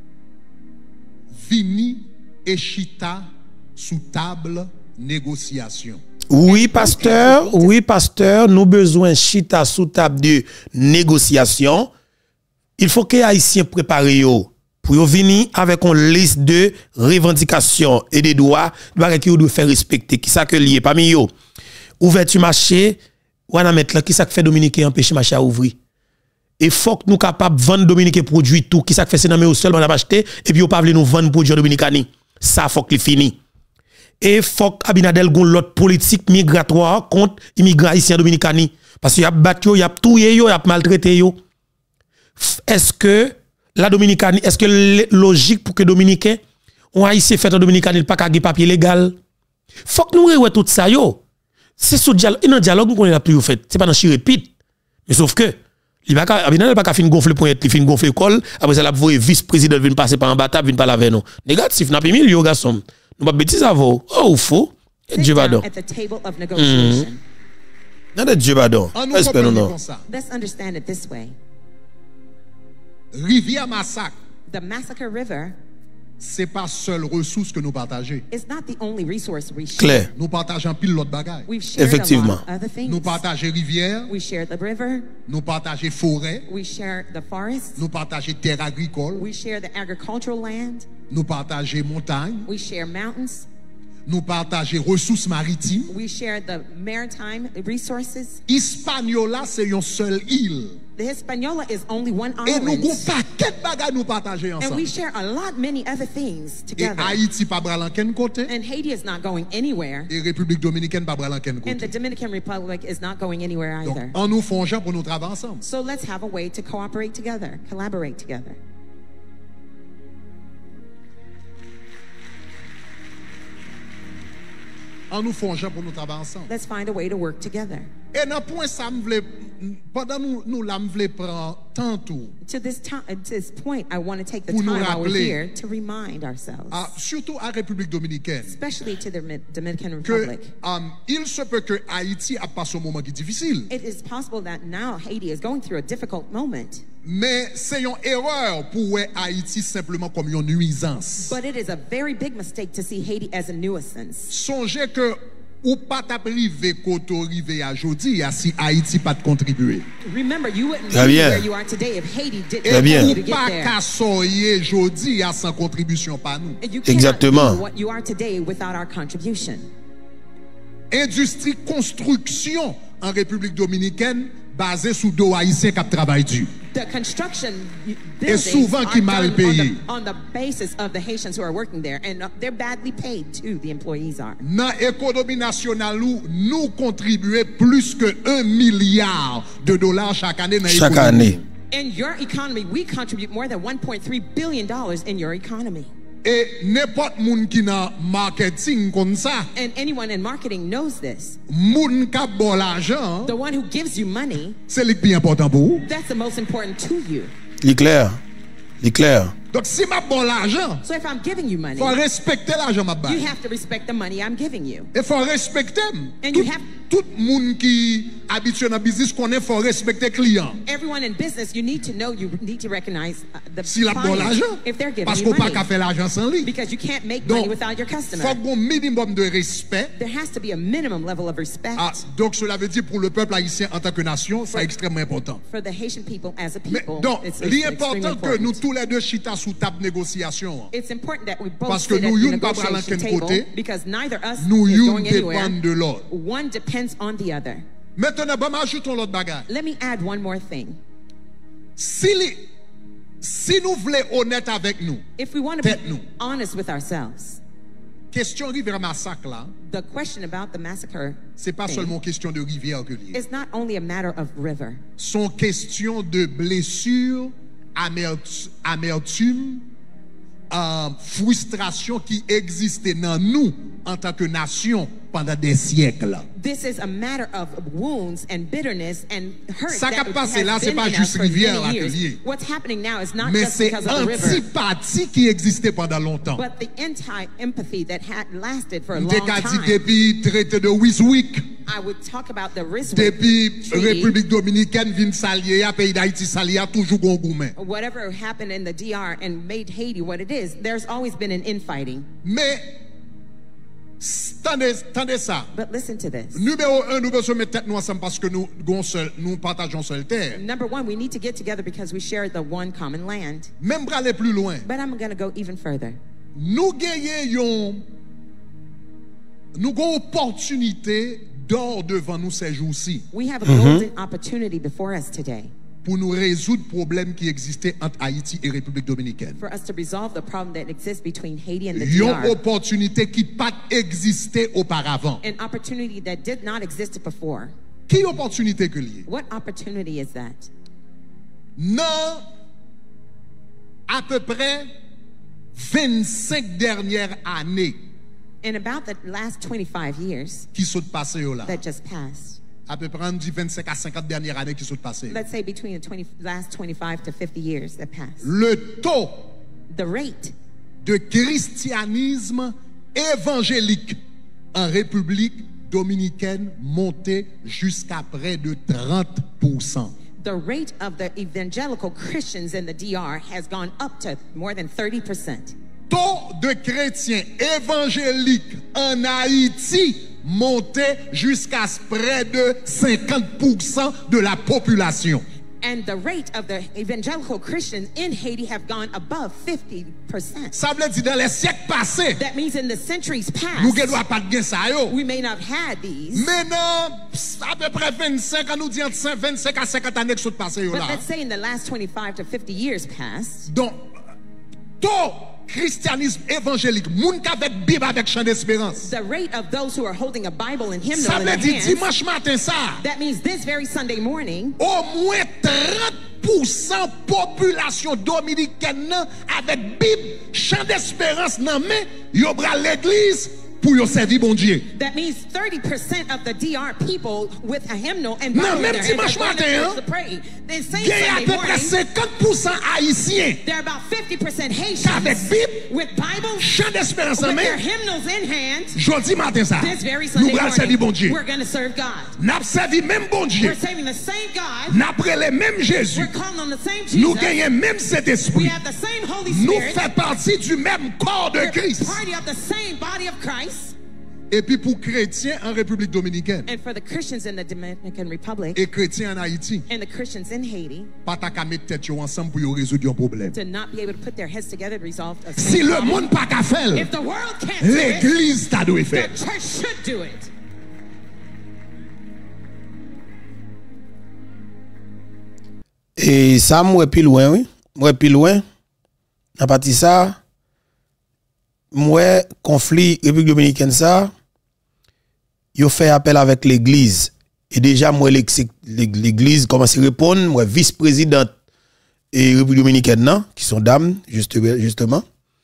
vini et chita sous table négociation. Oui, pasteur, nous besoin chita sous table de négociation. Il faut que les Haïtiens préparent pour venir avec une liste de revendications et de droits qui doivent faire respecter. Qui ça que lié parmi eux? Ouverture marché, ou on a mettre là qui ça fait Dominicain empêcher marché à ouvrir. Et faut que nous capables vendre Dominicain produit tout qui ça fait c'est dans au seul on a acheté et puis on pas nous vendre produit Dominicani. Ça faut que fini. Et faut qu'Abinadel gon l'autre politique migratoire contre immigrants haïtiens dominicani parce qu'il y a battu yo, y a touye yo, y a maltraité yo. Est-ce que la Dominicanie, est-ce que logique pour que Dominicain on haïtien fait en Dominicanie pas ka papier légal? Faut que nous rewe tout ça yo. C'est sous dialogue, un dialogue qu'on a plus fait, c'est pas dans chirépite. Mais sauf que Abinadel pas ka fin gonfler point, il fin gonfler col, après ça la voyer vice-président vinn passer par en bataille, vinn pas laver non. Négatif n'a pas mis yo garçon. Nous pas bêtise à vous. Oh, faux. Dieu pardon. Non, Dieu pardon. Let's understand it this way. Rivière Massacre. The Massacre River. C'est pas seule ressource que nous partageons. It's not the only resource we share. Claire. Nous partageons pile l'autre bagaille. Effectivement. Nous partageons rivière. We share the river. Nous partageons forêt. We share the forest. Nous partageons terre agricole. We share the agricultural land. Nous partageons montagne. We share mountains. Nous partageons ressources maritimes. We share the maritime resources. Hispaniola c'est une seule île. The Hispaniola is only one Et island. nous avons paquet de bagages nous partager And ensemble. we share a lot, many other things Et together. Haïti pas bral ken côté. And Haiti is not going anywhere. Et République Dominicaine pas bral ken And the côté. Dominican Republic is not going anywhere Donc either. en nous fongeant pour nous travailler ensemble. So let's have a way to cooperate together, collaborate together. En nous fongeant pour nous travailler ensemble. Let's find a way to work together. Et dans point ça me voulait pendant nous là me voulait prendre temps tout. To this point, I want to take the Pour nous time while we're rappeler. here to remind ourselves, Surtout à République Dominicaine. especially to the Dominican Que Republic. il se peut que Haïti a passé un moment qui est difficile. It is possible that now Haiti is going through a difficult moment, Mais c'est une erreur pour voir Haïti simplement comme une nuisance. but it is a very big mistake to see Haiti as a nuisance. Songez que ou pas ta privé koto rive à jodi si Haïti pas de contribuer. Remember, you wouldn't Très be bien. where you are today if Haiti didn't Très bien. help you to Ou get pas there. ka soye jodi sans contribution par nous. And you cannot Exactement. be what you are today without our contribution. Industrie construction en République Dominicaine basée sur dos haïtien qui travaille dur. The construction Et buildings souvent are qui mal done payé. on the basis of the Haitians who are working there, and they're badly paid too. The employees are. Dans l'économie nationale, nous contribuons plus que $1 milliard chaque année dans Chaque l'économie. année. In your economy, we contribute more than $1.3 billion in your economy. Et n'importe moun qui dans marketing comme ça, And anyone in marketing knows this. moun ka bon l'argent, The one who gives you money, c'est le plus important pour vous. that's the most important to you. L'éclair. Donc si m'a bon l'argent, So if I'm giving you money, faut respecter l'argent m'a you bail. have to respect the money I'm giving you. Et faut respecter. And Tout, you have- tout moun qui habitué dans business connaît faut respecter client. Everyone in business, you need to know, you need to recognize the Si la bon client l'argent, if they're giving parce you qu'on pas money. qu'à faire l'argent sans lui. Because you can't make money Donc, without your customer. faut un minimum de respect. There has to be a minimum level of respect Donc cela veut dire pour le peuple haïtien en tant que nation, c'est extrêmement important. for the Haitian people as a Mais people. donc, It's l'important extremely que nous important. tous les deux chita sous table négociation. It's important that we both Parce que sit at nous, the youn pas bral en negotiation ken table côté, because neither us Nous is youn going anywhere. dépendent de l'autre. One depends on the other. Maintenant, bon, ajoutons l'autre bagage. Let me add one more thing. Si nous voulons honnête avec nous, If we want to be Tête nous. honest with ourselves, question rivière massacre là, the question about the massacre c'est pas thing seulement question de rivière que lié. is not only a matter of river. Sont question de blessures, amertume, frustration qui existait dans nous en tant que nation pendant des siècles. This is a matter of wounds and bitterness and hurt Ça qui that passe là, has c'est been pas in us juste for rivière many là que years. lié. What's happening now is not Mais just c'est because of the river, antipathie qui existait pendant longtemps. but the anti-empathy that had lasted for a long M'te ka dit time. depuis traité de Wiswick, I would talk about the Rizwick depuis Treaty. République Dominicaine vin salier, à pays d'Haïti salier toujours gon goumen. Whatever happened in the DR and made Haiti what it is, there's always been an infighting. Mais tendez ça. But listen to this. Numéro 1, nous devons mettre tête nous ensemble parce que nous partageons seule terre. Number one, we need to get together because we share the one common land. Même pour aller plus loin, But I'm going to go even further. nous gagnons nous avons opportunité d'or devant nous ces jours-ci We have a golden opportunity before us today pour nous résoudre le problème qui existait entre Haïti et République Dominicaine. for us to resolve the problem that exists between Haiti and the Une DR. opportunité qui n'a pas existé auparavant. An opportunity that did not exist before. Qui opportunité que lié? What opportunity is that? Non, à peu près 25 dernières années In about the last 25 years qui sont passées là. that just passed, À peu près on dit 25 à 50 dernières années qui sont passées. let's say between the last 25 to 50 years that passed, Le taux the rate de christianisme évangélique en République dominicaine montait jusqu'à près de 30%. the rate of the evangelical Christians in the DR has gone up to more than 30%. Taux de chrétiens évangéliques en Haïti montait jusqu'à près de 50% de la population. And the rate of the evangelical Christians in Haiti have gone above 50%. Ça veut dire dans les siècles passés, That means in the centuries nous past, ne pas de ça yo. we may not have had these. Maintenant, à peu près 25 ans, nous disons 25 à 50 années qui sont passées But là. let's say in the last 25 to 50 years past, Donc, taux christianisme évangélique, moun qui avec Bible avec chant d'espérance. the rate of those who are holding a Bible and Ça hymnal in veut their dire hands, dimanche matin ça, that means this very Sunday morning, au moins 30% population dominicaine nan, avec Bible, chant d'espérance nan main, yo bral l'église pour yo servir bon Dieu. that means 30% of the DR people with a hymnal and Non, Bible in même their hands dimanche are going to matin, church hein. to pray. The same Il y a à Sunday peu près morning, 50% haïtiens there are about 50% avec Haitians Bible, with Bibles, chant d'espérance en with main. their hymnals in hand. Jeudi matin ça, This very nous Sunday bral servir bon morning, Dieu. we're going to serve God. N'a servi même bon Dieu. We're saving the same God. N'a prélé même Jésus. We're calling on the same Nous Jesus. gagnons même cet We esprit. have the same Holy Nous Spirit. faisons partie du même corps de We're Christ. party of the same body of Christ. Et puis pour chrétiens en République Dominicaine And for the Christians in the Dominican Republic et chrétiens en Haïti, and the Christians in Haiti pas ta qu'à mettre tête yo ensemble pour yo résoudre un problème. to not be able to put their heads together to resolve a Si same le problem. monde pas qu'à faire, If the world can't do it, l'église t'a dû the faire. church should do it. Et ça, moi, plus loin, oui. Moi, plus loin. À partir de ça, moi, conflit République Dominicaine, ça, yo fait appel avec l'église. Et déjà, moi, l'église commence à répondre, moi, vice-présidente et République Dominicaine, non, qui sont dames, justement.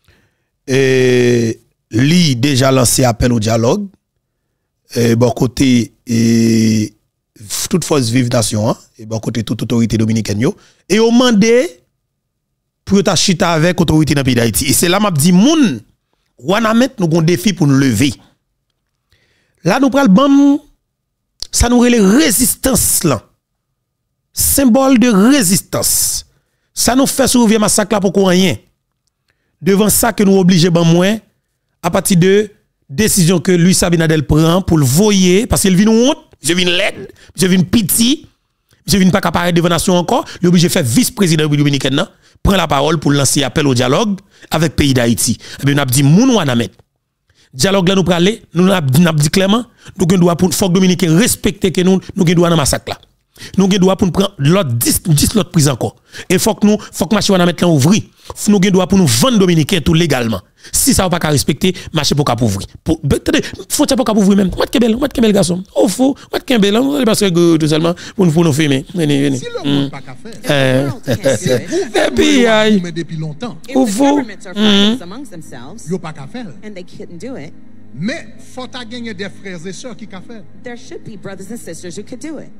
Et lui, déjà lancé appel au dialogue. Et bon côté, et toute force vive nation, hein, et bon côté toute autorité dominicaine, yo, et au mandé pour ta chita avec autorité dans le pays d'Haïti. Et c'est là m'a dit, moun, Wanamet, nous avons un défi pour nous lever. Là, nous prenons le bam, ça nous relève résistance là. Symbole de résistance. Ça nous fait soulever massacre là pour qu'on rien. Devant ça que nous obligés ban moins à partir de décision que Luis Abinadel prend pour le voyer parce qu'il vient honte, je viens l'aide, je viens pitié, je viens pas capable devant nation encore, il est obligé de faire vice-président de dominicaine prend la parole pour lancer appel au dialogue avec le pays d'Haïti. Et bien, on a dit, moun Wanamet. Dialogue là, nous parler, nous avons dit clairement, nous devons pour faut dominicain respecter que nous devons dans massacre là. Nous devons pour nous prendre l'autre 10 l'autre prise encore. Et faut que machine Wanamet là ouvri. Nous devons pour nous vendre dominicain tout légalement. Si ça va pas respecter, marché pour qu'à ouvrir. Attendez, frontière pour qu'à ouvrir même. Moi de bel garçon. Oh faux, moi de bel on parce que tout seulement pour nous filmer. Venez. Si le monde pas qu'à faire. Et puis aïe. Mais depuis longtemps. Oh faux. Yo pas qu'à faire. And they couldn't do it. Mais faut ta gagner des frères et sœurs qui qu'à faire. There should be brothers and sisters who could do it.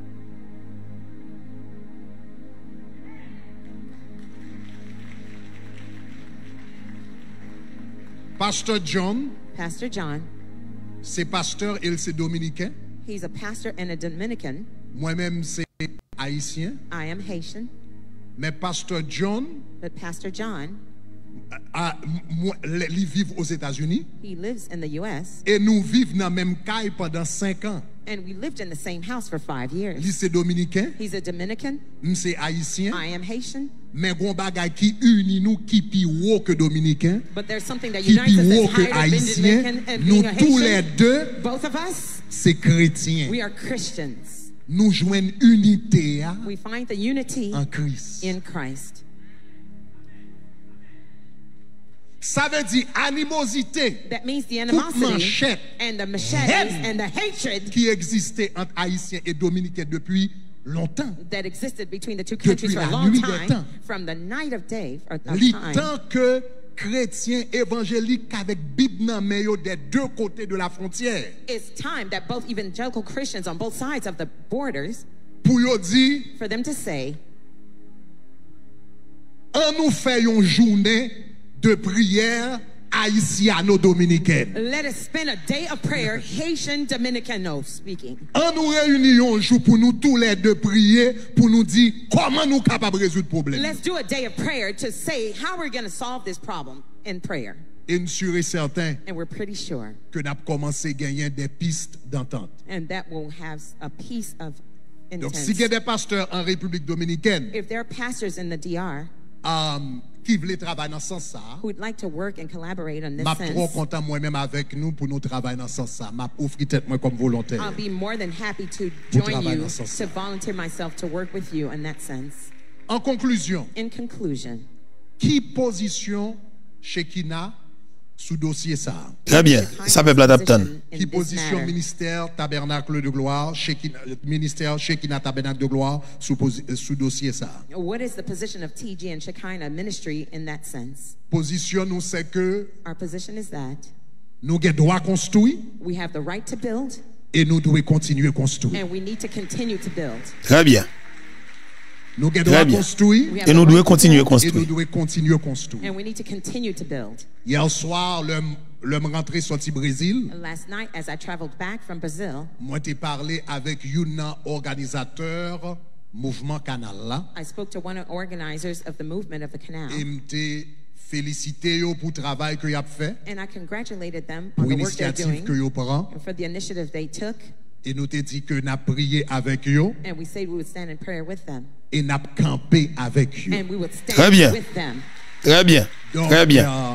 Pasteur John, Pastor John, c'est pasteur et c'est dominicain. he's a pastor and a Dominican. Moi-même c'est haïtien. I am Haitian, Mais pasteur John, but Pastor John, il vit aux États-Unis he lives in the U.S. et nous vivons dans la même caille pendant 5 ans. and we lived in the same house for 5 years. Lui c'est dominicain, He's a Dominican, c'est haïtien. I am Haitian, Mais gon bagay qui unit nous qui pi haut que dominicain, but there's something that qui unites pi us haut as que higher than haïtien, Dominican and nous being a tous les Haitian. deux Both of us, c'est chrétien. we are Christians. Nous joignons unité We find the unity en Christ. in Christ. Ça veut dire animosité That means the toute animosity manchette and the machetes haine and the hatred qui existait entre haïtiens et dominicains depuis longtemps. that existed between the two countries Depuis for a la long nuit des time, temps. from the night of day or of Le time, temps que chrétiens évangéliques avec Bible dans main yo des deux côtés de la frontière it's time that both evangelical Christians on both sides of the borders, pour yo dire for them to say, on nous fait une journée de prière haïtiano-dominicaine. let us spend a day of prayer, Haitian Dominicano speaking. On nous réunit un jour pour nous tous les deux prier, pour nous dire comment nous capables de résoudre le problème. Let's do a day of prayer to say how we're going to solve this problem in prayer. Et nous sûr et certain And we're pretty sure. que nous avons commencé à gagner des pistes d'entente. And that will have a piece of Donc, intent. si il y a des pasteurs en République dominicaine If there are pastors in the DR qui veulent travailler dans ce sens, who would like to work and collaborate on this je suis trop sense, content moi-même avec nous pour nous travailler dans ce sens. Je offre tête moi comme volontaire. I'll be more than happy to Pour join travailler you, dans ce sens. to volunteer myself to work with you in that sense. En conclusion, In conclusion, qui position Shekina sous dossier ça? Très bien. Ça peut l'adapter. Qui position ministère Tabernacle de Gloire, ministère Shekina Tabernacle de Gloire sous dossier ça? what is the position of TG and Shekinah ministry in that sense? Position nous c'est que Our position is that nous avons droit construire we have the right to build et nous devons continuer à construire. and we need to continue to build. Très bien. Nous avons Très droit bien. construire We have Et the nous right devons to continuer à build, et nous construire. devons continuer à construire. and we need to continue to build. Hier soir, l'homme rentré sorti Brésil, Last night, as I traveled back from Brazil, moi j'ai parlé avec un organisateur mouvement canal là I spoke to one of the organizers of the movement of the canal, et m'était félicité yo pour le travail que y a fait, and I congratulated them pour on the work they're l'initiative doing que yo prend and for the initiative they took, et nous t'ai dit que n'a prié avec yo and we said we would stand in prayer with them, et n'a campé avec yo. and we would stand Très bien. with them. Très bien. Donc, Très bien.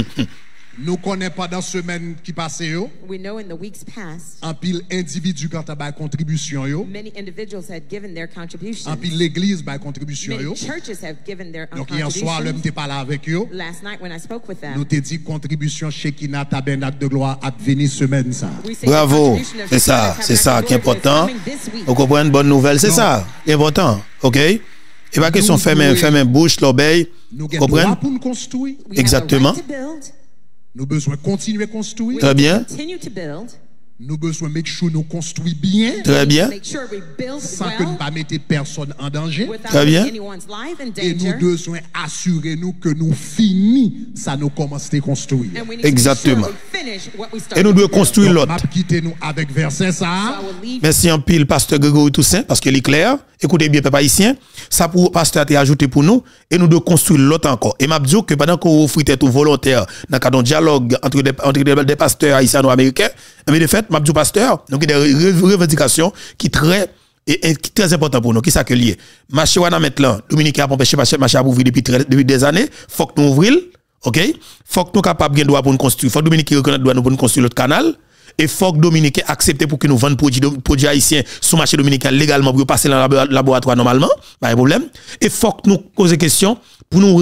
nous connaissons pendant semaine qui passe yo, We know in the weeks past, en pile individu quand a contribution yo, many individuals had given their contributions. en pile l'église ba contribution yo. Many churches have given their Donc hier soir l'homme contributions. t'ai parlé avec yo. Last night when I spoke with Nous them, te dit contribution Shekina Tabernacle de Gloire à venir semaine ça. we say the Bravo. contribution of C'est ça. Shekinah C'est ça qui est Tabernacle important. is coming this week. Vous comprenez une bonne nouvelle. C'est ça. Important. OK? Et pas question fermer bouche, l'obéi. Nous Vous avons droit comprenez? pour nous construire. We have the Exactement. right to build. Nous besoin continuer à construire. Très bien. Continue to build. Nous besoin make sure nous construisons bien Très bien. Make sure we build sans que nous well pas mettre personne en danger. without Très bien. putting anyone's life in Et nous danger. besoin assurer nous que nous finissons ça nous commence à construire. And we need to Exactement. make sure we finish what we Et started nous to devons build. construire Donc, l'autre. m'a quitté nous avec verset So I ça. will leave Merci en pile, pasteur Grégory Toussaint, parce qu'il est clair. Écoutez bien, peuple haïtien. Ça pour pasteur a ajouté pour nous. Et nous devons construire l'autre encore. Et m'a dit que pendant qu'on offre tête volontaire dans le cadre d'un dialogue entre des pasteurs haïtiano-américains, mais de fait, m'a dit pasteur, donc il y a des revendications qui très qui très important pour nous, qui ça que lié. Marché wana maintenant, Dominique a empêché marché à ouvrir depuis des années, faut que nous ouvrir, OK? Faut que nous capable de droit pour nous construire, faut que Dominique reconnaître droit nous pour nous construire l'autre canal. et faut que Dominicain accepte pour que nous vendons produits haïtiens sur le marché dominicain légalement pour passer dans le laboratoire normalement, pas de problème. Et faut que nous poser question pour nous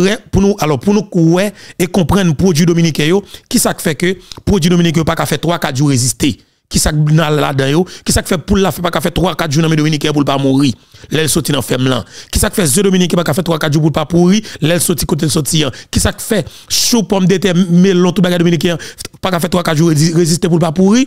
ouais et comprendre produits dominicains yo, qui ça fait que produits dominicains pas qu'à faire 3-4 jours résister. Qui ça là-dedans yo, qui ça fait pour la fait pas qu'à faire 3-4 jours dans les dominicains pour pas mourir. L'aile sorti dans ferme là. Qui ça fait œufs dominicains pas qu'à faire 3-4 jours pour pas pourrir, l'aile sorti côté sorti. Qui ça fait chou pomme de terre melon tout bagage dominicain pas qu'à faire 3-4 jours résister pour pas pourrir.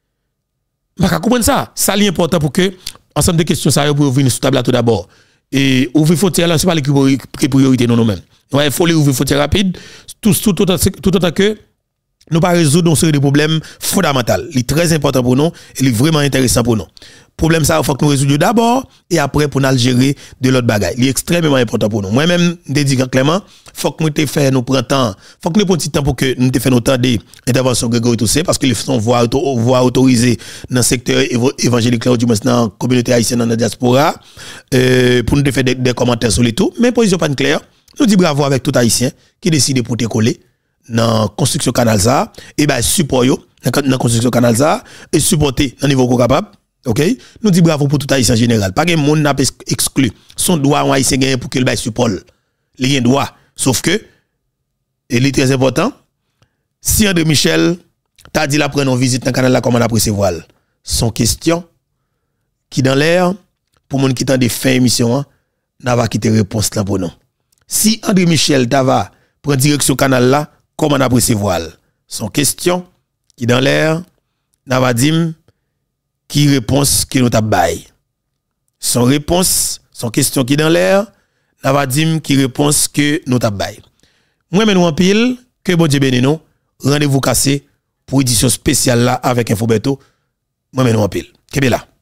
Pas qu'à comprendre ça. Ça est important pour que ensemble de questions ça pour venir sur table tout d'abord. Et ouvrir frontière là c'est pas les priorité non même. Ouais, il faut les ouvrir frontière rapide tout autant que nous pas résoudre une série de problèmes fondamentaux. Il est très important pour nous et il est vraiment intéressant pour nous. Problème ça, il faut que nous résoudre d'abord et après pour nous gérer de l'autre bagaille. Il est extrêmement important pour nous. Moi-même, je dis clairement, faut que nous te fait nous prendre temps, faut que nous prenions temps pour que nous te fassions autant d'interventions Grégory Toussé parce qu'ils sont voix autorisées dans le secteur évangélique là du moins dans la communauté haïtienne dans la diaspora pour nous te faire des commentaires sur les tout. Mais position pas claire. Nous disons bravo avec tout haïtien qui décide pour te coller dans construction canal ça et ben support yo dans construction canal ça et supporter dans niveau capable. OK, nous disons bravo pour tout haïtien en général. Pas que monde n'a pas exclu son droit en haïtien gagner pour que le bail support. Il y a un droit sauf que et il est très important si André Michel t'a dit la prendre en visite dans canal là comment on a recevoir. Son question qui dans l'air pour monde qui tend de fin émission n'a pas quitter réponse là pour nous. Si André Michel t'a va prendre direction canal là comment on a recevoir. Son question qui dans l'air n'a pas dit qui réponse que nous t'a bail. Son réponse, son question qui dans l'air, n'a pas dit qui réponse que nous t'a bail. Moi mais nous en pile que bon Dieu bénisse nous. Rendez-vous cassé pour édition spéciale là avec Infobeto. Moi mais nous en pile. Kebe là.